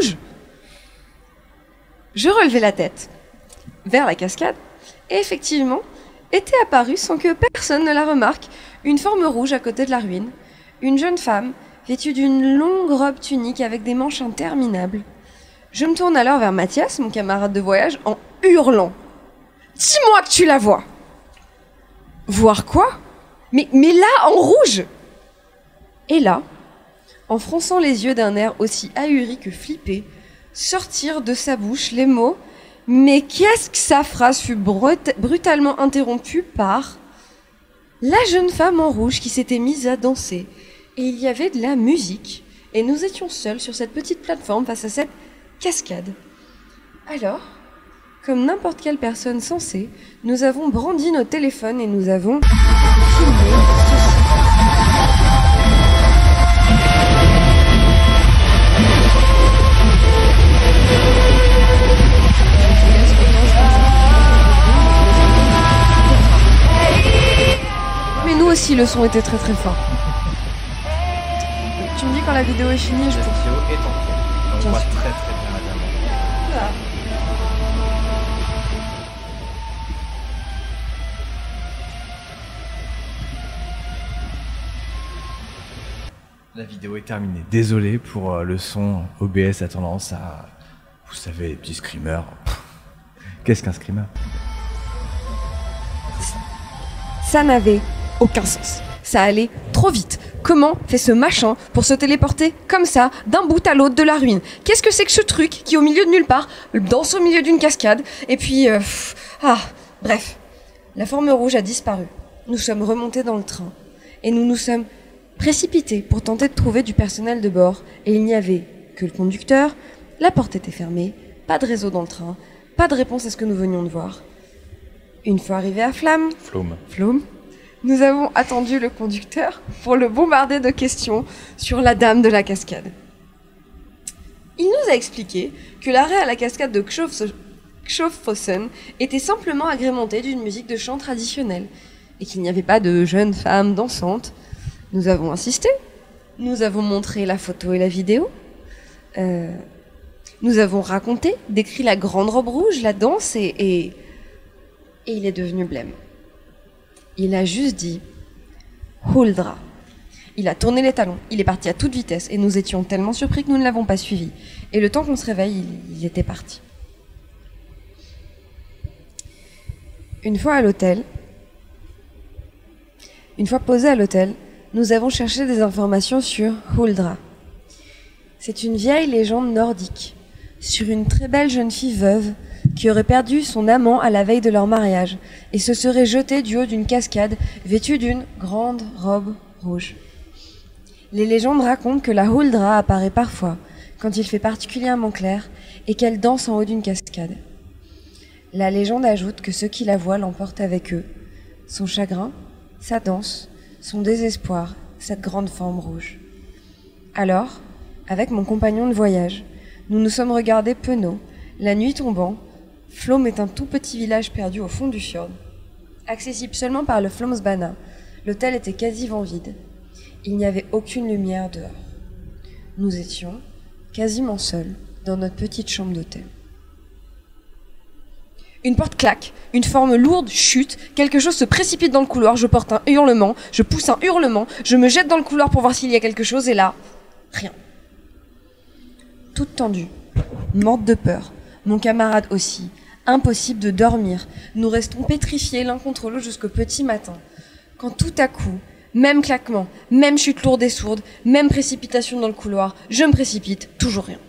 Je relevai la tête vers la cascade et effectivement était apparue sans que personne ne la remarque une forme rouge à côté de la ruine, une jeune femme vêtue d'une longue robe tunique avec des manches interminables. Je me tourne alors vers Mathias, mon camarade de voyage, en hurlant. « Dis-moi que tu la vois !» « Voir quoi ? Mais là, en rouge !» Et là, en fronçant les yeux d'un air aussi ahuri que flippé, sortirent de sa bouche les mots « Mais qu'est-ce que sa phrase fut brutalement interrompue par la jeune femme en rouge qui s'était mise à danser. Et il y avait de la musique. Et nous étions seuls sur cette petite plateforme face à cette cascade. Alors, comme n'importe quelle personne sensée, nous avons brandi nos téléphones et nous avons filmé ceci. Mais nous aussi, le son était très très fort. Tu me dis quand la vidéo est finie, je La vidéo est en cours. On voit très très bien la dame. Voilà. La vidéo est terminée. Désolé pour le son. OBS a tendance à... Vous savez, les petits screamers. Qu'est-ce qu'un screamer? Ça n'avait aucun sens. Ça allait trop vite. Comment fait ce machin pour se téléporter comme ça d'un bout à l'autre de la ruine? Qu'est-ce que c'est que ce truc qui est au milieu de nulle part, danse au milieu d'une cascade, et puis... bref. La forme rouge a disparu. Nous sommes remontés dans le train. Et nous nous sommes précipités pour tenter de trouver du personnel de bord. Et il n'y avait que le conducteur, la porte était fermée, pas de réseau dans le train, pas de réponse à ce que nous venions de voir. Une fois arrivés à Flamme, nous avons attendu le conducteur pour le bombarder de questions sur la dame de la cascade. Il nous a expliqué que l'arrêt à la cascade de Kjoffossen était simplement agrémenté d'une musique de chant traditionnelle et qu'il n'y avait pas de jeunes femmes dansantes. Nous avons insisté, nous avons montré la photo et la vidéo, nous avons raconté, décrit la grande robe rouge, la danse et il est devenu blême. Il a juste dit « Huldra ». Il a tourné les talons, il est parti à toute vitesse et nous étions tellement surpris que nous ne l'avons pas suivi. Et le temps qu'on se réveille, il était parti. Une fois posé à l'hôtel, nous avons cherché des informations sur Huldra. C'est une vieille légende nordique sur une très belle jeune fille veuve qui aurait perdu son amant à la veille de leur mariage et se serait jetée du haut d'une cascade vêtue d'une grande robe rouge. Les légendes racontent que la Huldra apparaît parfois quand il fait particulièrement clair et qu'elle danse en haut d'une cascade. La légende ajoute que ceux qui la voient l'emportent avec eux, son chagrin, sa danse, son désespoir, cette grande forme rouge. Alors, avec mon compagnon de voyage, nous nous sommes regardés penauds, la nuit tombant. Flåm est un tout petit village perdu au fond du fjord. Accessible seulement par le Flåmsbana, l'hôtel était quasiment vide. Il n'y avait aucune lumière dehors. Nous étions quasiment seuls dans notre petite chambre d'hôtel. Une porte claque, une forme lourde chute, quelque chose se précipite dans le couloir, je porte un hurlement, je pousse un hurlement, je me jette dans le couloir pour voir s'il y a quelque chose et là, rien. Toute tendue, morte de peur, Mon camarade aussi. Impossible de dormir. Nous restons pétrifiés l'un contre l'autre jusqu'au petit matin. Quand tout à coup, même claquement, même chute lourde et sourde, même précipitation dans le couloir, je me précipite, toujours rien.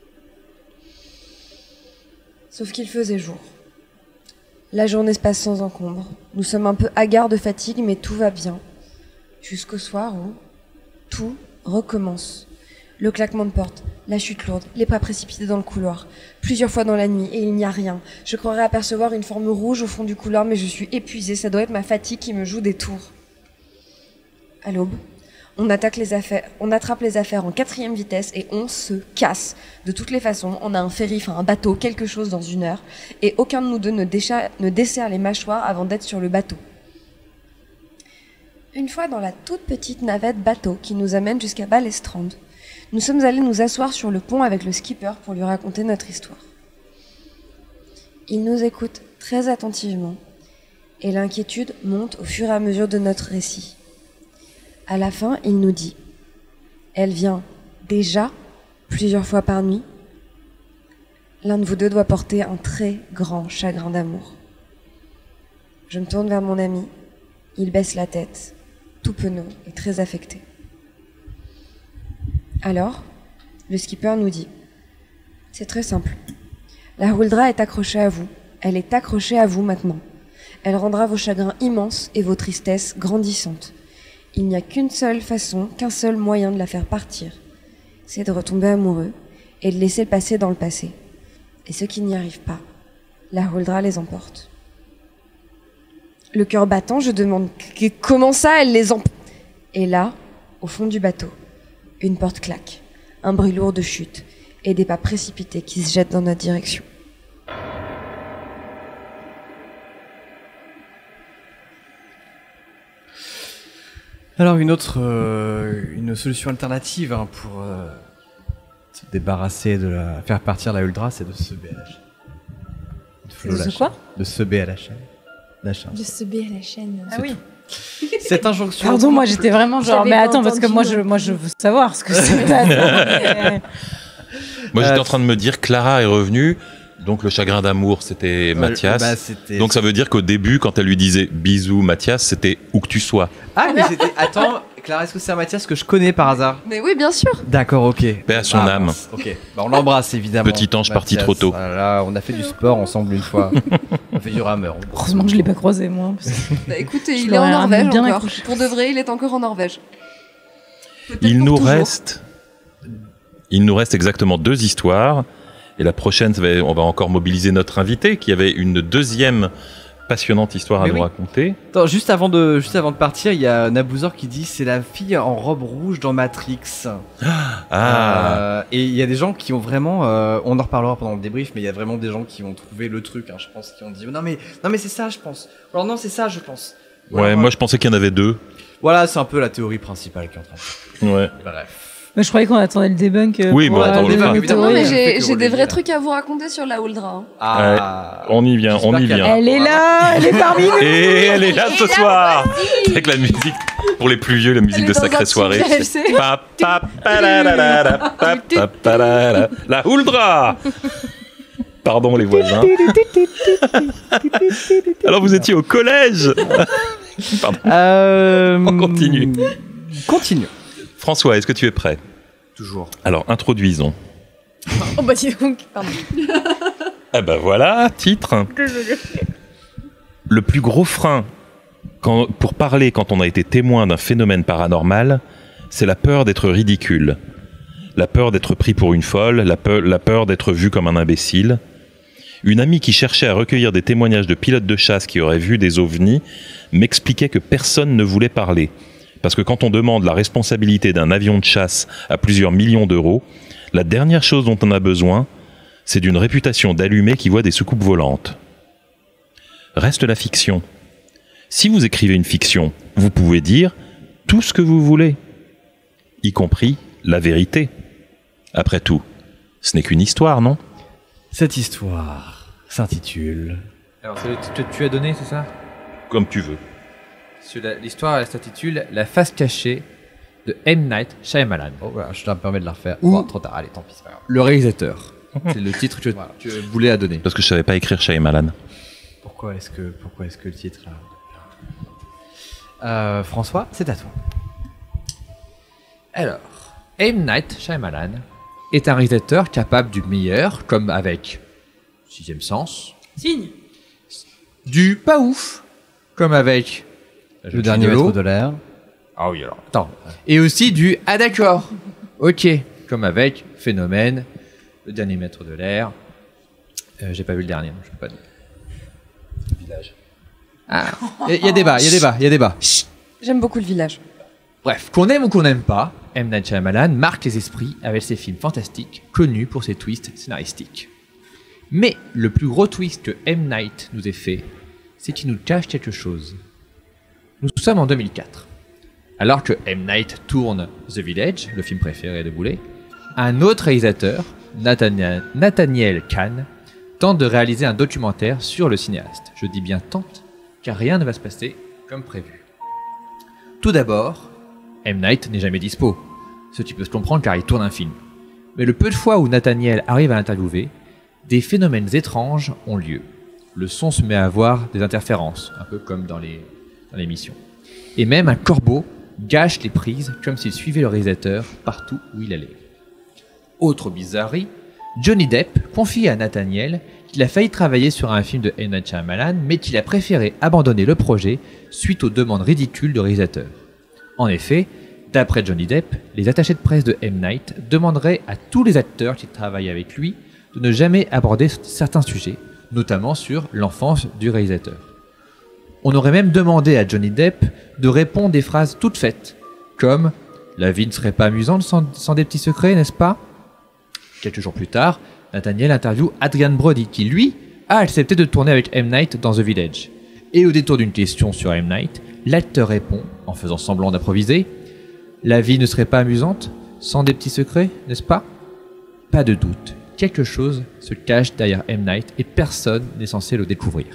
Sauf qu'il faisait jour. La journée se passe sans encombre. Nous sommes un peu hagards de fatigue, mais tout va bien. Jusqu'au soir où tout recommence. Le claquement de porte, la chute lourde, les pas précipités dans le couloir. Plusieurs fois dans la nuit, et il n'y a rien. Je croirais apercevoir une forme rouge au fond du couloir, mais je suis épuisée. Ça doit être ma fatigue qui me joue des tours. À l'aube, on attrape les affaires en 4e vitesse et on se casse. De toutes les façons, on a un ferry, un bateau, quelque chose dans 1 heure, et aucun de nous deux ne desserre les mâchoires avant d'être sur le bateau. Une fois dans la toute petite navette bateau qui nous amène jusqu'à Balestrand, nous sommes allés nous asseoir sur le pont avec le skipper pour lui raconter notre histoire. Il nous écoute très attentivement et l'inquiétude monte au fur et à mesure de notre récit. À la fin, il nous dit « Elle vient déjà plusieurs fois par nuit. L'un de vous deux doit porter un très grand chagrin d'amour. » Je me tourne vers mon ami. Il baisse la tête, tout penaud et très affecté. Alors, le skipper nous dit « C'est très simple. La Huldra est accrochée à vous. Elle est accrochée à vous maintenant. Elle rendra vos chagrins immenses et vos tristesses grandissantes. Il n'y a qu'un seul moyen de la faire partir. C'est de retomber amoureux et de laisser le passé dans le passé. Et ceux qui n'y arrivent pas, la Huldra les emporte. » Le cœur battant, je demande « Comment ça, elle les emporte ?» Et là, au fond du bateau, une porte claque, un bruit lourd de chute et des pas précipités qui se jettent dans notre direction. Alors une solution alternative pour se débarrasser faire partir la Huldra, c'est de se seber à la chaîne. De quoi ? De se seber à la chaîne. De se seber à la chaîne. Ah oui. Cette injonction. Pardon, moi j'étais vraiment genre, mais attends, parce que moi je veux savoir ce que c'est. Moi j'étais en train de me dire, Clara est revenue, donc le chagrin d'amour c'était Mathias. Donc ça veut dire qu'au début, quand elle lui disait bisous Mathias, c'était où que tu sois. Ah, mais c'était. Attends, Clara, est-ce que c'est un Mathias que je connais par hasard ? Mais oui, bien sûr. D'accord, ok. Paix à son âme. Ok, on l'embrasse évidemment. Petit ange parti trop tôt. Voilà, on a fait du sport ensemble une fois. On a fait du rameur. Heureusement que je l'ai pas croisé moi. Bah écoutez, il est en Norvège encore. Pour de vrai, il est encore en Norvège. Il nous reste exactement 2 histoires. Et la prochaine, on va encore mobiliser notre invité qui avait une deuxième passionnante histoire à nous raconter. Attends, juste avant de partir, il y a Nabouzor qui dit c'est la fille en robe rouge dans Matrix. Et il y a des gens qui ont vraiment, on en reparlera pendant le débrief, mais il y a vraiment des gens qui ont trouvé le truc. Je pense qui ont dit non mais c'est ça je pense. Alors non c'est ça je pense. Ouais, moi je pensais qu'il y en avait 2. Voilà, c'est un peu la théorie principale qui est en train de... Ouais. Bref. Mais je croyais qu'on attendait le debunk. Oui, mais attends, non, mais j'ai des vrais trucs à vous raconter sur la Huldra. On y vient. Elle est là, elle est parmi nous. Et elle est là ce soir. Avec la musique, pour les plus vieux, la musique de Sacrée Soirée. La Huldra. Pardon les voisins. Alors vous étiez au collège. Pardon. On continue. Continue. François, est-ce que tu es prêt ? Toujours. Alors, introduisons. Oh bah dis donc, pardon. Ah bah voilà, titre. Désolée. Le plus gros frein pour parler quand on a été témoin d'un phénomène paranormal, c'est la peur d'être ridicule. La peur d'être pris pour une folle, la peur d'être vu comme un imbécile. Une amie qui cherchait à recueillir des témoignages de pilotes de chasse qui auraient vu des ovnis m'expliquait que personne ne voulait parler. Parce que quand on demande la responsabilité d'un avion de chasse à plusieurs millions d'euros, la dernière chose dont on a besoin, c'est d'une réputation d'allumé qui voit des soucoupes volantes. Reste la fiction. Si vous écrivez une fiction, vous pouvez dire tout ce que vous voulez, y compris la vérité. Après tout, ce n'est qu'une histoire, non ? Cette histoire s'intitule... Alors, c'est le titre que tu as donné, c'est ça ? Comme tu veux. L'histoire, elle s'intitule La face cachée de M. Night Shyamalan. Oh, voilà, je te permets de la refaire. Ou- Trop tard, allez, tant pis, c'est pas grave. Le réalisateur, C'est le titre que tu voulais à donner. Parce que je savais pas écrire Shyamalan. Pourquoi est-ce que le titre François, c'est à toi. Alors, M. Night Shyamalan est un réalisateur capable du meilleur, comme avec Sixième Sens. Signe. Du pas ouf, comme avec Le Dernier Maître de l'air. Ah oui, alors, attends. Et aussi du ah d'accord, ok, comme avec Phénomène, Le Dernier Maître de l'air. J'ai pas vu le dernier, donc je peux pas dire. Village. Ah, il y a débat. J'aime beaucoup le village. Bref, qu'on aime ou qu'on n'aime pas, M. Night Shyamalan marque les esprits avec ses films fantastiques, connus pour ses twists scénaristiques. Mais le plus gros twist que M. Night nous ait fait, c'est qu'il nous cache quelque chose. Nous sommes en 2004. Alors que M. Night tourne The Village, le film préféré de Boulet, un autre réalisateur, Nathaniel Kahn, tente de réaliser un documentaire sur le cinéaste. Je dis bien tente, car rien ne va se passer comme prévu. Tout d'abord, M. Night n'est jamais dispo, ce qui peut se comprendre car il tourne un film. Mais le peu de fois où Nathaniel arrive à l'interviewer, des phénomènes étranges ont lieu. Le son se met à avoir des interférences, un peu comme dans l'émission. Et même un corbeau gâche les prises comme s'il suivait le réalisateur partout où il allait. Autre bizarrerie, Johnny Depp confie à Nathaniel qu'il a failli travailler sur un film de M. Night Shyamalan, mais qu'il a préféré abandonner le projet suite aux demandes ridicules du réalisateur. En effet, d'après Johnny Depp, les attachés de presse de M. Night demanderaient à tous les acteurs qui travaillent avec lui de ne jamais aborder certains sujets, notamment sur l'enfance du réalisateur. On aurait même demandé à Johnny Depp de répondre des phrases toutes faites, comme « La vie ne serait pas amusante sans des petits secrets, n'est-ce pas ?» Quelques jours plus tard, Nathaniel interviewe Adrian Brody, qui lui a accepté de tourner avec M. Night dans The Village. Et au détour d'une question sur M. Night, l'acteur répond, en faisant semblant d'improviser, « La vie ne serait pas amusante sans des petits secrets, n'est-ce pas ?» Pas de doute, quelque chose se cache derrière M. Night et personne n'est censé le découvrir.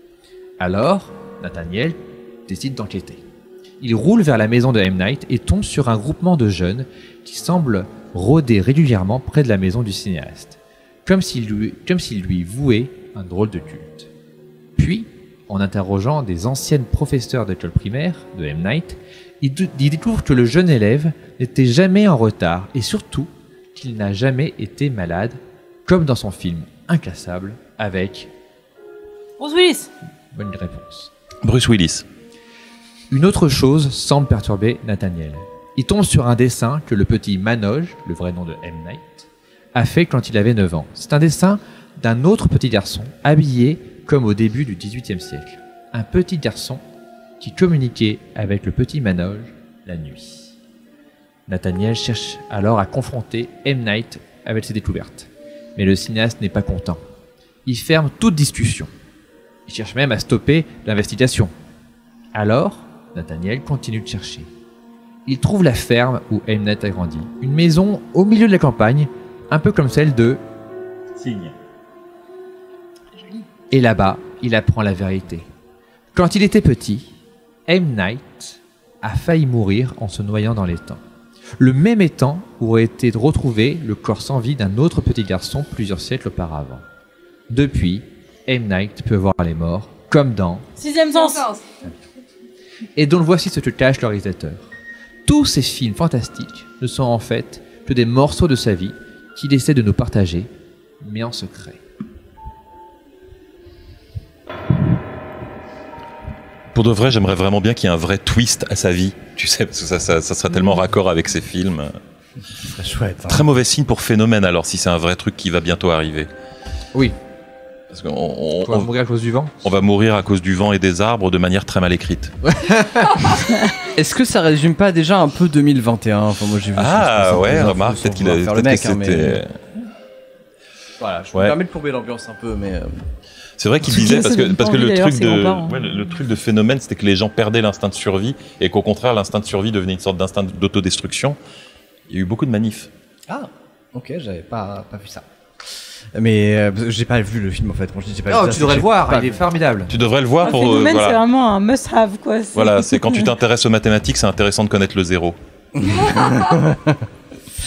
Alors, Nathaniel décide d'enquêter. Il roule vers la maison de M. Night et tombe sur un groupement de jeunes qui semblent rôder régulièrement près de la maison du cinéaste, comme s'il lui vouait un drôle de culte. Puis, en interrogeant des anciennes professeurs d'école primaire de M. Night, il découvre que le jeune élève n'était jamais en retard et surtout qu'il n'a jamais été malade, comme dans son film Incassable avec... Bruce Willis. Bonne réponse. Bruce Willis. Une autre chose semble perturber Nathaniel. Il tombe sur un dessin que le petit Manoj, le vrai nom de M. Night, a fait quand il avait 9 ans. C'est un dessin d'un autre petit garçon, habillé comme au début du XVIIIe siècle. Un petit garçon qui communiquait avec le petit Manoj la nuit. Nathaniel cherche alors à confronter M. Night avec ses découvertes. Mais le cinéaste n'est pas content. Il ferme toute discussion. Il cherche même à stopper l'investigation. Alors, Nathaniel continue de chercher. Il trouve la ferme où M. Night a grandi. Une maison au milieu de la campagne, un peu comme celle de... Signe. Et là-bas, il apprend la vérité. Quand il était petit, M. Night a failli mourir en se noyant dans l'étang. Le même étang où aurait été retrouvé le corps sans vie d'un autre petit garçon plusieurs siècles auparavant. Depuis, M. Night peut voir les morts, comme dans... Sixième Sens. Et donc voici ce que cache le réalisateur. Tous ces films fantastiques ne sont en fait que des morceaux de sa vie qu'il essaie de nous partager, mais en secret. Pour de vrai, j'aimerais vraiment bien qu'il y ait un vrai twist à sa vie, tu sais, parce que ça serait tellement raccord avec ses films. Ce serait chouette. Hein. Très mauvais signe pour Phénomène, alors, si c'est un vrai truc qui va bientôt arriver. Oui. Parce qu'on va mourir à cause du vent. On va mourir à cause du vent et des arbres de manière très mal écrite. Est-ce que ça résume pas déjà un peu 2021 enfin, moi, j'ai vu ouais, remarque, peut-être qu'il a faire le peut-être mec, que hein, mais... c'était... Voilà, je me permets de courber l'ambiance un peu, mais... C'est vrai qu'il disait, parce que le truc de Phénomène, c'était que les gens perdaient l'instinct de survie, et qu'au contraire, l'instinct de survie devenait une sorte d'instinct d'autodestruction. Il y a eu beaucoup de manifs. Ah, ok, j'avais pas vu ça. Mais j'ai pas vu le film en fait. Quand je dis, j'ai pas vu ça, tu devrais le voir, il est formidable. Tu devrais le voir pour... Phénomène, voilà. c'est vraiment un must-have, quoi. Voilà, c'est quand tu t'intéresses aux mathématiques, c'est intéressant de connaître le zéro.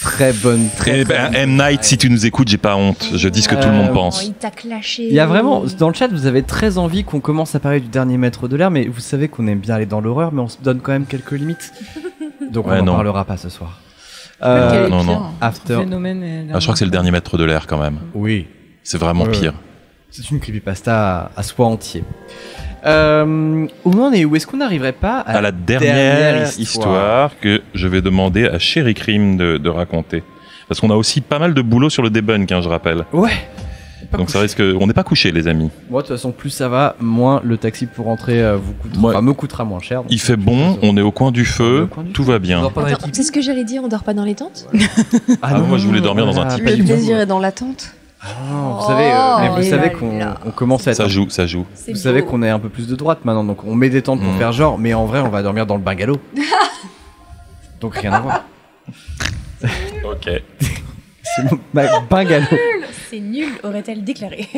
très bonne. Eh ben, M. Night, si tu nous écoutes, j'ai pas honte. Je dis ce que tout le monde pense. Il t'a clashé. Il y a vraiment, dans le chat, vous avez très envie qu'on commence à parler du dernier maître de l'air, mais vous savez qu'on aime bien aller dans l'horreur, mais on se donne quand même quelques limites. Donc on n'en parlera pas ce soir. Non. After. Je crois que c'est le dernier maître de l'air quand même. Oui. C'est vraiment pire. C'est une creepypasta à soi entier. Où on est où? Est-ce qu'on n'arriverait pas à la dernière histoire que je vais demander à Chéri Crime de raconter? Parce qu'on a aussi pas mal de boulot sur le debunk, je rappelle. Ouais. Donc ça risque... On n'est pas couché, les amis. Moi, de toute façon, plus ça va, moins le taxi pour rentrer me coûtera moins cher. Il fait bon, on est au coin du feu, tout va bien. Attends, c'est ce que j'allais dire, on dort pas dans les tentes? Moi, je voulais dormir dans un tipi. Le plaisir est dans l'attente. Vous savez qu'on commence à être... Ça joue. Vous savez qu'on est un peu plus de droite maintenant, donc on met des tentes pour faire genre, mais en vrai, on va dormir dans le bungalow. Donc rien à voir. Ok. C'est mon bungalow. C'est nul, aurait-elle déclaré.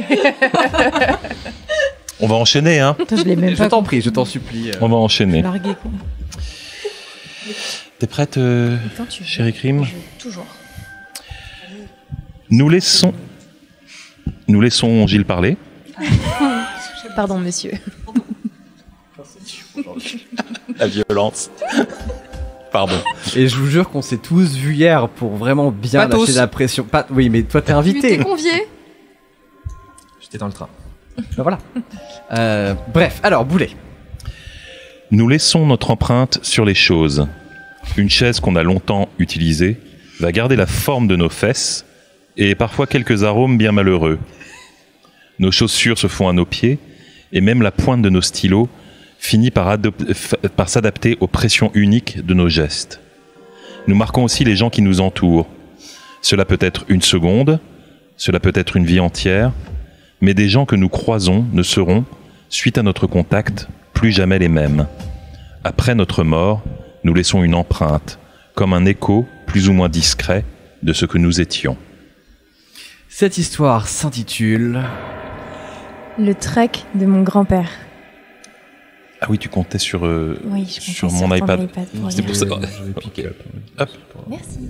On va enchaîner, hein. Putain, je t'en prie, je t'en supplie. On va enchaîner. Largué, quoi. T'es prête, Chéri Crime? Toujours. Nous laissons Gilles parler. Pardon, monsieur. La violence. Pardon. Et je vous jure qu'on s'est tous vus hier pour vraiment bien lâcher la pression. Oui, mais toi t'es invité. T'es convié. J'étais dans le train. Ben voilà. Bref, alors Boulet. Nous laissons notre empreinte sur les choses. Une chaise qu'on a longtemps utilisée va garder la forme de nos fesses et parfois quelques arômes bien malheureux. Nos chaussures se font à nos pieds et même la pointe de nos stylos finit par s'adapter aux pressions uniques de nos gestes. Nous marquons aussi les gens qui nous entourent. Cela peut être une seconde, cela peut être une vie entière, mais des gens que nous croisons ne seront, suite à notre contact, plus jamais les mêmes. Après notre mort, nous laissons une empreinte, comme un écho plus ou moins discret de ce que nous étions. Cette histoire s'intitule... Le trek de mon grand-père. Ah oui, tu comptais sur, oui, sur mon iPad. C'est pour ça. Hop. Merci.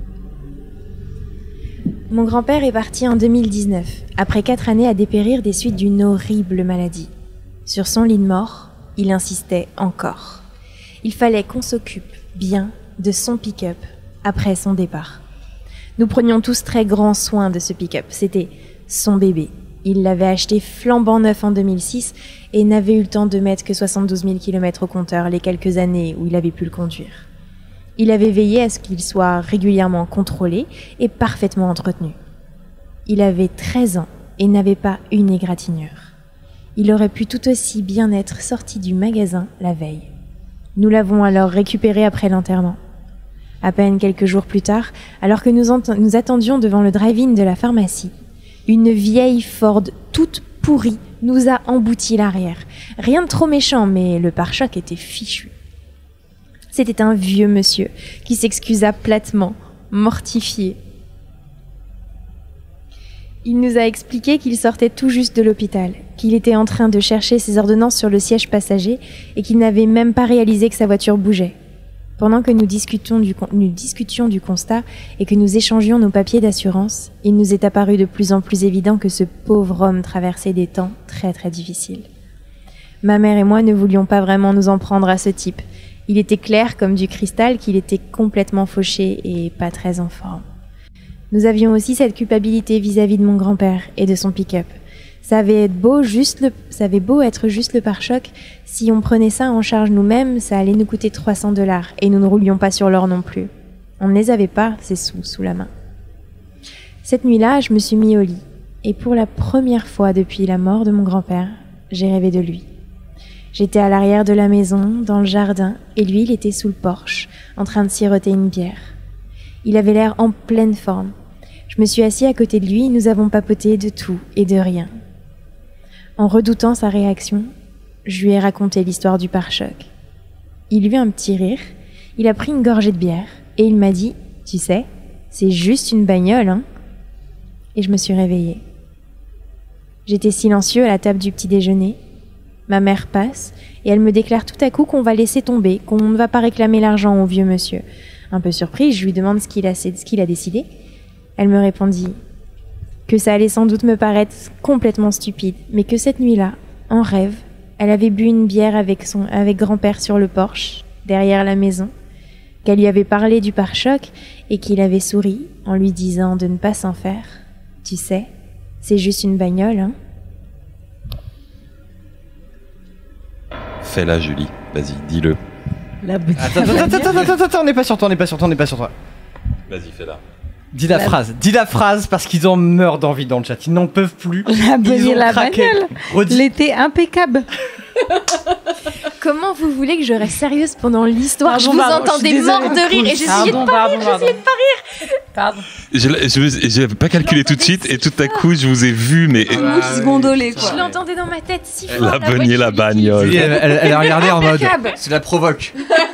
Mon grand-père est parti en 2019, après 4 années à dépérir des suites d'une horrible maladie. Sur son lit de mort, il insistait encore. Il fallait qu'on s'occupe bien de son pick-up après son départ. Nous prenions tous très grand soin de ce pick-up. C'était son bébé. Il l'avait acheté flambant neuf en 2006 et n'avait eu le temps de mettre que 72 000 km au compteur les quelques années où il avait pu le conduire. Il avait veillé à ce qu'il soit régulièrement contrôlé et parfaitement entretenu. Il avait 13 ans et n'avait pas une égratignure. Il aurait pu tout aussi bien être sorti du magasin la veille. Nous l'avons alors récupéré après l'enterrement. À peine quelques jours plus tard, alors que nous attendions devant le drive-in de la pharmacie, une vieille Ford toute pourrie nous a embouti l'arrière. Rien de trop méchant, mais le pare-choc était fichu. C'était un vieux monsieur qui s'excusa platement, mortifié. Il nous a expliqué qu'il sortait tout juste de l'hôpital, qu'il était en train de chercher ses ordonnances sur le siège passager et qu'il n'avait même pas réalisé que sa voiture bougeait. Pendant que nous discutions du constat et que nous échangions nos papiers d'assurance, il nous est apparu de plus en plus évident que ce pauvre homme traversait des temps très très difficiles. Ma mère et moi ne voulions pas vraiment nous en prendre à ce type. Il était clair comme du cristal qu'il était complètement fauché et pas très en forme. Nous avions aussi cette culpabilité vis-à-vis de mon grand-père et de son pick-up. Ça avait beau être juste le pare-choc, si on prenait ça en charge nous-mêmes, ça allait nous coûter $300 et nous ne roulions pas sur l'or non plus. On ne les avait pas, ces sous la main. Cette nuit-là, je me suis mis au lit et pour la première fois depuis la mort de mon grand-père, j'ai rêvé de lui. J'étais à l'arrière de la maison, dans le jardin, et lui, il était sous le porche, en train de siroter une bière. Il avait l'air en pleine forme. Je me suis assis à côté de lui et nous avons papoté de tout et de rien. En redoutant sa réaction, je lui ai raconté l'histoire du pare-choc. Il eut un petit rire, il a pris une gorgée de bière et il m'a dit « Tu sais, c'est juste une bagnole, hein ?» Et je me suis réveillée. J'étais silencieux à la table du petit déjeuner. Ma mère passe et elle me déclare tout à coup qu'on va laisser tomber, qu'on ne va pas réclamer l'argent au vieux monsieur. Un peu surprise, je lui demande ce qu'il a décidé. Elle me répondit que ça allait sans doute me paraître complètement stupide, mais que cette nuit-là, en rêve, elle avait bu une bière avec grand-père sur le porche, derrière la maison, qu'elle lui avait parlé du pare-choc et qu'il avait souri en lui disant de ne pas s'en faire. Tu sais, c'est juste une bagnole, hein. Fais-la, Julie. Vas-y, dis-le. Attends, on n'est pas sur toi. Vas-y, fais-la. Dis la phrase parce qu'ils en meurent d'envie dans le chat. Ils n'en peuvent plus. La bagnole. L'été impeccable. Comment vous voulez que je reste sérieuse pendant l'histoire? Je vous Pardon, entendais morte de rire et j'essayais de pas rire. Pardon. Je n'avais pas calculé tout de suite et tout à coup, je vous ai vu, mais... Mousse gondolée, quoi. Je l'entendais dans ma tête si fort. La bonne et la bagnole. Julie, elle a regardé en mode. Impeccable. C'est la provoque.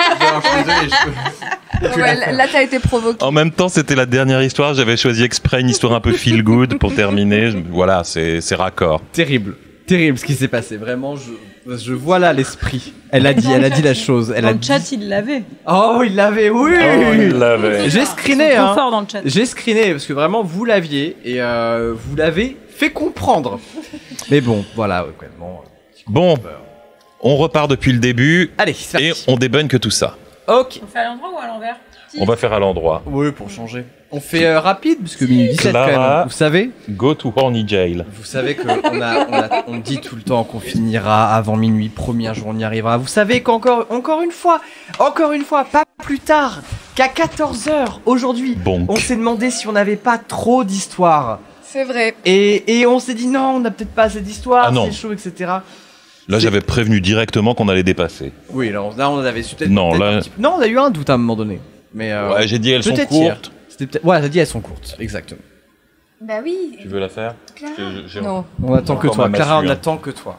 Ouais, là, t'as été provoqué. En même temps, c'était la dernière histoire. J'avais choisi exprès une histoire un peu feel good pour terminer. Voilà, c'est raccord. Terrible ce qui s'est passé. Vraiment, je vois là l'esprit. Elle a dit la chose. Dans le chat, il l'avait. Oh, il l'avait, oui. Oh, il l'avait. J'ai screené, Trop fort dans le chat. J'ai screené parce que vraiment vous l'aviez et vous l'avez fait comprendre. Mais bon, voilà. Ouais, Bon, on repart depuis le début. Allez, c'est et parti. on débunk tout ça. Ok. On fait à l'endroit ou à l'envers? On va faire à l'endroit. Oui, pour changer. On fait rapide parce que minute 17 Clara, quand même. Vous savez. Go to horny jail. Vous savez qu'on on dit tout le temps qu'on finira avant minuit, première jour on y arrivera. Vous savez encore une fois, pas plus tard qu'à 14h aujourd'hui, Bonk. on s'est demandé si on n'avait pas trop d'histoire. C'est vrai. Et on s'est dit non, on n'a peut-être pas assez d'histoire, Ah non. c'est chaud, etc. Là, j'avais prévenu directement qu'on allait dépasser. Oui, là on avait su peut-être. Non, peut-être là- un petit peu- non, on a eu un doute à un moment donné. Mais Ouais, j'ai dit elles sont peut-être hier. courtes. C'était peut-être. Ouais, t'as dit elles sont courtes, exactement. Bah oui. Tu veux la faire? Clara. Non. On attend que Encore toi, ma Clara, on massue, hein. attend que toi.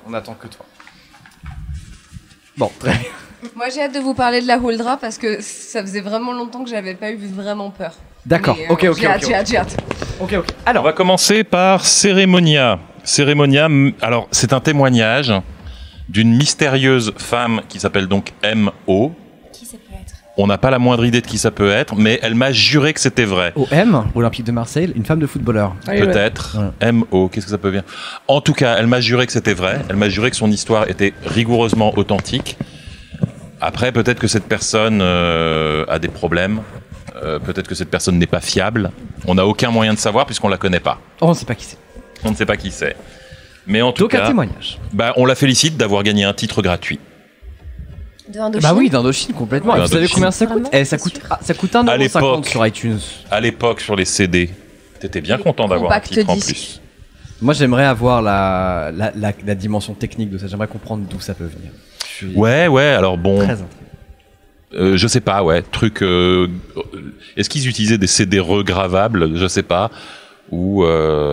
Bon, très bien. Moi, j'ai hâte de vous parler de la Huldra parce que ça faisait vraiment longtemps que j'avais pas eu vraiment peur. D'accord, Mais, ok. J'ai hâte. Ok. On Alors, va commencer par Cérémonia. Cérémonia, alors c'est un témoignage d'une mystérieuse femme qui s'appelle donc M.O. Qui ça peut être? On n'a pas la moindre idée de qui ça peut être, mais elle m'a juré que c'était vrai. OM, Olympique de Marseille, une femme de footballeur. Peut-être. M.O. Qu'est-ce que ça peut bien? En tout cas, elle m'a juré que c'était vrai. Elle m'a juré que son histoire était rigoureusement authentique. Après, peut-être que cette personne a des problèmes. Peut-être que cette personne n'est pas fiable. On n'a aucun moyen de savoir puisqu'on la connaît pas. Oh, on ne sait pas qui c'est. On ne sait pas qui c'est. Mais en tout Donc un cas, témoignage. bah, on la félicite d'avoir gagné un titre gratuit. De Indochine. Bah oui, d'Indochine complètement. Ouais, Et vous savez d'Indochine. combien ça coûte? Vraiment, Ça c'est coûte, sûr. ça coûte 1,50 À l'époque. € sur iTunes. À l'époque, sur les CD, t'étais bien content d'avoir un compact titre en disque. plus. Moi, j'aimerais avoir la dimension technique de ça. J'aimerais comprendre d'où ça peut venir. Je suis Ouais, alors bon, très intrigué. je sais pas, truc. Est-ce qu'ils utilisaient des CD regravables? Je sais pas. Ou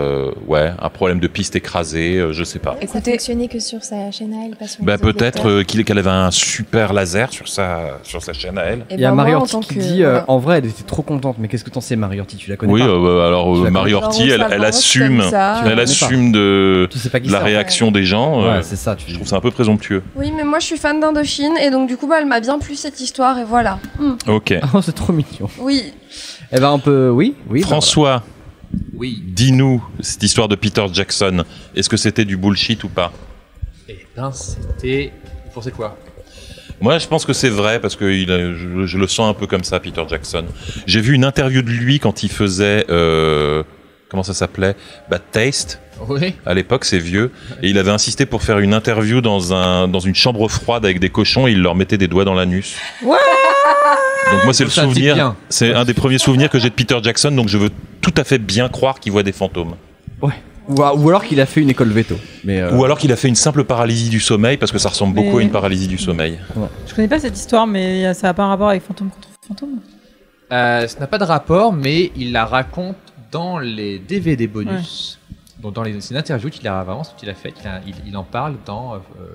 un problème de piste écrasée, je sais pas. Ça Écoutez, fonctionnait que sur sa chaîne à elle, pas sur Bah les autres peut-être lecteurs. qu'elle avait un super laser sur sa chaîne à elle. eh Il y a ben, moi, Marie en Orti tant qui que- dit voilà. en vrai, elle était trop contente. Mais qu'est-ce que t'en sais, Marie Orti? Tu la connais Oui, pas? alors Tu la Marie connais Orti, pas. elle Ça assume, avance comme ça. Tu la elle connais assume de Tu sais pas qui la c'est. réaction des gens. Ouais, c'est ça. Je trouve ça un peu présomptueux. Oui, mais moi, je suis fan d'Indochine et donc, du coup, elle m'a bien plu cette histoire et voilà. Ok. Oh, c'est trop mignon. Oui. Eh ben, on peut. Oui. François, Oui. dis-nous cette histoire de Peter Jackson. Est-ce que c'était du bullshit ou pas? Eh ben, c'était. Vous pensez quoi? Moi, je pense que c'est vrai parce que je le sens un peu comme ça, Peter Jackson. J'ai vu une interview de lui quand il faisait comment ça s'appelait? Bad Taste. Oui. À l'époque, c'est vieux, et il avait insisté pour faire une interview dans une chambre froide avec des cochons et il leur mettait des doigts dans l'anus. Ouais. Donc moi, c'est le Ça dit souvenir, bien. c'est un des premiers souvenirs que j'ai de Peter Jackson, donc je veux tout à fait bien croire qu'il voit des fantômes. Ouais. Ou alors qu'il a fait une école veto. Mais Ou alors qu'il a fait une simple paralysie du sommeil, parce que ça ressemble beaucoup à une paralysie du sommeil. Je connais pas cette histoire, mais ça n'a pas un rapport avec Fantôme contre Fantôme. Ça n'a pas de rapport, mais il la raconte dans les DVD bonus. Donc c'est une interview qu'il a vraiment qu'il a faite. Il en parle dans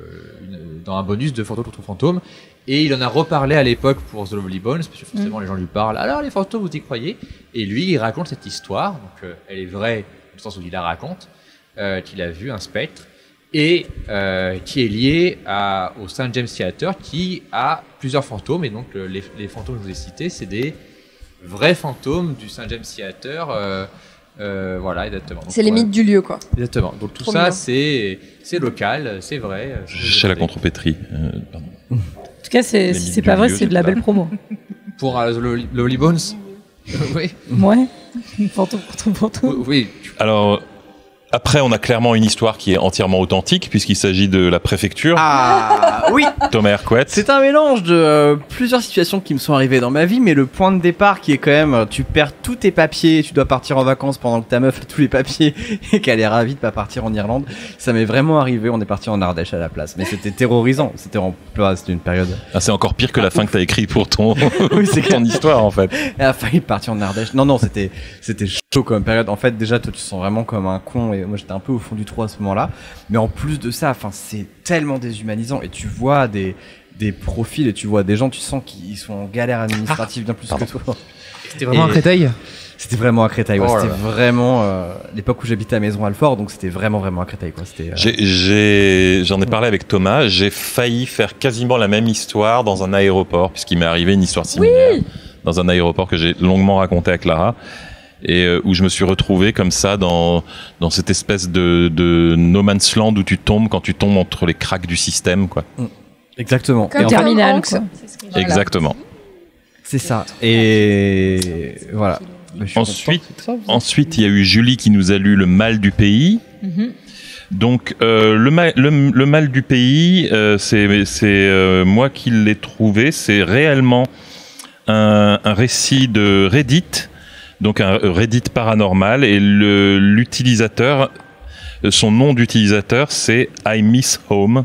un bonus de Fantôme contre Fantôme. Et il en a reparlé à l'époque pour The Lovely Bones, parce que forcément les gens lui parlent. Alors les fantômes, vous y croyez? Et lui, il raconte cette histoire. Donc elle est vraie, dans le sens où il la raconte, qu'il a vu un spectre et qui est lié au St. James Theatre, qui a plusieurs fantômes. Et donc les fantômes que je vous ai cités, c'est des vrai fantôme du Saint James Theater. Voilà, exactement. C'est les mythes du lieu, quoi. Exactement. Donc tout Trop ça, bien. c'est local, c'est vrai. Chez la contrepétrie. Pardon. En tout cas, si c'est pas vrai, c'est de la belle promo. Pour Lolly Bones. Oui. Ouais. Fantôme contre fantôme. Oui. Alors, après, on a clairement une histoire qui est entièrement authentique, puisqu'il s'agit de la préfecture. Ah oui. Thomas Hercouet. C'est un mélange de plusieurs situations qui me sont arrivées dans ma vie, mais le point de départ qui est quand même, tu perds tous tes papiers, tu dois partir en vacances pendant que ta meuf a tous les papiers et qu'elle est ravie de pas partir en Irlande. Ça m'est vraiment arrivé, on est parti en Ardèche à la place, mais c'était terrorisant. C'était une période. Ah, c'est encore pire que la fin que t'as écrit pour ton, Oui, c'est ton histoire, en fait. Elle a failli partir en Ardèche. Non, c'était chaud comme période. En fait, déjà, toi, tu te sens vraiment comme un con. Et moi, j'étais un peu au fond du trou à ce moment-là. Mais en plus de ça, enfin, c'est tellement déshumanisant. Et tu vois des profils et tu vois des gens, tu sens qu'ils sont en galère administrative bien plus que toi. C'était vraiment à Créteil. C'était vraiment à Créteil. Ouais. Oh là C'était là. vraiment l'époque où j'habitais à Maison-Alfort, donc c'était vraiment à Créteil, quoi. C'était. J'en ai parlé avec Thomas. J'ai failli faire quasiment la même histoire dans un aéroport, puisqu'il m'est arrivé une histoire similaire dans un aéroport que j'ai longuement raconté à Clara. Et où je me suis retrouvé comme ça dans cette espèce de no man's land où tu tombes quand tu tombes entre les cracks du système, quoi. Exactement. Comme Et en Terminal, Hanks. quoi. Exactement. C'est ça. Et voilà. Ensuite, il y a eu Julie qui nous a lu Le mal du pays. Donc, le mal du pays, c'est moi qui l'ai trouvé. C'est réellement un récit de Reddit, donc un Reddit paranormal, et l'utilisateur, son nom d'utilisateur, c'est I Miss Home.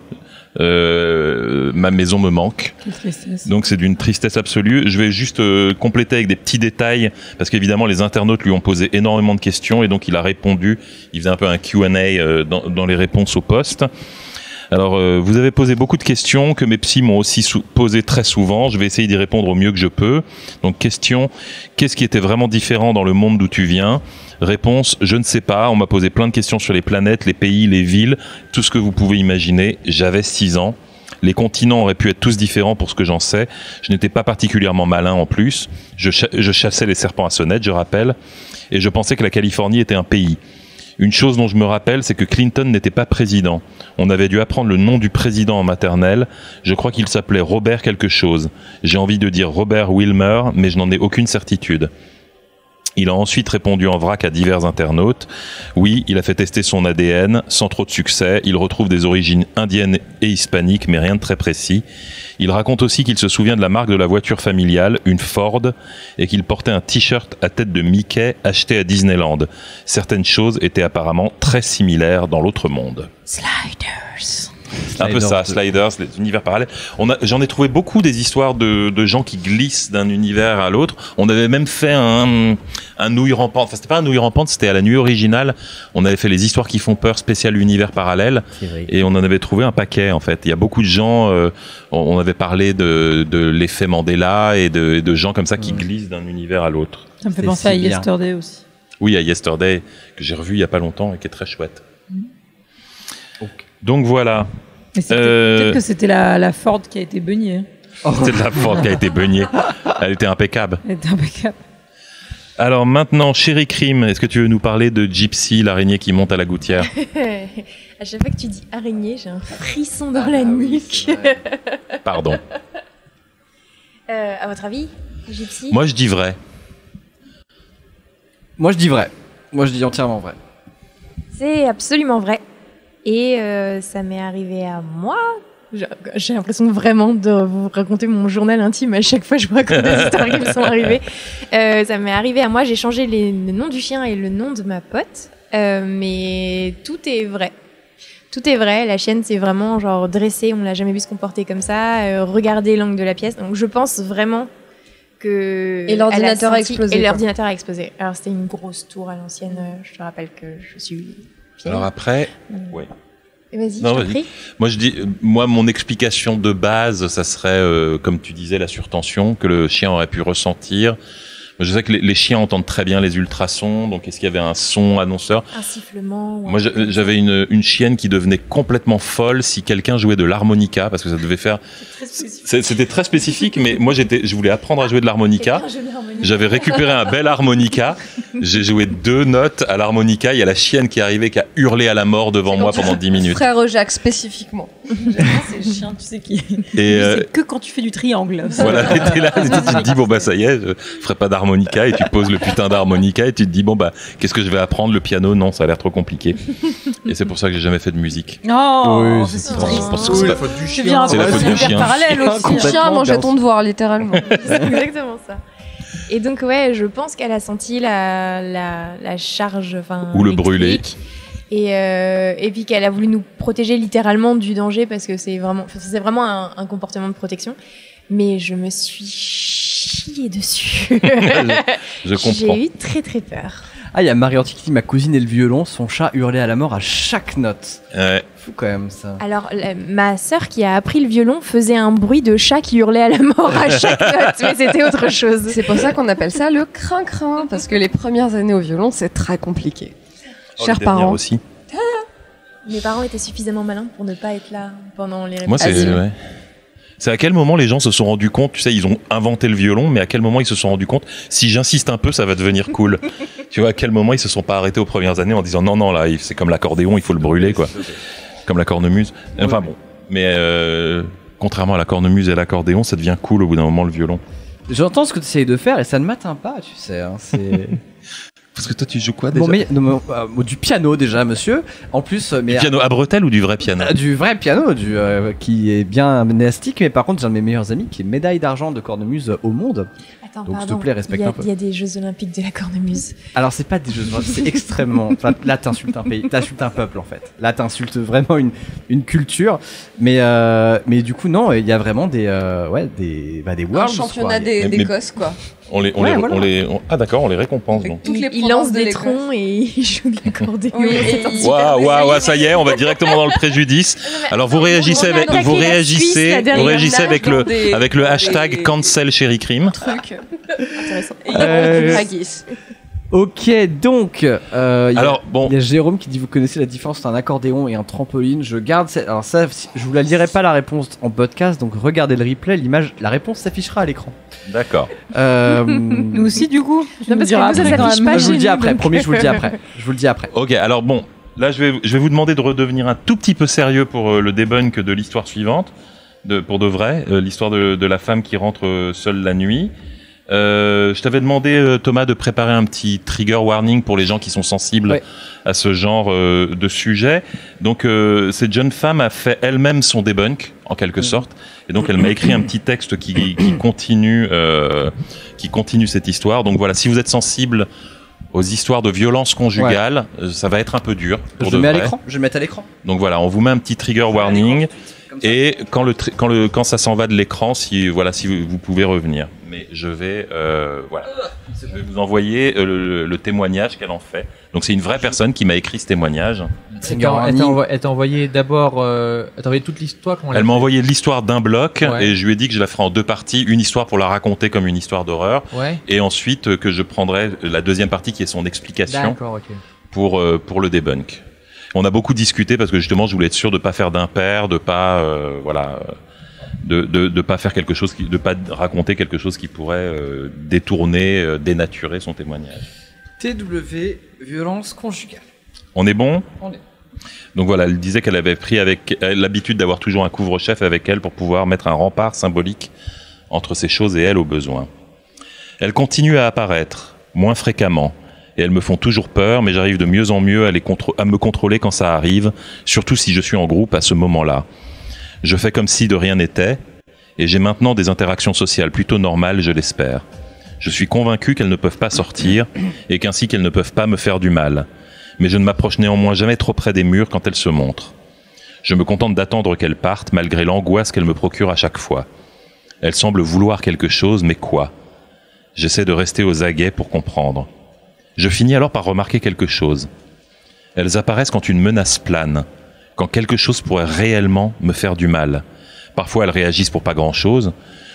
Ma maison me manque. Quelle tristesse. Donc c'est d'une tristesse absolue. Je vais juste compléter avec des petits détails parce qu'évidemment les internautes lui ont posé énormément de questions et donc il a répondu. Il faisait un peu un Q&A dans les réponses au post. Alors vous avez posé beaucoup de questions que mes psys m'ont aussi posé très souvent. Je vais essayer d'y répondre au mieux que je peux. Donc question, qu'est-ce qui était vraiment différent dans le monde d'où tu viens ? Réponse, je ne sais pas. On m'a posé plein de questions sur les planètes, les pays, les villes, tout ce que vous pouvez imaginer. J'avais 6 ans. Les continents auraient pu être tous différents pour ce que j'en sais. Je n'étais pas particulièrement malin en plus. Je chassais les serpents à sonnette, je rappelle. Et je pensais que la Californie était un pays. Une chose dont je me rappelle, c'est que Clinton n'était pas président. On avait dû apprendre le nom du président en maternelle. Je crois qu'il s'appelait Robert quelque chose. J'ai envie de dire Robert Wilmer, mais je n'en ai aucune certitude. Il a ensuite répondu en vrac à divers internautes. Oui, il a fait tester son ADN, sans trop de succès. Il retrouve des origines indiennes et hispaniques, mais rien de très précis. Il raconte aussi qu'il se souvient de la marque de la voiture familiale, une Ford, et qu'il portait un t-shirt à tête de Mickey acheté à Disneyland. Certaines choses étaient apparemment très similaires dans l'autre monde. Sliders. Un peu ça, Sliders, les univers parallèles. J'en ai trouvé beaucoup des histoires de gens qui glissent d'un univers à l'autre. On avait même fait un nouille rampante. Enfin, c'était pas un nouille rampante, c'était à la nuit originale. On avait fait les histoires qui font peur spécial univers parallèle. Et on en avait trouvé un paquet, en fait. Il y a beaucoup de gens, on avait parlé de l'effet Mandela et de gens comme ça qui glissent d'un univers à l'autre. Ça me fait penser à Yesterday aussi. Oui, à Yesterday, que j'ai revu il y a pas longtemps et qui est très chouette. Donc voilà. Peut-être que c'était la Ford qui a été beugnée. C'était la Ford qui a été beugnée. Elle était impeccable. Elle était impeccable. Alors maintenant, Chéri Crime, est-ce que tu veux nous parler de Gypsy, l'araignée qui monte à la gouttière ? À chaque fois que tu dis araignée, j'ai un frisson dans la nuque. Pardon. À votre avis, Gypsy ? Moi, je dis vrai. Moi, je dis vrai. Moi, je dis entièrement vrai. C'est absolument vrai. Et ça m'est arrivé à moi. J'ai l'impression vraiment de vous raconter mon journal intime à chaque fois que je vous raconte des histoires qui me sont arrivées. Ça m'est arrivé à moi, j'ai changé le nom du chien et le nom de ma pote. Mais tout est vrai. Tout est vrai, la chienne c'est vraiment genre dressée, on l'a jamais vu se comporter comme ça, regarder l'angle de la pièce. Donc je pense vraiment que... Et l'ordinateur a explosé. Et l'ordinateur a explosé. Alors c'était une grosse tour à l'ancienne, je te rappelle que je suis... Alors après, ouais. Vas-y, Non, je t'en prie. Moi, mon explication de base, ça serait, comme tu disais, la surtension que le chien aurait pu ressentir. Je sais que les chiens entendent très bien les ultrasons, donc est-ce qu'il y avait un son annonceur? Un sifflement. Moi, j'avais une chienne qui devenait complètement folle si quelqu'un jouait de l'harmonica, parce que ça devait faire... C'était très spécifique, mais moi, je voulais apprendre à jouer de l'harmonica. J'avais récupéré un bel harmonica. J'ai joué 2 notes à l'harmonica. Il y a la chienne qui est arrivée, qui a hurlé à la mort devant moi pendant 10 minutes. Frère Jacques, spécifiquement. C'est le chien, tu sais qui. C'est que quand tu fais du triangle. Voilà, t'es là, tu te dis, bon, bah, ça y est, je ferai pas d'harmonica, et tu poses le putain d'harmonica, et tu te dis, bon, bah, qu'est-ce que je vais apprendre? Le piano? Non, ça a l'air trop compliqué. Et c'est pour ça que j'ai jamais fait de musique. Oh, oui, c'est triste. C'est la faute du chien. C'est la faute du chien. Parallèle aussi. Le chien mangeait ton devoir, littéralement. C'est exactement ça. Et donc, ouais, je pense qu'elle a senti la charge, ou le brûler. Et puis qu'elle a voulu nous protéger littéralement du danger, parce que c'est vraiment un comportement de protection. Mais je me suis chiée dessus. je comprends. J'ai eu très très peur. Ah, il y a Marie-Antique qui dit, ma cousine et le violon, son chat hurlait à la mort à chaque note. Ouais. Fou quand même ça. Alors, ma sœur qui a appris le violon faisait un bruit de chat qui hurlait à la mort à chaque note, mais c'était autre chose. C'est pour ça qu'on appelle ça le crin-crin, parce que les premières années au violon, c'est très compliqué. Chers parents. Aussi. Mes parents étaient suffisamment malins pour ne pas être là pendant les répétitions. Moi, c'est à quel moment les gens se sont rendus compte, tu sais, ils ont inventé le violon, mais à quel moment ils se sont rendus compte, si j'insiste un peu, ça va devenir cool. Tu vois, à quel moment ils se sont pas arrêtés aux premières années en disant non, là, c'est comme l'accordéon, il faut le brûler, quoi. Comme la cornemuse. Enfin bon. Mais contrairement à la cornemuse et à l'accordéon, ça devient cool au bout d'un moment, le violon. J'entends ce que tu essayes de faire et ça ne m'atteint pas, tu sais. Hein, c'est... Parce que toi, tu joues quoi déjà? Du piano déjà, monsieur. En plus, du piano à bretelles ou du vrai piano? Du vrai piano, qui est bien monastique, mais par contre, j'ai un de mes meilleurs amis qui est médaille d'argent de cornemuse au monde. Attends, donc s'il te plaît, respecte un peu. Il y a des Jeux Olympiques de la cornemuse. Alors c'est pas des Jeux Olympiques, c'est extrêmement. Là, t'insultes un pays, t'insultes un peuple en fait. Là, t'insultes vraiment une culture. Mais du coup, non, il y a vraiment des worlds. Un championnat d'Écosse, quoi. Ah d'accord, on les récompense donc. Il lance des troncs et il joue de l'accordéon. Waouh, ça y est, on va directement dans le préjudice. Alors vous réagissez avec le hashtag cancel Chéri Crime. Intéressant. Ok, donc, alors bon, il y a Jérôme qui dit vous connaissez la différence entre un accordéon et un trampoline. Je garde alors ça, je vous la lirai pas la réponse en podcast, donc regardez le replay, la réponse s'affichera à l'écran. D'accord. Nous aussi du coup. Non, parce que ça s'affiche pas. Je vous le dis après. Promis, je vous le dis après. Ok, alors bon, là je vais vous demander de redevenir un tout petit peu sérieux pour le debunk de l'histoire suivante, pour de vrai, l'histoire de la femme qui rentre seule la nuit. Je t'avais demandé, Thomas, de préparer un petit trigger warning pour les gens qui sont sensibles à ce genre de sujet. Donc, cette jeune femme a fait elle-même son debunk, en quelque sorte. Et donc, elle m'a écrit un petit texte qui continue cette histoire. Donc voilà, si vous êtes sensible aux histoires de violence conjugale, ça va être un peu dur. Je vais mettre à l'écran. Donc voilà, on vous met un petit trigger warning. Et quand ça s'en va de l'écran, si vous pouvez revenir. Mais je vais vous envoyer le témoignage qu'elle en fait. Donc c'est une vraie personne qui m'a écrit ce témoignage. Elle t'a envoyé d'abord, toute l'histoire. Elle m'a envoyé l'histoire d'un bloc et je lui ai dit que je la ferai en 2 parties, une histoire pour la raconter comme une histoire d'horreur, et ensuite que je prendrai la deuxième partie qui est son explication pour le debunk. On a beaucoup discuté parce que justement je voulais être sûr de pas faire d'impair, de pas de pas faire quelque chose de pas raconter quelque chose qui pourrait détourner, dénaturer son témoignage. TW violence conjugale. On est bon? On est. Donc voilà, elle disait qu'elle avait pris l'habitude d'avoir toujours un couvre-chef avec elle pour pouvoir mettre un rempart symbolique entre ces choses et elle au besoin. Elles continuent à apparaître, moins fréquemment. Et elles me font toujours peur, mais j'arrive de mieux en mieux à me contrôler quand ça arrive, surtout si je suis en groupe à ce moment-là. Je fais comme si de rien n'était, et j'ai maintenant des interactions sociales plutôt normales, je l'espère. Je suis convaincu qu'elles ne peuvent pas sortir, et qu'ainsi qu'elles ne peuvent pas me faire du mal. Mais je ne m'approche néanmoins jamais trop près des murs quand elles se montrent. Je me contente d'attendre qu'elles partent, malgré l'angoisse qu'elles me procurent à chaque fois. Elles semblent vouloir quelque chose, mais quoi? J'essaie de rester aux aguets pour comprendre. Je finis alors par remarquer quelque chose. Elles apparaissent quand une menace plane, quand quelque chose pourrait réellement me faire du mal. Parfois elles réagissent pour pas grand-chose.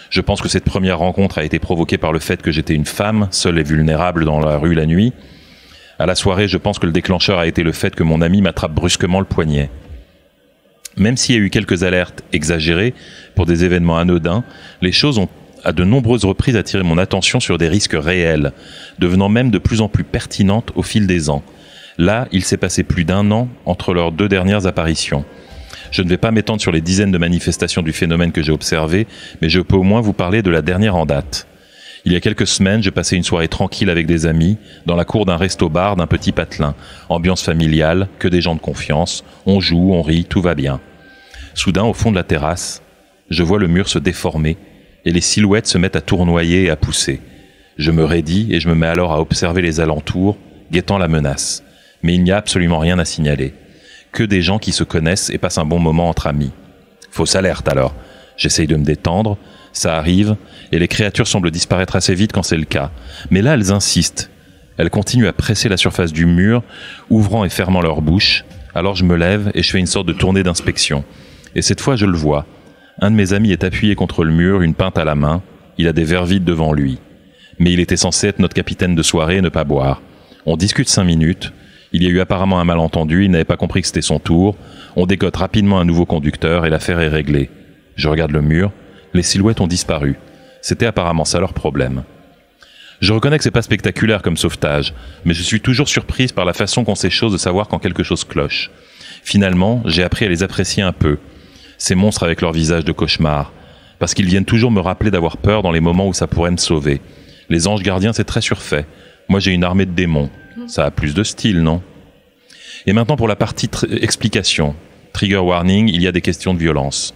Je pense que cette première rencontre a été provoquée par le fait que j'étais une femme, seule et vulnérable dans la rue la nuit. À la soirée, je pense que le déclencheur a été le fait que mon ami m'attrape brusquement le poignet. Même s'il y a eu quelques alertes exagérées pour des événements anodins, les choses ont à de nombreuses reprises attiré mon attention sur des risques réels, devenant même de plus en plus pertinentes au fil des ans. Là, il s'est passé plus d'1 an entre leurs 2 dernières apparitions. Je ne vais pas m'étendre sur les dizaines de manifestations du phénomène que j'ai observées, mais je peux au moins vous parler de la dernière en date. Il y a quelques semaines, je passais une soirée tranquille avec des amis, dans la cour d'un resto-bar d'un petit patelin. Ambiance familiale, que des gens de confiance, on joue, on rit, tout va bien. Soudain, au fond de la terrasse, je vois le mur se déformer, et les silhouettes se mettent à tournoyer et à pousser. Je me raidis et je me mets alors à observer les alentours, guettant la menace. Mais il n'y a absolument rien à signaler. Que des gens qui se connaissent et passent un bon moment entre amis. Fausse alerte alors. J'essaye de me détendre, ça arrive, et les créatures semblent disparaître assez vite quand c'est le cas. Mais là, elles insistent. Elles continuent à presser la surface du mur, ouvrant et fermant leur bouche. Alors je me lève et je fais une sorte de tournée d'inspection. Et cette fois, je le vois. Un de mes amis est appuyé contre le mur, une pinte à la main. Il a des verres vides devant lui. Mais il était censé être notre capitaine de soirée et ne pas boire. On discute 5 minutes. Il y a eu apparemment un malentendu, il n'avait pas compris que c'était son tour. On dégote rapidement un nouveau conducteur et l'affaire est réglée. Je regarde le mur, les silhouettes ont disparu. C'était apparemment ça leur problème. Je reconnais que c'est pas spectaculaire comme sauvetage, mais je suis toujours surprise par la façon qu'ont ces choses de savoir quand quelque chose cloche. Finalement, j'ai appris à les apprécier un peu, ces monstres avec leur visage de cauchemar, parce qu'ils viennent toujours me rappeler d'avoir peur dans les moments où ça pourrait me sauver. Les anges gardiens, c'est très surfait. Moi, j'ai une armée de démons. Ça a plus de style, non? Et maintenant pour la partie explication. Trigger warning, il y a des questions de violence.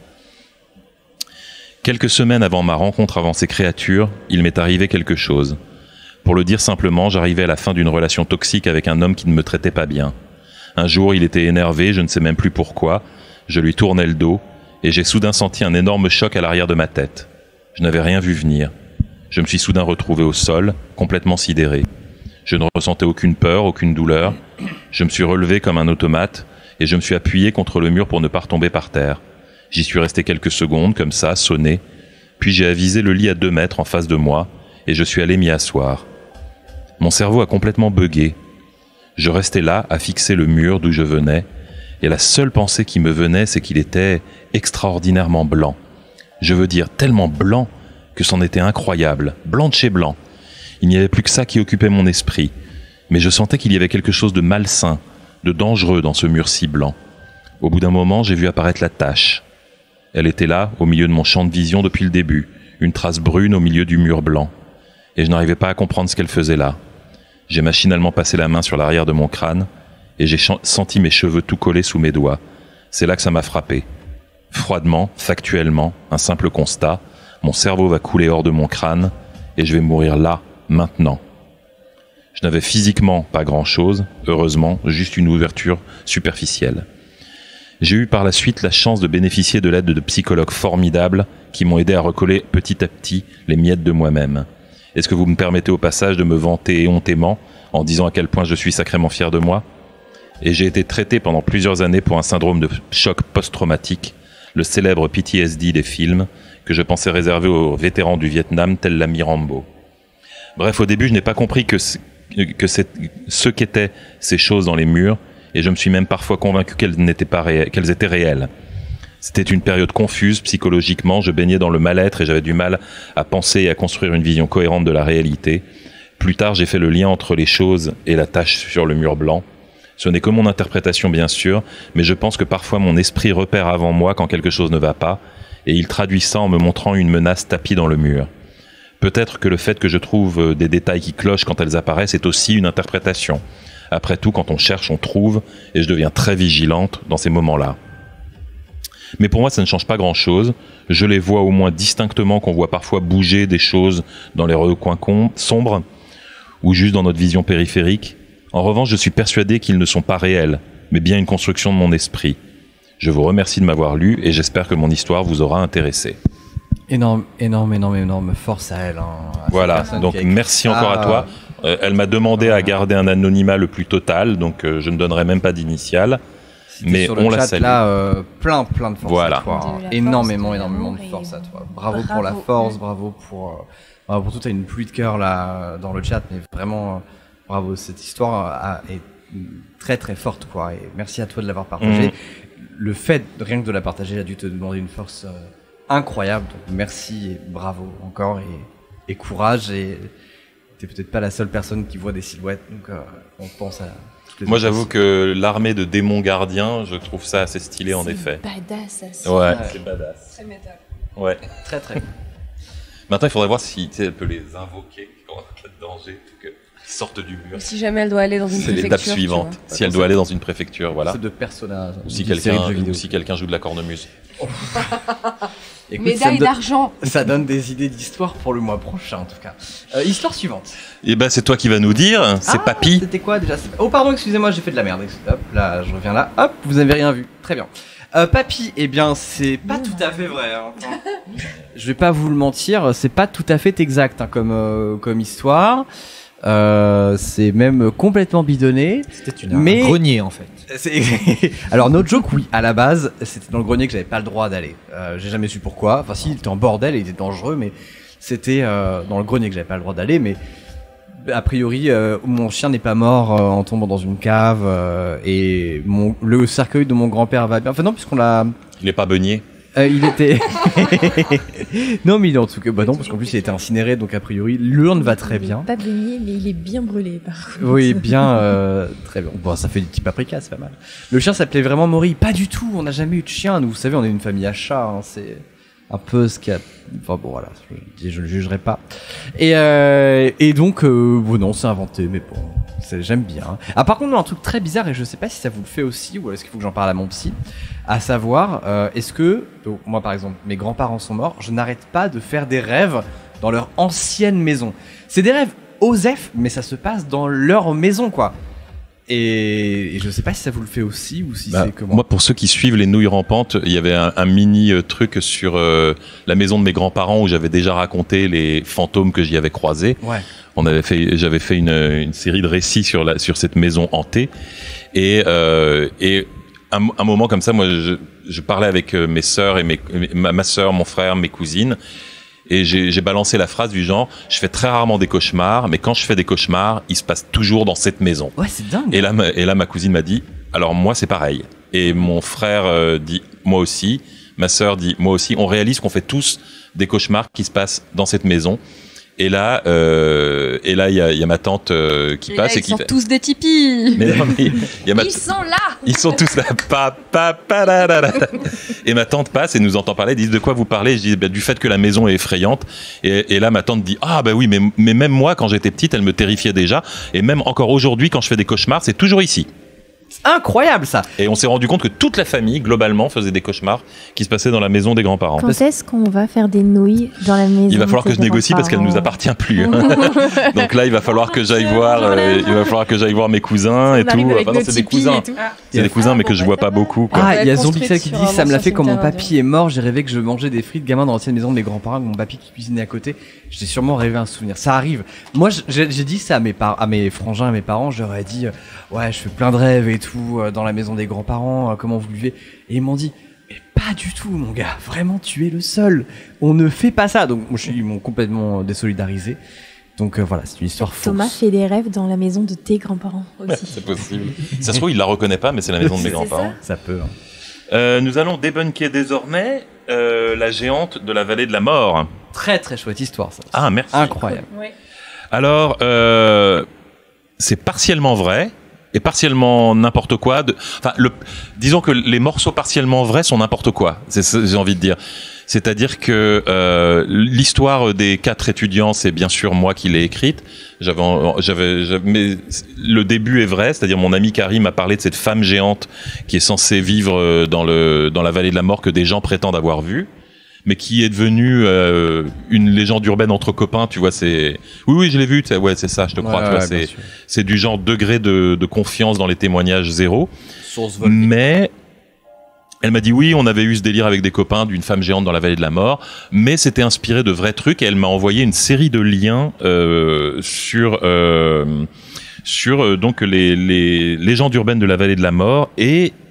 Quelques semaines avant ma rencontre avec ces créatures, il m'est arrivé quelque chose. Pour le dire simplement, j'arrivais à la fin d'une relation toxique avec un homme qui ne me traitait pas bien. Un jour, il était énervé, je ne sais même plus pourquoi. Je lui tournais le dos et j'ai soudain senti un énorme choc à l'arrière de ma tête. Je n'avais rien vu venir. Je me suis soudain retrouvé au sol, complètement sidéré. Je ne ressentais aucune peur, aucune douleur. Je me suis relevé comme un automate et je me suis appuyé contre le mur pour ne pas retomber par terre. J'y suis resté quelques secondes, comme ça, sonné. Puis j'ai avisé le lit à 2 mètres en face de moi et je suis allé m'y asseoir. Mon cerveau a complètement bugué. Je restais là, à fixer le mur d'où je venais, et la seule pensée qui me venait, c'est qu'il était extraordinairement blanc. Je veux dire tellement blanc que c'en était incroyable, blanc de chez blanc. Il n'y avait plus que ça qui occupait mon esprit, mais je sentais qu'il y avait quelque chose de malsain, de dangereux dans ce mur si blanc. Au bout d'un moment, j'ai vu apparaître la tache. Elle était là, au milieu de mon champ de vision depuis le début, une trace brune au milieu du mur blanc. Et je n'arrivais pas à comprendre ce qu'elle faisait là. J'ai machinalement passé la main sur l'arrière de mon crâne, et j'ai senti mes cheveux tout collés sous mes doigts. C'est là que ça m'a frappé. Froidement, factuellement, un simple constat, mon cerveau va couler hors de mon crâne, et je vais mourir là, maintenant. Je n'avais physiquement pas grand-chose, heureusement, juste une ouverture superficielle. J'ai eu par la suite la chance de bénéficier de l'aide de psychologues formidables qui m'ont aidé à recoller petit à petit les miettes de moi-même. Est-ce que vous me permettez au passage de me vanter éhontément en disant à quel point je suis sacrément fier de moi? Et j'ai été traité pendant plusieurs années pour un syndrome de choc post-traumatique, le célèbre PTSD des films, que je pensais réservé aux vétérans du Vietnam tels l'ami Rambo. Bref, au début, je n'ai pas compris ce qu'étaient ces choses dans les murs, et je me suis même parfois convaincu qu'elles étaient réelles. C'était une période confuse psychologiquement, je baignais dans le mal-être et j'avais du mal à penser et à construire une vision cohérente de la réalité. Plus tard, j'ai fait le lien entre les choses et la tache sur le mur blanc. Ce n'est que mon interprétation, bien sûr, mais je pense que parfois mon esprit repère avant moi quand quelque chose ne va pas, et il traduit ça en me montrant une menace tapie dans le mur. Peut-être que le fait que je trouve des détails qui clochent quand elles apparaissent est aussi une interprétation. Après tout, quand on cherche, on trouve, et je deviens très vigilante dans ces moments-là. Mais pour moi, ça ne change pas grand-chose. Je les vois au moins distinctement qu'on voit parfois bouger des choses dans les recoins sombres, ou juste dans notre vision périphérique. En revanche, je suis persuadé qu'ils ne sont pas réels, mais bien une construction de mon esprit. Je vous remercie de m'avoir lu, et j'espère que mon histoire vous aura intéressé. Énorme force à elle. Voilà, donc merci encore à toi. Elle m'a demandé à garder un anonymat le plus total, donc je ne donnerai même pas d'initiales. mais sur on le la chat salue. là, plein de force Voilà. à toi. De la Énormément force, de de l'amour force et à toi. Bravo pour la bravo. force, bravo pour tout. T'as une pluie de cœur là dans le chat, mais vraiment bravo. Cette histoire est très très forte quoi. Et merci à toi de l'avoir partagée. Mhm. Le fait rien que de la partager a dû te demander une force incroyable. Donc merci et bravo encore et courage. Et t'es peut-être pas la seule personne qui voit des silhouettes, donc on pense à. Moi, j'avoue que l'armée de démons gardiens, je trouve ça assez stylé en effet. Badass, ça. Ouais, c'est badass. Très métal. Ouais. Très très. Maintenant, il faudrait voir si elle peut les invoquer quand il y a de danger, qu'ils sortent du mur. Ou si jamais elle doit aller dans une C'est préfecture. l'étape tu suivante. vois. Si elle doit aller dans une préfecture, voilà. C'est de personnages. Ou si quelqu'un joue de la cornemuse. Écoute, Médaille d'argent. Ça donne des idées d'histoire pour le mois prochain, en tout cas. Histoire suivante. Et ben, c'est toi qui vas nous dire. C'est Papy. C'était quoi déjà? Oh, pardon, excusez-moi, j'ai fait de la merde. Hop, là, je reviens là. Hop, vous avez rien vu. Très bien. Papy, eh bien, c'est pas tout à fait vrai. Hein. Je vais pas vous le mentir, c'est pas tout à fait exact hein, comme histoire. C'est même complètement bidonné. C'était un grenier en fait. Alors no joke, oui, à la base c'était dans le grenier que j'avais pas le droit d'aller. J'ai jamais su pourquoi. Enfin si, il était en bordel et il était dangereux, mais c'était dans le grenier que j'avais pas le droit d'aller. Mais a priori mon chien n'est pas mort en tombant dans une cave et le cercueil de mon grand-père va bien. Enfin non, puisqu'on l'a. Il est pas beugné. Il était. Non, mais il est en tout cas. Bah non, parce qu'en plus il était incinéré, donc a priori l'urne va très bien. Pas baigné, mais il est bien brûlé par contre. Oui, bien, très bien. Bon, ça fait du petit paprika, c'est pas mal. Le chien s'appelait vraiment Maury. Pas du tout, on n'a jamais eu de chien. Nous, vous savez, on est une famille à chat. Hein, c'est un peu ce qu'il y a. Enfin bon, voilà, je le jugerai pas. Et donc, bon, non, c'est inventé, mais bon, j'aime bien. Ah, par contre, un truc très bizarre, et je sais pas si ça vous le fait aussi, ou est-ce qu'il faut que j'en parle à mon psy, à savoir, est-ce que, moi par exemple, mes grands-parents sont morts, je n'arrête pas de faire des rêves dans leur ancienne maison. C'est des rêves OSEF, mais ça se passe dans leur maison, quoi. Et je sais pas si ça vous le fait aussi ou si c'est comment. Moi, pour ceux qui suivent les nouilles rampantes, il y avait un mini truc sur la maison de mes grands-parents où j'avais déjà raconté les fantômes que j'y avais croisés. Ouais. J'avais fait une série de récits sur cette maison hantée et un moment comme ça, moi, je parlais avec mes sœurs et ma sœur, mon frère, mes cousines. Et j'ai balancé la phrase du genre, je fais très rarement des cauchemars, mais quand je fais des cauchemars, ils se passent toujours dans cette maison. Ouais, c'est dingue. Et là, ma cousine m'a dit, alors moi, c'est pareil. Et mon frère dit, moi aussi. Ma sœur dit, moi aussi. On réalise qu'on fait tous des cauchemars qui se passent dans cette maison. Et là, il y a ma tante qui passe et qui Ils sont fait. tous des tipis. Mais non, mais il y a Ils sont là. Ils sont tous là. Et ma tante passe et nous entend parler. Disent de quoi vous parlez? Je dis du fait que la maison est effrayante. Et là, ma tante dit ah bah oui, mais même moi quand j'étais petite, elle me terrifiait déjà. Et même encore aujourd'hui, quand je fais des cauchemars, c'est toujours ici. C'est incroyable ça. Et on s'est rendu compte que toute la famille, globalement, faisait des cauchemars qui se passaient dans la maison des grands-parents. Quand est-ce qu'on va faire des nouilles dans la maison? Il va falloir que je négocie parce qu'elle nous appartient plus. Donc là, il va falloir que j'aille voir, mes cousins et tout. Enfin, non, c'est des cousins. C'est des cousins, mais que je vois pas beaucoup. Quoi. Ah, il y a Zombixel qui dit ça me l'a fait quand mon papy est mort. J'ai rêvé que je mangeais des frites gamin dans l'ancienne maison de mes grands-parents, mon papy qui cuisinait à côté. J'ai sûrement rêvé un souvenir. Ça arrive. Moi, j'ai dit ça à mes frangins, à mes parents. J'aurais dit ouais, je fais plein de rêves et tout dans la maison des grands-parents. Comment vous vivez? Et ils m'ont dit mais pas du tout, mon gars. Vraiment, tu es le seul. On ne fait pas ça. Donc, ils m'ont complètement désolidarisé. Donc voilà, c'est une histoire fausse. Thomas fait des rêves dans la maison de tes grands-parents aussi. C'est possible. Ça se trouve, il la reconnaît pas, mais c'est la maison de mes grands-parents. Ça peut. Hein. Nous allons débunker désormais la géante de la vallée de la mort. Très très chouette histoire, ça. Ah, merci. Incroyable. Oui. Alors, c'est partiellement vrai et partiellement n'importe quoi. Disons que les morceaux partiellement vrais sont n'importe quoi. J'ai envie de dire. C'est-à-dire que l'histoire des 4 étudiants, c'est bien sûr moi qui l'ai écrite. Mais le début est vrai, c'est-à-dire mon ami Karim m'a parlé de cette femme géante qui est censée vivre dans la vallée de la mort que des gens prétendent avoir vue, mais qui est devenue une légende urbaine entre copains. Tu vois, oui, je l'ai vu. Ouais, c'est ça, je te crois. Tu vois, c'est du genre degré de confiance dans les témoignages zéro. Mais elle m'a dit oui, on avait eu ce délire avec des copains d'une femme géante dans la vallée de la mort, mais c'était inspiré de vrais trucs et elle m'a envoyé une série de liens sur donc les légendes urbaines de la vallée de la mort et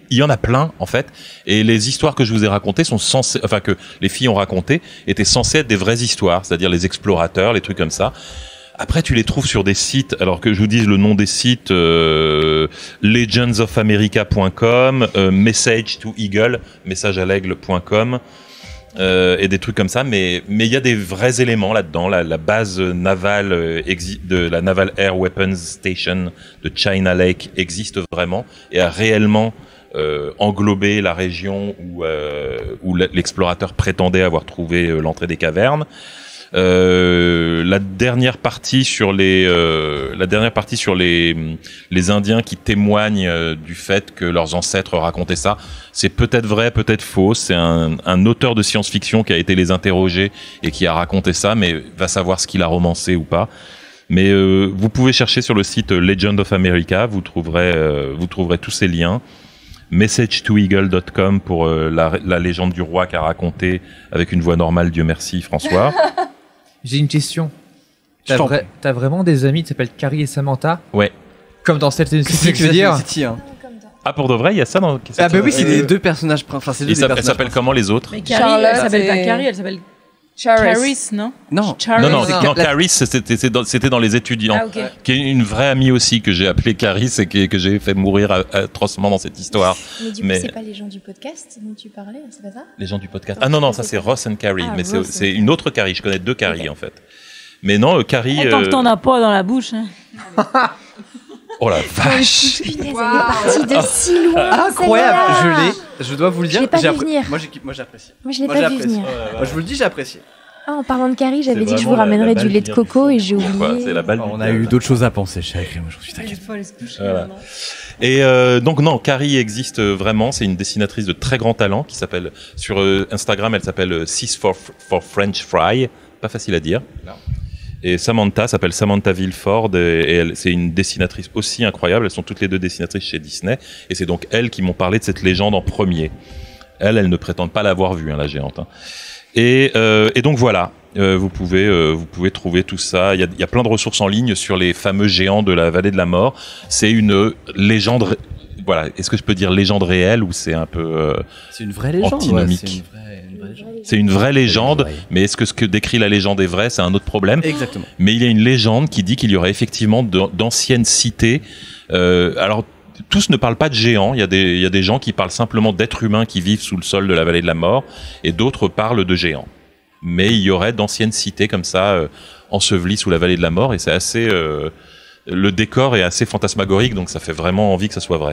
il y en a plein en fait, et les histoires que je vous ai racontées sont censées, enfin que les filles ont racontées, étaient censées être des vraies histoires, c'est-à-dire les explorateurs, les trucs comme ça. Après, tu les trouves sur des sites, alors que je vous dise le nom des sites, legendsofamerica.com, message to eagle, message à l'aigle.com, et des trucs comme ça, mais il y a des vrais éléments là-dedans. La base navale de la Naval Air Weapons Station de China Lake existe vraiment et a réellement englobé la région où l'explorateur prétendait avoir trouvé l'entrée des cavernes. La dernière partie sur les Indiens qui témoignent du fait que leurs ancêtres racontaient ça, c'est peut-être vrai, peut-être faux. C'est un auteur de science-fiction qui a été les interroger et qui a raconté ça, mais va savoir ce qu'il a romancé ou pas. Mais vous pouvez chercher sur le site Legend of America, vous trouverez tous ces liens. message2eagle.com pour la légende du roi qu'a raconté avec une voix normale, Dieu merci, François. J'ai une question. T'as vraiment des amis qui s'appellent Carrie et Samantha? Ouais. Comme dans cette série, tu veux dire? Ah, pour de vrai, il y a ça dans... Ah bah oui, c'est les deux personnages principaux. Elles s'appellent comment les autres? Mais Carrie, elle s'appelle pas Carrie, elle s'appelle Charis, non? Non, Caris, c'était dans les étudiants. Ah, okay. Qui est une vraie amie aussi que j'ai appelée Caris et que j'ai fait mourir atrocement dans cette histoire. Mais du coup, c'est pas les gens du podcast dont tu parlais, c'est pas ça? Les gens du podcast. Ah non, ça c'est Ross and Carrie, mais c'est une autre Carrie. Je connais deux Carrie en fait. Mais non, Carrie. Tant que t'en as pas dans la bouche. Hein. Oh la vache! Punaise, elle est partie de si loin. Incroyable, je dois vous le dire. Je l'ai pas vu venir. Moi j'apprécie. Moi je l'ai pas vu venir. Moi je vous le dis, j'ai apprécié. Ah, en parlant de Carrie, j'avais dit que je vous ramènerais du lait de coco et j'ai oublié. C'est la balle. On a eu d'autres choses à penser, chérie. Moi je suis t'inquiète. Voilà. Et donc non, Carrie existe vraiment. C'est une dessinatrice de très grand talent qui s'appelle sur Instagram, elle s'appelle Sis for French Fry. Pas facile à dire. Non. Et Samantha s'appelle Samantha Vilford et c'est une dessinatrice aussi incroyable. Elles sont toutes les deux dessinatrices chez Disney et c'est donc elles qui m'ont parlé de cette légende en premier. Elles ne prétendent pas l'avoir vue, hein, la géante. Hein. Et donc voilà, vous pouvez trouver tout ça. Il y a plein de ressources en ligne sur les fameux géants de la vallée de la mort. C'est une légende. Voilà, est-ce que je peux dire légende réelle ou c'est un peu c'est une vraie légende, antinomique. Ouais, c'est une vraie légende, mais est-ce que ce que décrit la légende est vrai? C'est un autre problème. Exactement. Mais il y a une légende qui dit qu'il y aurait effectivement d'anciennes cités. Alors, tous ne parlent pas de géants. Il y a des gens qui parlent simplement d'êtres humains qui vivent sous le sol de la vallée de la mort, et d'autres parlent de géants. Mais il y aurait d'anciennes cités comme ça, ensevelies sous la vallée de la mort, et c'est assez... le décor est assez fantasmagorique, donc ça fait vraiment envie que ça soit vrai.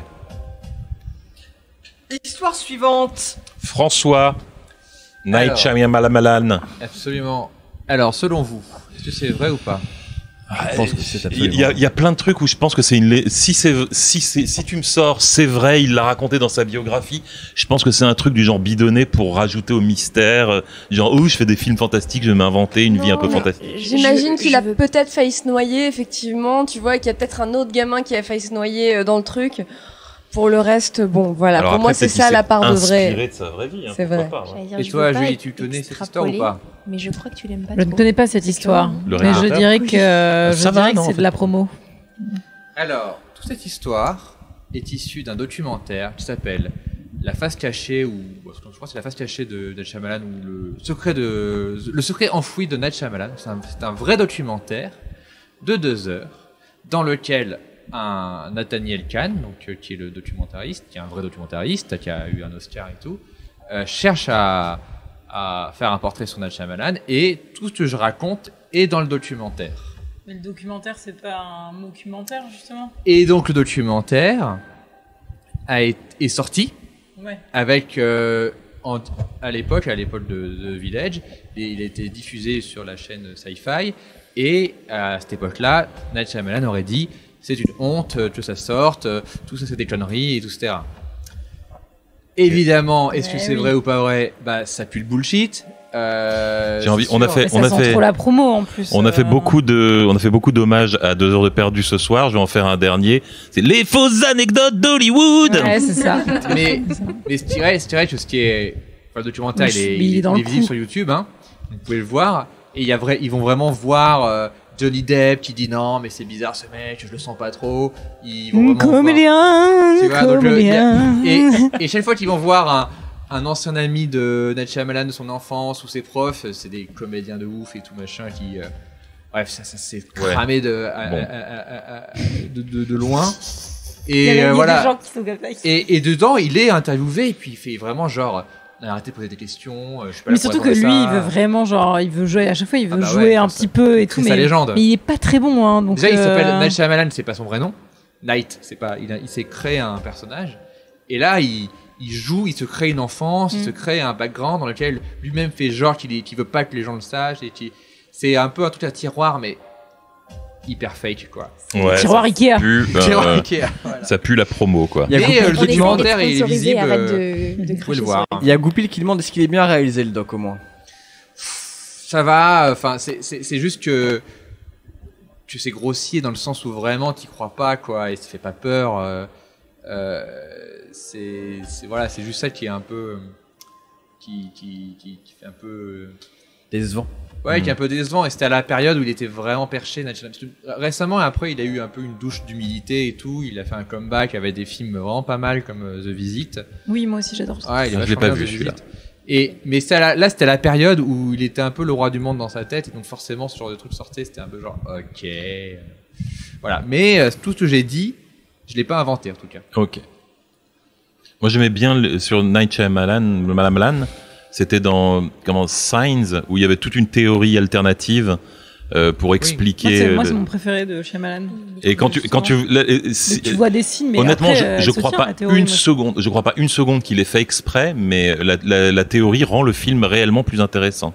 Histoire suivante. François Night Shyamalan. Absolument. Alors, selon vous, est-ce que c'est vrai ou pas? Je pense que c'est absolument. Il y a plein de trucs où je pense que c'est si tu me sors, c'est vrai, il l'a raconté dans sa biographie. Je pense que c'est un truc du genre bidonné pour rajouter au mystère. Genre, je fais des films fantastiques, je vais m'inventer une vie un peu fantastique. J'imagine qu'il a peut-être failli se noyer, effectivement. Tu vois, qu'il y a peut-être un autre gamin qui a failli se noyer dans le truc. Pour le reste, bon, voilà. Alors pour moi, c'est ça la part de vrai. Inspiré de sa vraie vie. Hein, c'est vrai. Pas, ouais. Et toi, Julie, tu connais cette histoire ou pas? Mais je crois que tu l'aimes pas. Je ne connais pas cette histoire. Mais je dirais que c'est de la promo. Alors, toute cette histoire est issue d'un documentaire qui s'appelle La face cachée, ou je crois que c'est La face cachée de Night Shyamalan, ou le secret enfoui de Night Shyamalan. C'est un vrai documentaire de 2 heures dans lequel un Nathaniel Kahn, donc qui est le documentariste, qui est un vrai documentariste, qui a eu un Oscar et tout, cherche à faire un portrait sur Night Shyamalan, et tout ce que je raconte est dans le documentaire. Mais le documentaire, c'est pas un documentaire, justement? Et donc le documentaire est sorti, ouais. Avec à l'époque de Village, et il a été diffusé sur la chaîne Sci-Fi, et à cette époque-là, Night Shyamalan aurait dit: c'est une honte que ça sorte, tout ça c'est des conneries, et tout, etc. Évidemment, est-ce que c'est vrai ou pas vrai? Bah, ça pue le bullshit. J'ai envie. On a fait trop la promo en plus. On a fait beaucoup d'hommages à 2 heures de perdu ce soir. Je vais en faire un dernier. C'est les fausses anecdotes d'Hollywood. Ouais, c'est ça. mais je dirais que ce qui est, enfin, le documentaire, il est visible sur YouTube, hein. Vous pouvez le voir. Et ils vont vraiment voir Johnny Depp qui dit non, mais c'est bizarre ce mec, je le sens pas trop. Ils vont vraiment Comédien, tu vois, donc comédien. et chaque fois qu'ils vont voir un ancien ami de Night Shyamalan de son enfance ou ses profs, c'est des comédiens de ouf et tout machin qui bref, ça s'est cramé de loin. Et voilà. Des gens qui sont comme ça. Et dedans, il est interviewé et puis il fait vraiment genre arrêtez de poser des questions. Je suis pas Mais là pour surtout que répondre à lui, ça. il veut vraiment, genre, il veut jouer, à chaque fois, il veut bah jouer ouais, un petit peu et tout. C'est sa Mais légende. il est pas très bon, hein. Donc, Déjà, il s'appelle Night Shyamalan, c'est pas son vrai nom. Night, c'est pas. Il s'est créé un personnage. Et là, il joue, il se crée une enfance, il se crée un background dans lequel lui-même fait genre qu'il veut pas que les gens le sachent. C'est un peu un truc à tiroir, mais hyper fake, quoi. Ouais, tiroir Ikea. Tiroir Ikea, voilà. Ça pue la promo, quoi. Mais le documentaire est sponsorisé, visible. arrête Vous pouvez cracher le voir. Il y a Goupil qui demande est-ce qu'il est bien réalisé le doc au moins. Ça va, enfin, c'est juste que c'est grossier dans le sens où vraiment t'y crois pas, quoi, et ça fait pas peur. Voilà, c'est juste ça qui est un peu. Qui fait un peu. Décevant. Ouais, qui est un peu décevant, et c'était à la période où il était vraiment perché. Récemment, après, il a eu un peu une douche d'humilité et tout. Il a fait un comeback avec des films vraiment pas mal comme The Visit. Oui, moi aussi, j'adore ça. Ouais, je l'ai pas vu celui-là. Mais là, c'était la période où il était un peu le roi du monde dans sa tête, et donc forcément, ce genre de truc sortait, c'était un peu genre, ok. Voilà. Mais tout ce que j'ai dit, je l'ai pas inventé en tout cas. Ok. Moi, j'aimais bien sur Night Shyamalan, c'était dans Signs, où il y avait toute une théorie alternative pour expliquer. Moi, c'est mon préféré de Shyamalan. Et quand tu vois des signes, mais honnêtement, après, je crois pas une seconde. Je crois pas une seconde qu'il ait fait exprès, mais la théorie rend le film réellement plus intéressant.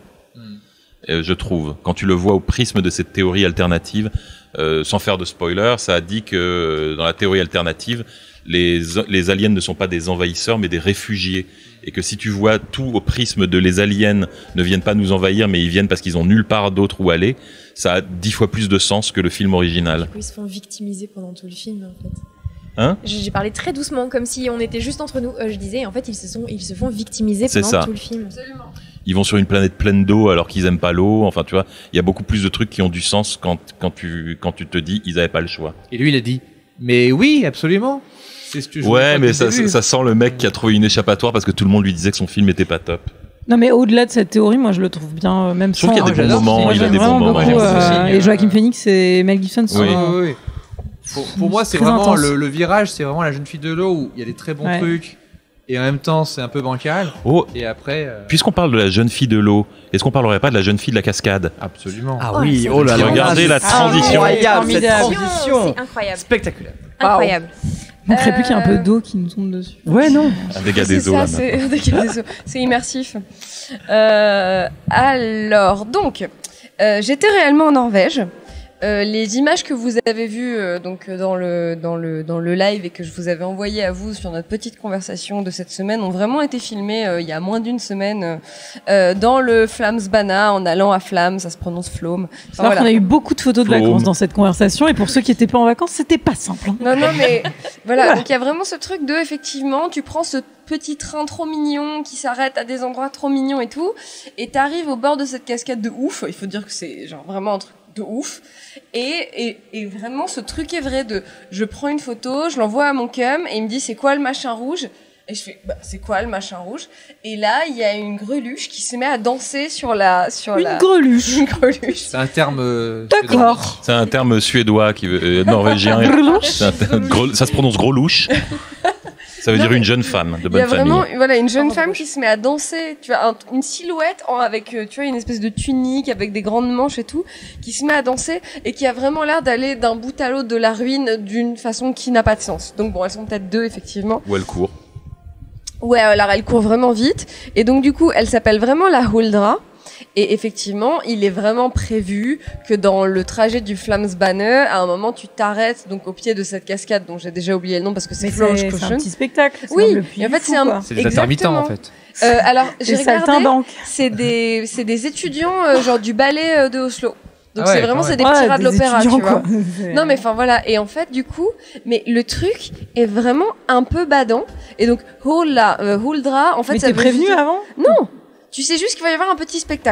Je trouve. Quand tu le vois au prisme de cette théorie alternative, sans faire de spoiler, ça a dit que dans la théorie alternative, les aliens ne sont pas des envahisseurs, mais des réfugiés. Et que si tu vois tout au prisme de les aliens ne viennent pas nous envahir, mais ils viennent parce qu'ils ont nulle part d'autre où aller, ça a 10 fois plus de sens que le film original. Du coup, ils se font victimiser pendant tout le film, en fait. Hein ? J'ai parlé très doucement, comme si on était juste entre nous. Je disais, en fait, ils se font victimiser C'est pendant ça. tout le film. Absolument. Ils vont sur une planète pleine d'eau alors qu'ils aiment pas l'eau. Enfin, tu vois, il y a beaucoup plus de trucs qui ont du sens quand tu te dis ils avaient pas le choix. Et lui, il a dit, mais oui, absolument. C'est ce que je Ouais, mais ça sent le mec qui a trouvé une échappatoire parce que tout le monde lui disait que son film était pas top. Non, mais au-delà de cette théorie, moi, je le trouve bien, même Je trouve qu'il y a des bons moments, Moi, il a j'aime des bons vraiment moments. beaucoup, et Joaquin Phoenix et Mel Gibson sont. Oui. Pour moi, c'est très vraiment intense. le virage, c'est vraiment La Jeune Fille de l'eau où il y a des très bons trucs et en même temps c'est un peu bancal. Oh. Et après. Puisqu'on parle de La Jeune Fille de l'eau, est-ce qu'on parlerait pas de La Jeune Fille de la cascade ? Absolument. Ah oui, oh là là. Regardez la transition. Incroyable, cette Formidable. transition. C'est incroyable. Spectaculaire. Incroyable. Il manquerait plus qu'il y ait un peu d'eau qui nous tombe dessus. Ouais, non. Un dégât C'est des eaux ça, là. c'est un dégât des eaux. C'est immersif. Alors, donc, j'étais réellement en Norvège. Les images que vous avez vues donc dans le live et que je vous avais envoyé à vous sur notre petite conversation de cette semaine ont vraiment été filmées il y a moins d'une semaine dans le Flamsbana en allant à Flams, ça se prononce Flom. C'est vrai qu'on a eu beaucoup de photos de Flom. vacances dans cette conversation et pour ceux qui étaient pas en vacances, c'était pas simple. Hein. Non, mais voilà. Donc il y a vraiment ce truc de, effectivement, tu prends ce petit train trop mignon qui s'arrête à des endroits trop mignons et tout, et t'arrives au bord de cette cascade de ouf. Il faut dire que c'est genre vraiment un truc de ouf. Et vraiment, ce truc est vrai de, je prends une photo, je l'envoie à mon cum et il me dit c'est quoi le machin rouge? Et je fais, bah, c'est quoi le machin rouge? Et là, il y a une greluche qui se met à danser sur la... Greluche. Une greluche. C'est un terme. D'accord. C'est un terme suédois qui veut norvégien. C'est un terme ça se prononce grelouche. Ça veut dire une jeune femme de Il y a bonne famille. vraiment, voilà, une jeune femme qui se met à danser. Tu vois, une silhouette avec, tu vois, une espèce de tunique avec des grandes manches et tout, qui se met à danser et qui a vraiment l'air d'aller d'un bout à l'autre de la ruine d'une façon qui n'a pas de sens. Donc bon, elles sont peut-être deux, effectivement. Où elle court. Ouais, alors elle court vraiment vite. Et donc du coup, elle s'appelle vraiment la Huldra. Et effectivement, il est vraiment prévu que dans le trajet du Flamsbane, à un moment, tu t'arrêtes donc au pied de cette cascade dont j'ai déjà oublié le nom parce que c'est Mais Flourish c'est un Cushion. petit spectacle. Oui, le et en fait c'est un. C'est des intermittents en fait. Alors j'ai C'est regardé. saltimbanque. C'est des étudiants genre du ballet de Oslo. Donc Ah ouais, c'est vraiment quand c'est des même. petits Ouais, rats de des l'opéra, tu étudiants, vois. quoi. C'est- Non mais enfin voilà, et en fait du coup, mais le truc est vraiment un peu badant. Et donc Huldra, en fait Mais ça t'es veut prévenu juste dire- avant? Non, tu sais juste qu'il va y avoir un petit spectacle.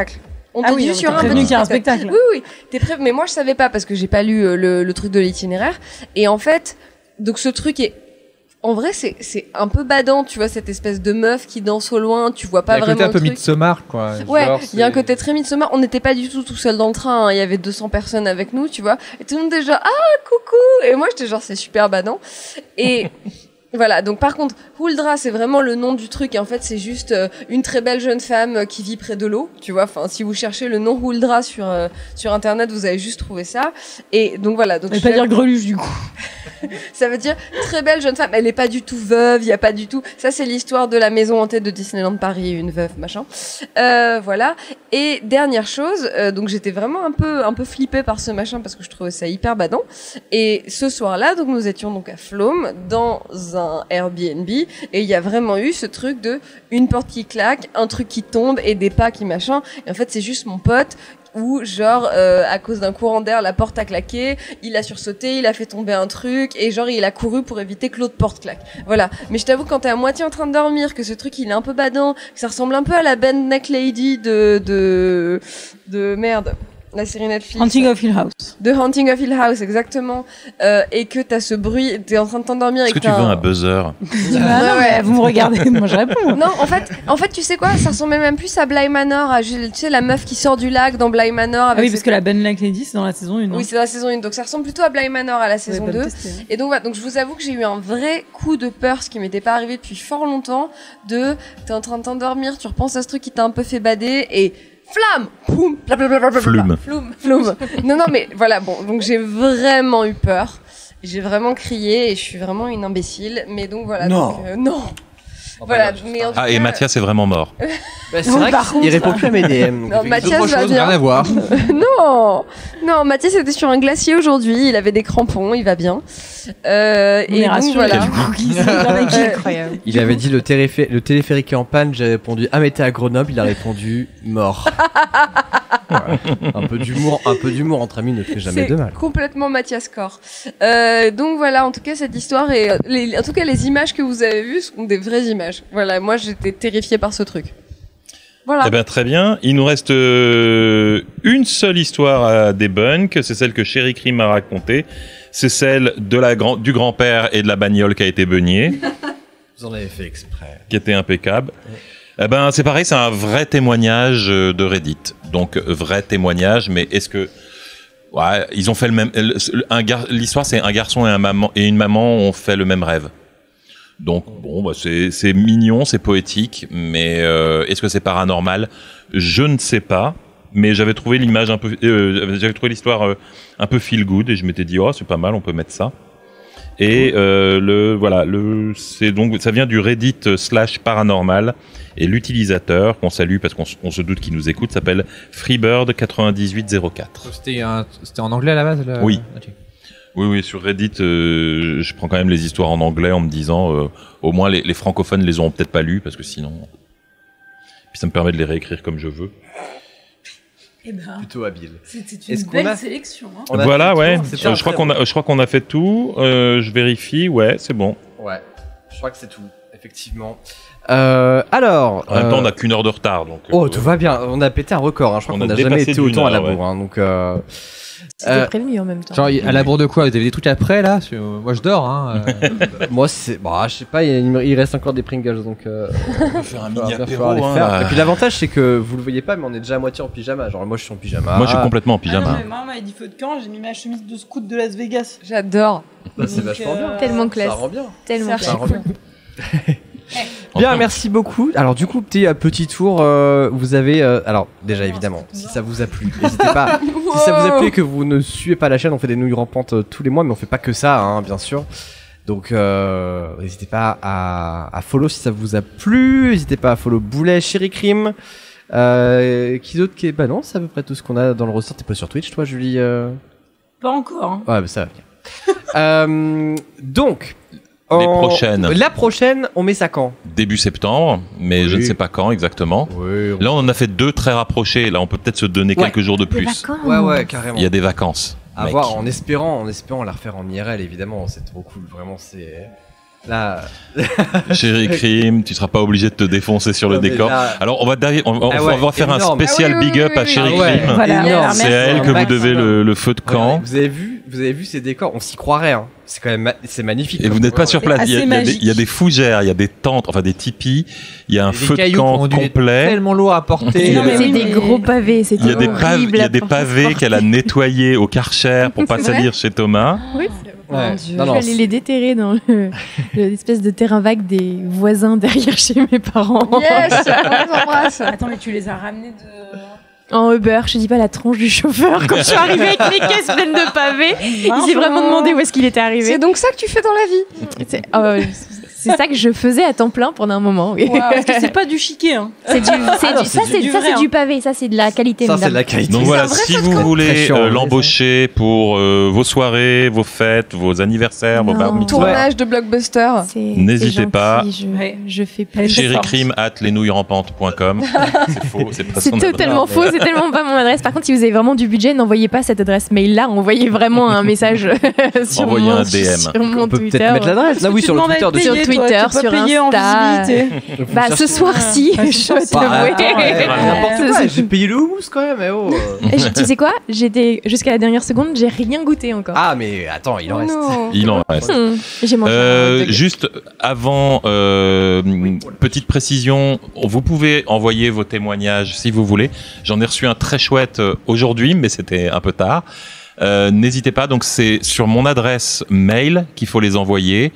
On te dit sur un petit qu'il y a un spectacle. Oui, oui. Mais moi, je savais pas parce que j'ai pas lu le truc de l'itinéraire. Et en fait, donc ce truc est, en vrai, c'est un peu badant, tu vois, cette espèce de meuf qui danse au loin, tu vois pas vraiment. Il y a un côté un un peu Midsommar, quoi. Ouais, il y a un côté très Midsommar. On n'était pas du tout seul dans le train. Hein. Il y avait 200 personnes avec nous, tu vois. Et tout le monde était genre, ah, coucou. Et moi, j'étais genre, c'est super badant. Et voilà, donc par contre, Huldra, c'est vraiment le nom du truc, et en fait, c'est juste une très belle jeune femme qui vit près de l'eau, tu vois. Enfin, si vous cherchez le nom Huldra sur internet, vous allez juste trouver ça. Et donc voilà. Donc je vais pas dire greluche du coup. Ça veut dire très belle jeune femme. Elle est pas du tout veuve, il y a pas du tout. Ça, c'est l'histoire de la maison hantée de Disneyland Paris, une veuve, machin. Voilà. Et dernière chose, donc j'étais vraiment un peu flippée par ce machin parce que je trouvais ça hyper badant. Et ce soir-là, donc nous étions donc à Flôme dans un Airbnb et il y a vraiment eu ce truc de une porte qui claque, un truc qui tombe et des pas qui machin. Et en fait, c'est juste mon pote où genre à cause d'un courant d'air la porte a claqué, il a sursauté, il a fait tomber un truc et genre il a couru pour éviter que l'autre porte claque. Voilà. Mais je t'avoue, quand t'es à moitié en train de dormir, que ce truc il est un peu badant, que ça ressemble un peu à la Bend Neck Lady de merde, la série Netflix. Haunting of Hill House. De Haunting of Hill House, exactement. Et que t'as ce bruit, t'es en train de t'endormir. Est-ce que tu veux un buzzer? Ouais, vous me regardez, moi je réponds. Non, en fait, tu sais quoi, ça ressemblait même plus à Bly Manor, tu sais, la meuf qui sort du lac dans Bly Manor. Avec oui, parce que la Ben Neck Lady, c'est dans la saison 1. Oui, c'est dans la saison 1. Donc ça ressemble plutôt à Bly Manor à la saison 2. Et donc voilà, donc je vous avoue que j'ai eu un vrai coup de peur, ce qui m'était pas arrivé depuis fort longtemps, t'es en train de t'endormir, tu repenses à ce truc qui t'a un peu fait bader et flamme, poum, flume. Non, mais voilà, bon, donc j'ai vraiment eu peur. J'ai vraiment crié et je suis vraiment une imbécile. Mais donc voilà. Non. Donc, non. Voilà. Mais en tout Ah, et cas, Mathias est vraiment mort. Bah, c'est vrai qu'il répond plus à mes DM. Non, Mathias va bien. Rien à voir. non, Mathias était sur un glacier aujourd'hui. Il avait des crampons. Il va bien. Et donc voilà. Incroyable. Il avait dit le téléphérique est en panne. J'ai répondu ah mais t'es à Grenoble. Il a répondu mort. Voilà. Un peu d'humour entre amis ne fait jamais de mal. Complètement Mathias Corps. Donc voilà, en tout cas cette histoire et en tout cas les images que vous avez vues sont des vraies images. Voilà, moi j'étais terrifiée par ce truc. Voilà. Eh ben très bien. Il nous reste une seule histoire à debunk, c'est celle que Chéri Crime m'a racontée. C'est celle de du grand-père et de la bagnole qui a été beugnée. Vous en avez fait exprès. Qui était impeccable. Eh ben c'est pareil, c'est un vrai témoignage de Reddit. Donc vrai témoignage, mais est-ce que ouais, ils ont fait le même l'histoire c'est un garçon et une maman ont fait le même rêve. Donc bon, bah, c'est mignon, c'est poétique, mais est-ce que c'est paranormal? Je ne sais pas, mais j'avais trouvé l'image un peu, j'avais trouvé l'histoire un peu feel good et je m'étais dit oh c'est pas mal, on peut mettre ça. Et c'est donc ça vient du Reddit /paranormal et l'utilisateur qu'on salue parce qu'on se doute qu'il nous écoute s'appelle Freebird9804. C'était en anglais à la base là. Oui. Okay. Oui, sur Reddit, je prends quand même les histoires en anglais en me disant, au moins les francophones les auront peut-être pas lues, parce que sinon... Puis ça me permet de les réécrire comme je veux. Eh ben, plutôt habile. C'était une belle sélection. Hein. Voilà, ouais. Je crois qu'on a fait tout. Je vérifie, ouais, c'est bon. Ouais, je crois que c'est tout, effectivement. Alors... En même temps, on n'a qu'une heure de retard, donc... tout va bien, on a pété un record, hein. Je crois qu'on n'a jamais été autant à la bourre, hein, donc... C'était prévenu en même temps. Genre, à la bourre de quoi? Vous avez des trucs après là? Moi je dors. Hein, Moi c'est. Bah, je sais pas, il reste encore des Pringles donc. On peut faire un mini apéro. Et puis l'avantage c'est que vous le voyez pas, mais on est déjà à moitié en pyjama. Genre, moi je suis en pyjama. Moi je suis complètement en pyjama. Ah non, mais moi, on m'avait dit feu de camp, j'ai mis ma chemise de scout de Las Vegas. J'adore. Bah, c'est vachement bien. Tellement classe. Ça rend bien. Tellement ça rend bien. Bien, merci beaucoup. Alors du coup, petit tour, vous avez... alors déjà évidemment, si ça vous a plu, n'hésitez pas. Si ça vous a plu et que vous ne suivez pas la chaîne, on fait des nouilles rampantes tous les mois, mais on fait pas que ça, hein, bien sûr. Donc n'hésitez pas à follow si ça vous a plu. N'hésitez pas à follow Boulet, Chéri Crime. Qui d'autre qui est... Bah non, c'est à peu près tout ce qu'on a dans le ressort. T'es pas sur Twitch, toi, Julie? Pas encore. Hein. Ouais, bah ça va bien. Donc... La prochaine, on met ça quand? Début septembre, mais je ne sais pas quand exactement. Oui, Là, on en a fait 2 très rapprochés. Là, on peut peut-être se donner quelques jours de plus. Ouais, carrément. Il y a des vacances. À voir, en espérant la refaire en IRL, évidemment. C'est trop cool, vraiment, c'est... Là. Chéri Crime, tu seras pas obligé de te défoncer sur le décor. Là... Alors on va faire énorme. un spécial big up à Chéri Crime. Voilà, c'est à elle que vous devez le feu de camp. Vous avez vu ces décors, on s'y croirait. Hein. C'est quand même c'est magnifique. Et vous n'êtes pas sur place. Il y a des fougères, il y a des tentes, enfin des tipis. Il y a un feu de camp complet. Tellement lourd à porter. C'est des gros pavés. Il y a des pavés qu'elle a nettoyés au Karcher pour pas salir chez Thomas. Oui. Ouais. Je vais aller les déterrer dans l'espèce de terrain vague des voisins derrière chez mes parents. Yes, on les embrasse. Attends, mais tu les as ramenés en Uber, je te dis pas la tronche du chauffeur quand je suis arrivée avec mes caisses pleines de pavés. Il s'est vraiment demandé où est-ce qu'il était arrivé. C'est donc ça que tu fais dans la vie. C'est ça que je faisais à temps plein pendant un moment. Oui. Wow, parce que c'est pas du chiquet. Hein. C'est du pavé, ça c'est de la qualité. Ça c'est de la qualité. Donc voilà, si vous voulez l'embaucher pour vos soirées, vos fêtes, vos anniversaires, vos bar mitzvahs, tournage de blockbuster, n'hésitez pas. Je fais plus. Chéricrime@lesnouillesrampantes.com. C'est faux, c'est pas son adresse. C'est totalement faux, c'est tellement pas mon adresse. Par contre, si vous avez vraiment du budget, n'envoyez pas cette adresse mail là, envoyez vraiment un message sur envoyez un DM. Sur mon on peut Twitter. peut-être mettre l'adresse. Là oui, sur le Twitter de Twitter, sur Insta. Bah, ce soir-ci, je vais t'avouer. N'importe quoi, j'ai payé le houmous quand même. Tu sais quoi? Jusqu'à la dernière seconde, j'ai rien goûté encore. Ah, mais attends, il en reste. Il en reste. J'ai mangé juste avant, petite précision, vous pouvez envoyer vos témoignages si vous voulez. J'en ai reçu un très chouette aujourd'hui, mais c'était un peu tard. N'hésitez pas, donc c'est sur mon adresse mail qu'il faut les envoyer,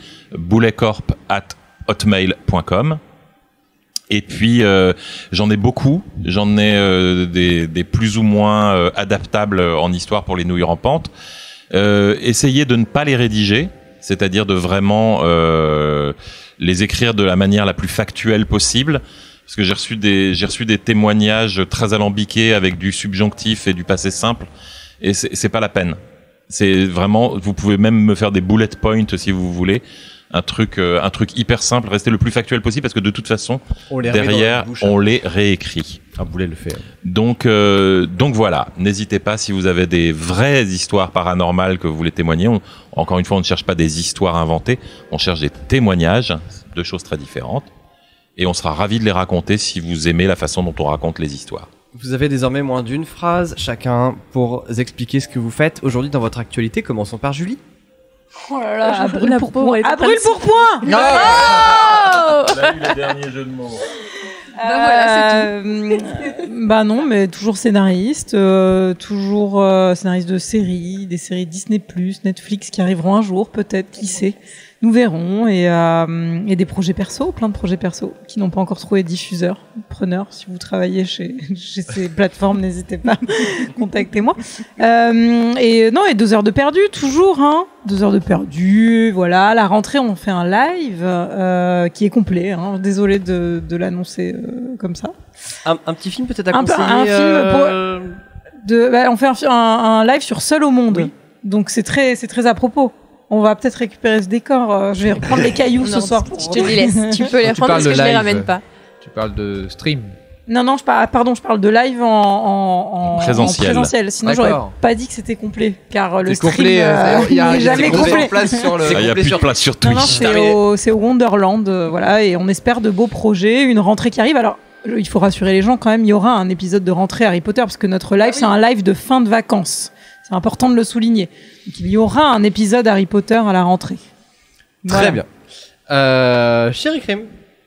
bouletcorp@hotmail.com. Et puis j'en ai beaucoup, j'en ai des plus ou moins adaptables en histoire pour les nouilles rampantes. Essayez de ne pas les rédiger, c'est-à-dire de vraiment les écrire de la manière la plus factuelle possible. Parce que j'ai reçu des témoignages très alambiqués avec du subjonctif et du passé simple. Et c'est pas la peine. C'est vraiment, vous pouvez même me faire des bullet points si vous voulez. Un truc hyper simple. Restez le plus factuel possible parce que de toute façon, derrière, on les réécrit. Un boulet le fait. Donc voilà. N'hésitez pas si vous avez des vraies histoires paranormales que vous voulez témoigner. Encore une fois, on ne cherche pas des histoires inventées. On cherche des témoignages, deux choses très différentes. Et on sera ravis de les raconter si vous aimez la façon dont on raconte les histoires. Vous avez désormais moins d'une phrase chacun pour expliquer ce que vous faites aujourd'hui dans votre actualité. Commençons par Julie. Oh là là, à brûle pour point. À brûle pour point. Elle a eu le dernier jeu de mots. Voilà, c'est tout. Bah non, mais toujours scénariste, toujours scénariste de séries, des séries Disney+, Netflix qui arriveront un jour, peut-être, qui sait. Nous verrons, et des projets perso, plein de projets perso qui n'ont pas encore trouvé diffuseur, preneur. Si vous travaillez chez ces plateformes, n'hésitez pas, contactez-moi. Et 2 heures de perdu, toujours, hein. 2 heures de perdu, voilà. À la rentrée, on fait un live qui est complet. Hein. Désolée de l'annoncer comme ça. Un petit film peut-être à conseiller. Un film on fait un live sur Seul au monde. Oui. Donc c'est très à propos. On va peut-être récupérer ce décor. Je vais reprendre les cailloux ce soir. Je te les laisse. Tu peux les reprendre parce que je les ramène pas. Tu parles de stream. Non, je parle de live en présentiel. Sinon, j'aurais pas dit que c'était complet, car le stream il n'est jamais complet. Il n'y a plus de place sur Twitch. Non, c'est au Wonderland, voilà, et on espère de beaux projets, une rentrée qui arrive. Alors, il faut rassurer les gens quand même, il y aura un épisode de rentrée Harry Potter, parce que notre live, c'est un live de fin de vacances. C'est important de le souligner. Donc, il y aura un épisode Harry Potter à la rentrée. Voilà. Très bien. Chéri Crime.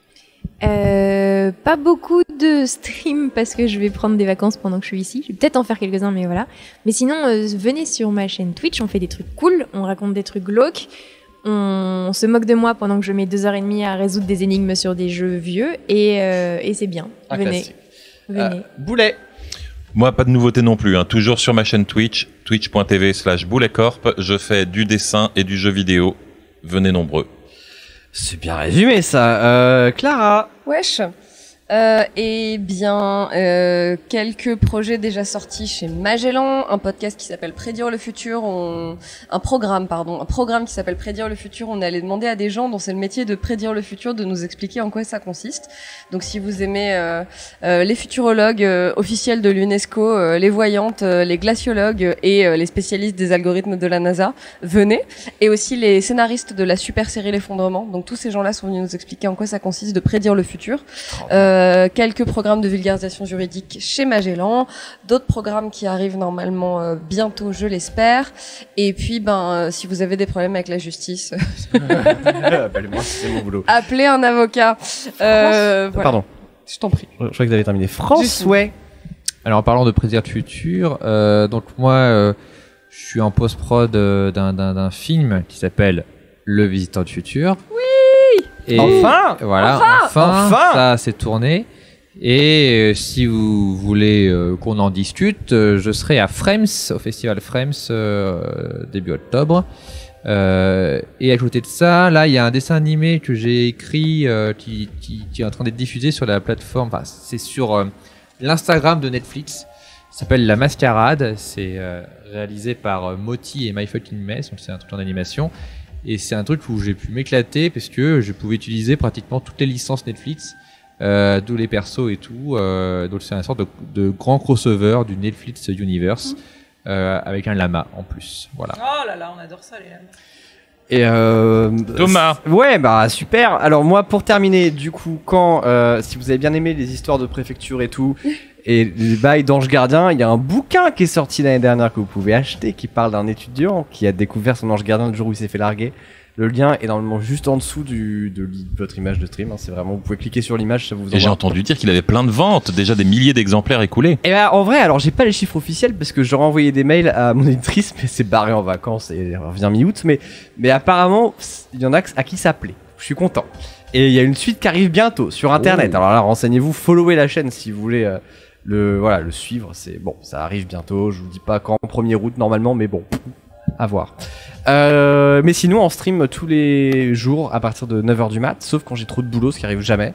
Pas beaucoup de stream parce que je vais prendre des vacances pendant que je suis ici. Je vais peut-être en faire quelques-uns, mais voilà. Mais sinon, venez sur ma chaîne Twitch, on fait des trucs cool, on raconte des trucs glauques, on se moque de moi pendant que je mets 2h30 à résoudre des énigmes sur des jeux vieux, et c'est bien. Venez. Boulet. Moi, pas de nouveauté non plus. Hein. Toujours sur ma chaîne Twitch, twitch.tv/bouletcorp. Je fais du dessin et du jeu vidéo. Venez nombreux. C'est bien résumé ça. Clara. Wesh. Eh bien, quelques projets déjà sortis chez Magellan, un podcast qui s'appelle Prédire le futur, un programme qui s'appelle Prédire le futur. On est allé demander à des gens dont c'est le métier de prédire le futur de nous expliquer en quoi ça consiste. Donc si vous aimez les futurologues officiels de l'UNESCO, les voyantes, les glaciologues et les spécialistes des algorithmes de la NASA, venez. Et aussi les scénaristes de la super série L'Effondrement. Donc tous ces gens-là sont venus nous expliquer en quoi ça consiste de prédire le futur. Quelques programmes de vulgarisation juridique chez Magellan, d'autres programmes qui arrivent normalement bientôt, je l'espère. Et puis, si vous avez des problèmes avec la justice, Appelez-moi, c'est mon boulot. appelez un avocat. Voilà. Pardon. Je t'en prie. Je crois que vous avez terminé. France, ouais. Alors en parlant de prédire le futur, donc moi, je suis en post-prod d'un film qui s'appelle Le Visiteur du futur. Et Enfin voilà, enfin ça s'est tourné. Et si vous voulez qu'on en discute, je serai à Frames, au festival Frames, début octobre. Et à côté de ça, là, il y a un dessin animé que j'ai écrit qui est en train d'être diffusé sur la plateforme. Enfin, c'est sur l'Instagram de Netflix. Ça s'appelle La Mascarade. C'est réalisé par Moti et My Fucking Mess. Donc c'est un truc en animation. Et c'est un truc où j'ai pu m'éclater parce que je pouvais utiliser pratiquement toutes les licences Netflix, d'où les persos et tout. Donc c'est une sorte de grand crossover du Netflix Universe avec un lama en plus. Voilà. Oh là là, on adore ça les lamas. Et Thomas. Ouais, bah super. Alors moi, pour terminer, du coup, si vous avez bien aimé les histoires de préfecture et tout, et les bails d'Ange Gardien, il y a un bouquin qui est sorti l'année dernière que vous pouvez acheter, qui parle d'un étudiant qui a découvert son Ange Gardien le jour où il s'est fait larguer. Le lien est normalement juste en dessous de votre image de stream. C'est vraiment, vous pouvez cliquer sur l'image, ça vous envoie. Et j'ai entendu dire qu'il avait plein de ventes, déjà des milliers d'exemplaires écoulés. Et en vrai, alors j'ai pas les chiffres officiels parce que j'aurais envoyé des mails à mon éditrice, mais c'est barré en vacances et elle revient mi-août. Mais apparemment, il y en a à qui ça plaît. Je suis content. Et il y a une suite qui arrive bientôt sur Internet. Alors là, renseignez-vous, followez la chaîne si vous voulez le suivre. C'est bon, ça arrive bientôt. Je vous dis pas quand, 1er août normalement, mais bon, à voir. Mais sinon, en stream tous les jours à partir de 9h du mat, sauf quand j'ai trop de boulot, ce qui arrive jamais.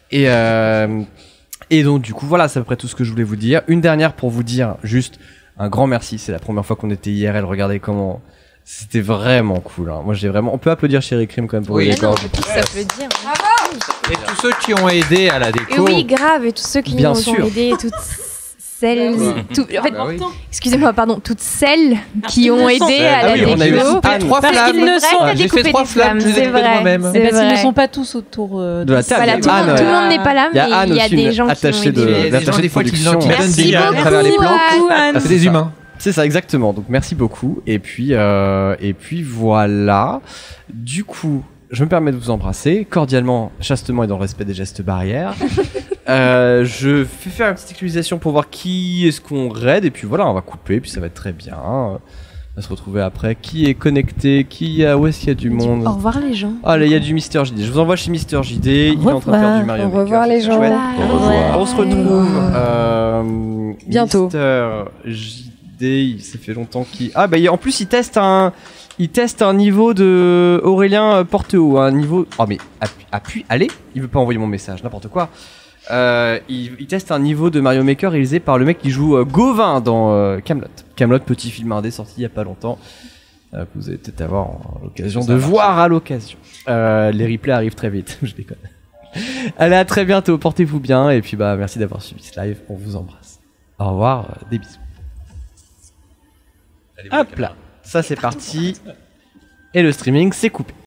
Et donc, du coup, voilà, c'est à peu près tout ce que je voulais vous dire. Une dernière pour vous dire juste un grand merci. C'est la première fois qu'on était IRL. Regardez comment c'était vraiment cool. Hein. Moi, j'ai vraiment. On peut applaudir Chéri Crime quand même pour les décors. Ça peut dire. Et tous ceux qui ont aidé à la déco. Et oui, grave, et tous ceux qui Bien nous sûr. ont aidés, toutes celles, en fait, oui. excusez-moi, pardon, toutes celles qui ont aidé à la oui, on a eu déco. Anne. Trois Parce flammes. qu'ils ne sont- Vrai, J'ai fait découper 3 des flammes, je les ai c'est coupées de vrai. moi-même. C'est Parce qu'ils ne vrai. sont pas tous autour De la table. Voilà, tout, Anne, tout le monde n'est pas là, il y mais a Anne il y a aussi, des une gens qui ont attachée aidé. de- Il y a des l'attaché gens de des fois qui production. nous donnent Merci des liens à beaucoup, travers les plantes. Anne. C'est des humains. C'est ça, exactement. Donc merci beaucoup. Et puis voilà. Du coup, je me permets de vous embrasser cordialement, chastement et dans le respect des gestes barrières. Je vais faire une petite actualisation pour voir qui est-ce qu'on raid. Et puis voilà, on va couper. Puis ça va être très bien. On va se retrouver après. Qui est connecté? Où est-ce qu'il y a du monde? Au revoir les gens. Ah là, il y a du Mister JD. Je vous envoie chez Mister JD. Il est en train de faire du Mario Au Maker. revoir, c'est les gens. chouette. Au revoir. On se retrouve Bientôt. Mister JD, ça fait longtemps qu'il. Ah bah en plus il teste un niveau de Aurélien Porteau, un niveau. Oh mais appuie, allez, il veut pas envoyer mon message, n'importe quoi. Il teste un niveau de Mario Maker réalisé par le mec qui joue Gauvin dans Camelot. Camelot, petit film indé sorti il y a pas longtemps. Que vous allez peut-être avoir l'occasion de voir à l'occasion. Les replays arrivent très vite, je déconne. Allez, à très bientôt, portez-vous bien et puis bah merci d'avoir suivi ce live, on vous embrasse. Au revoir, des bisous. Hop là, ça c'est parti. Et le streaming c'est coupé.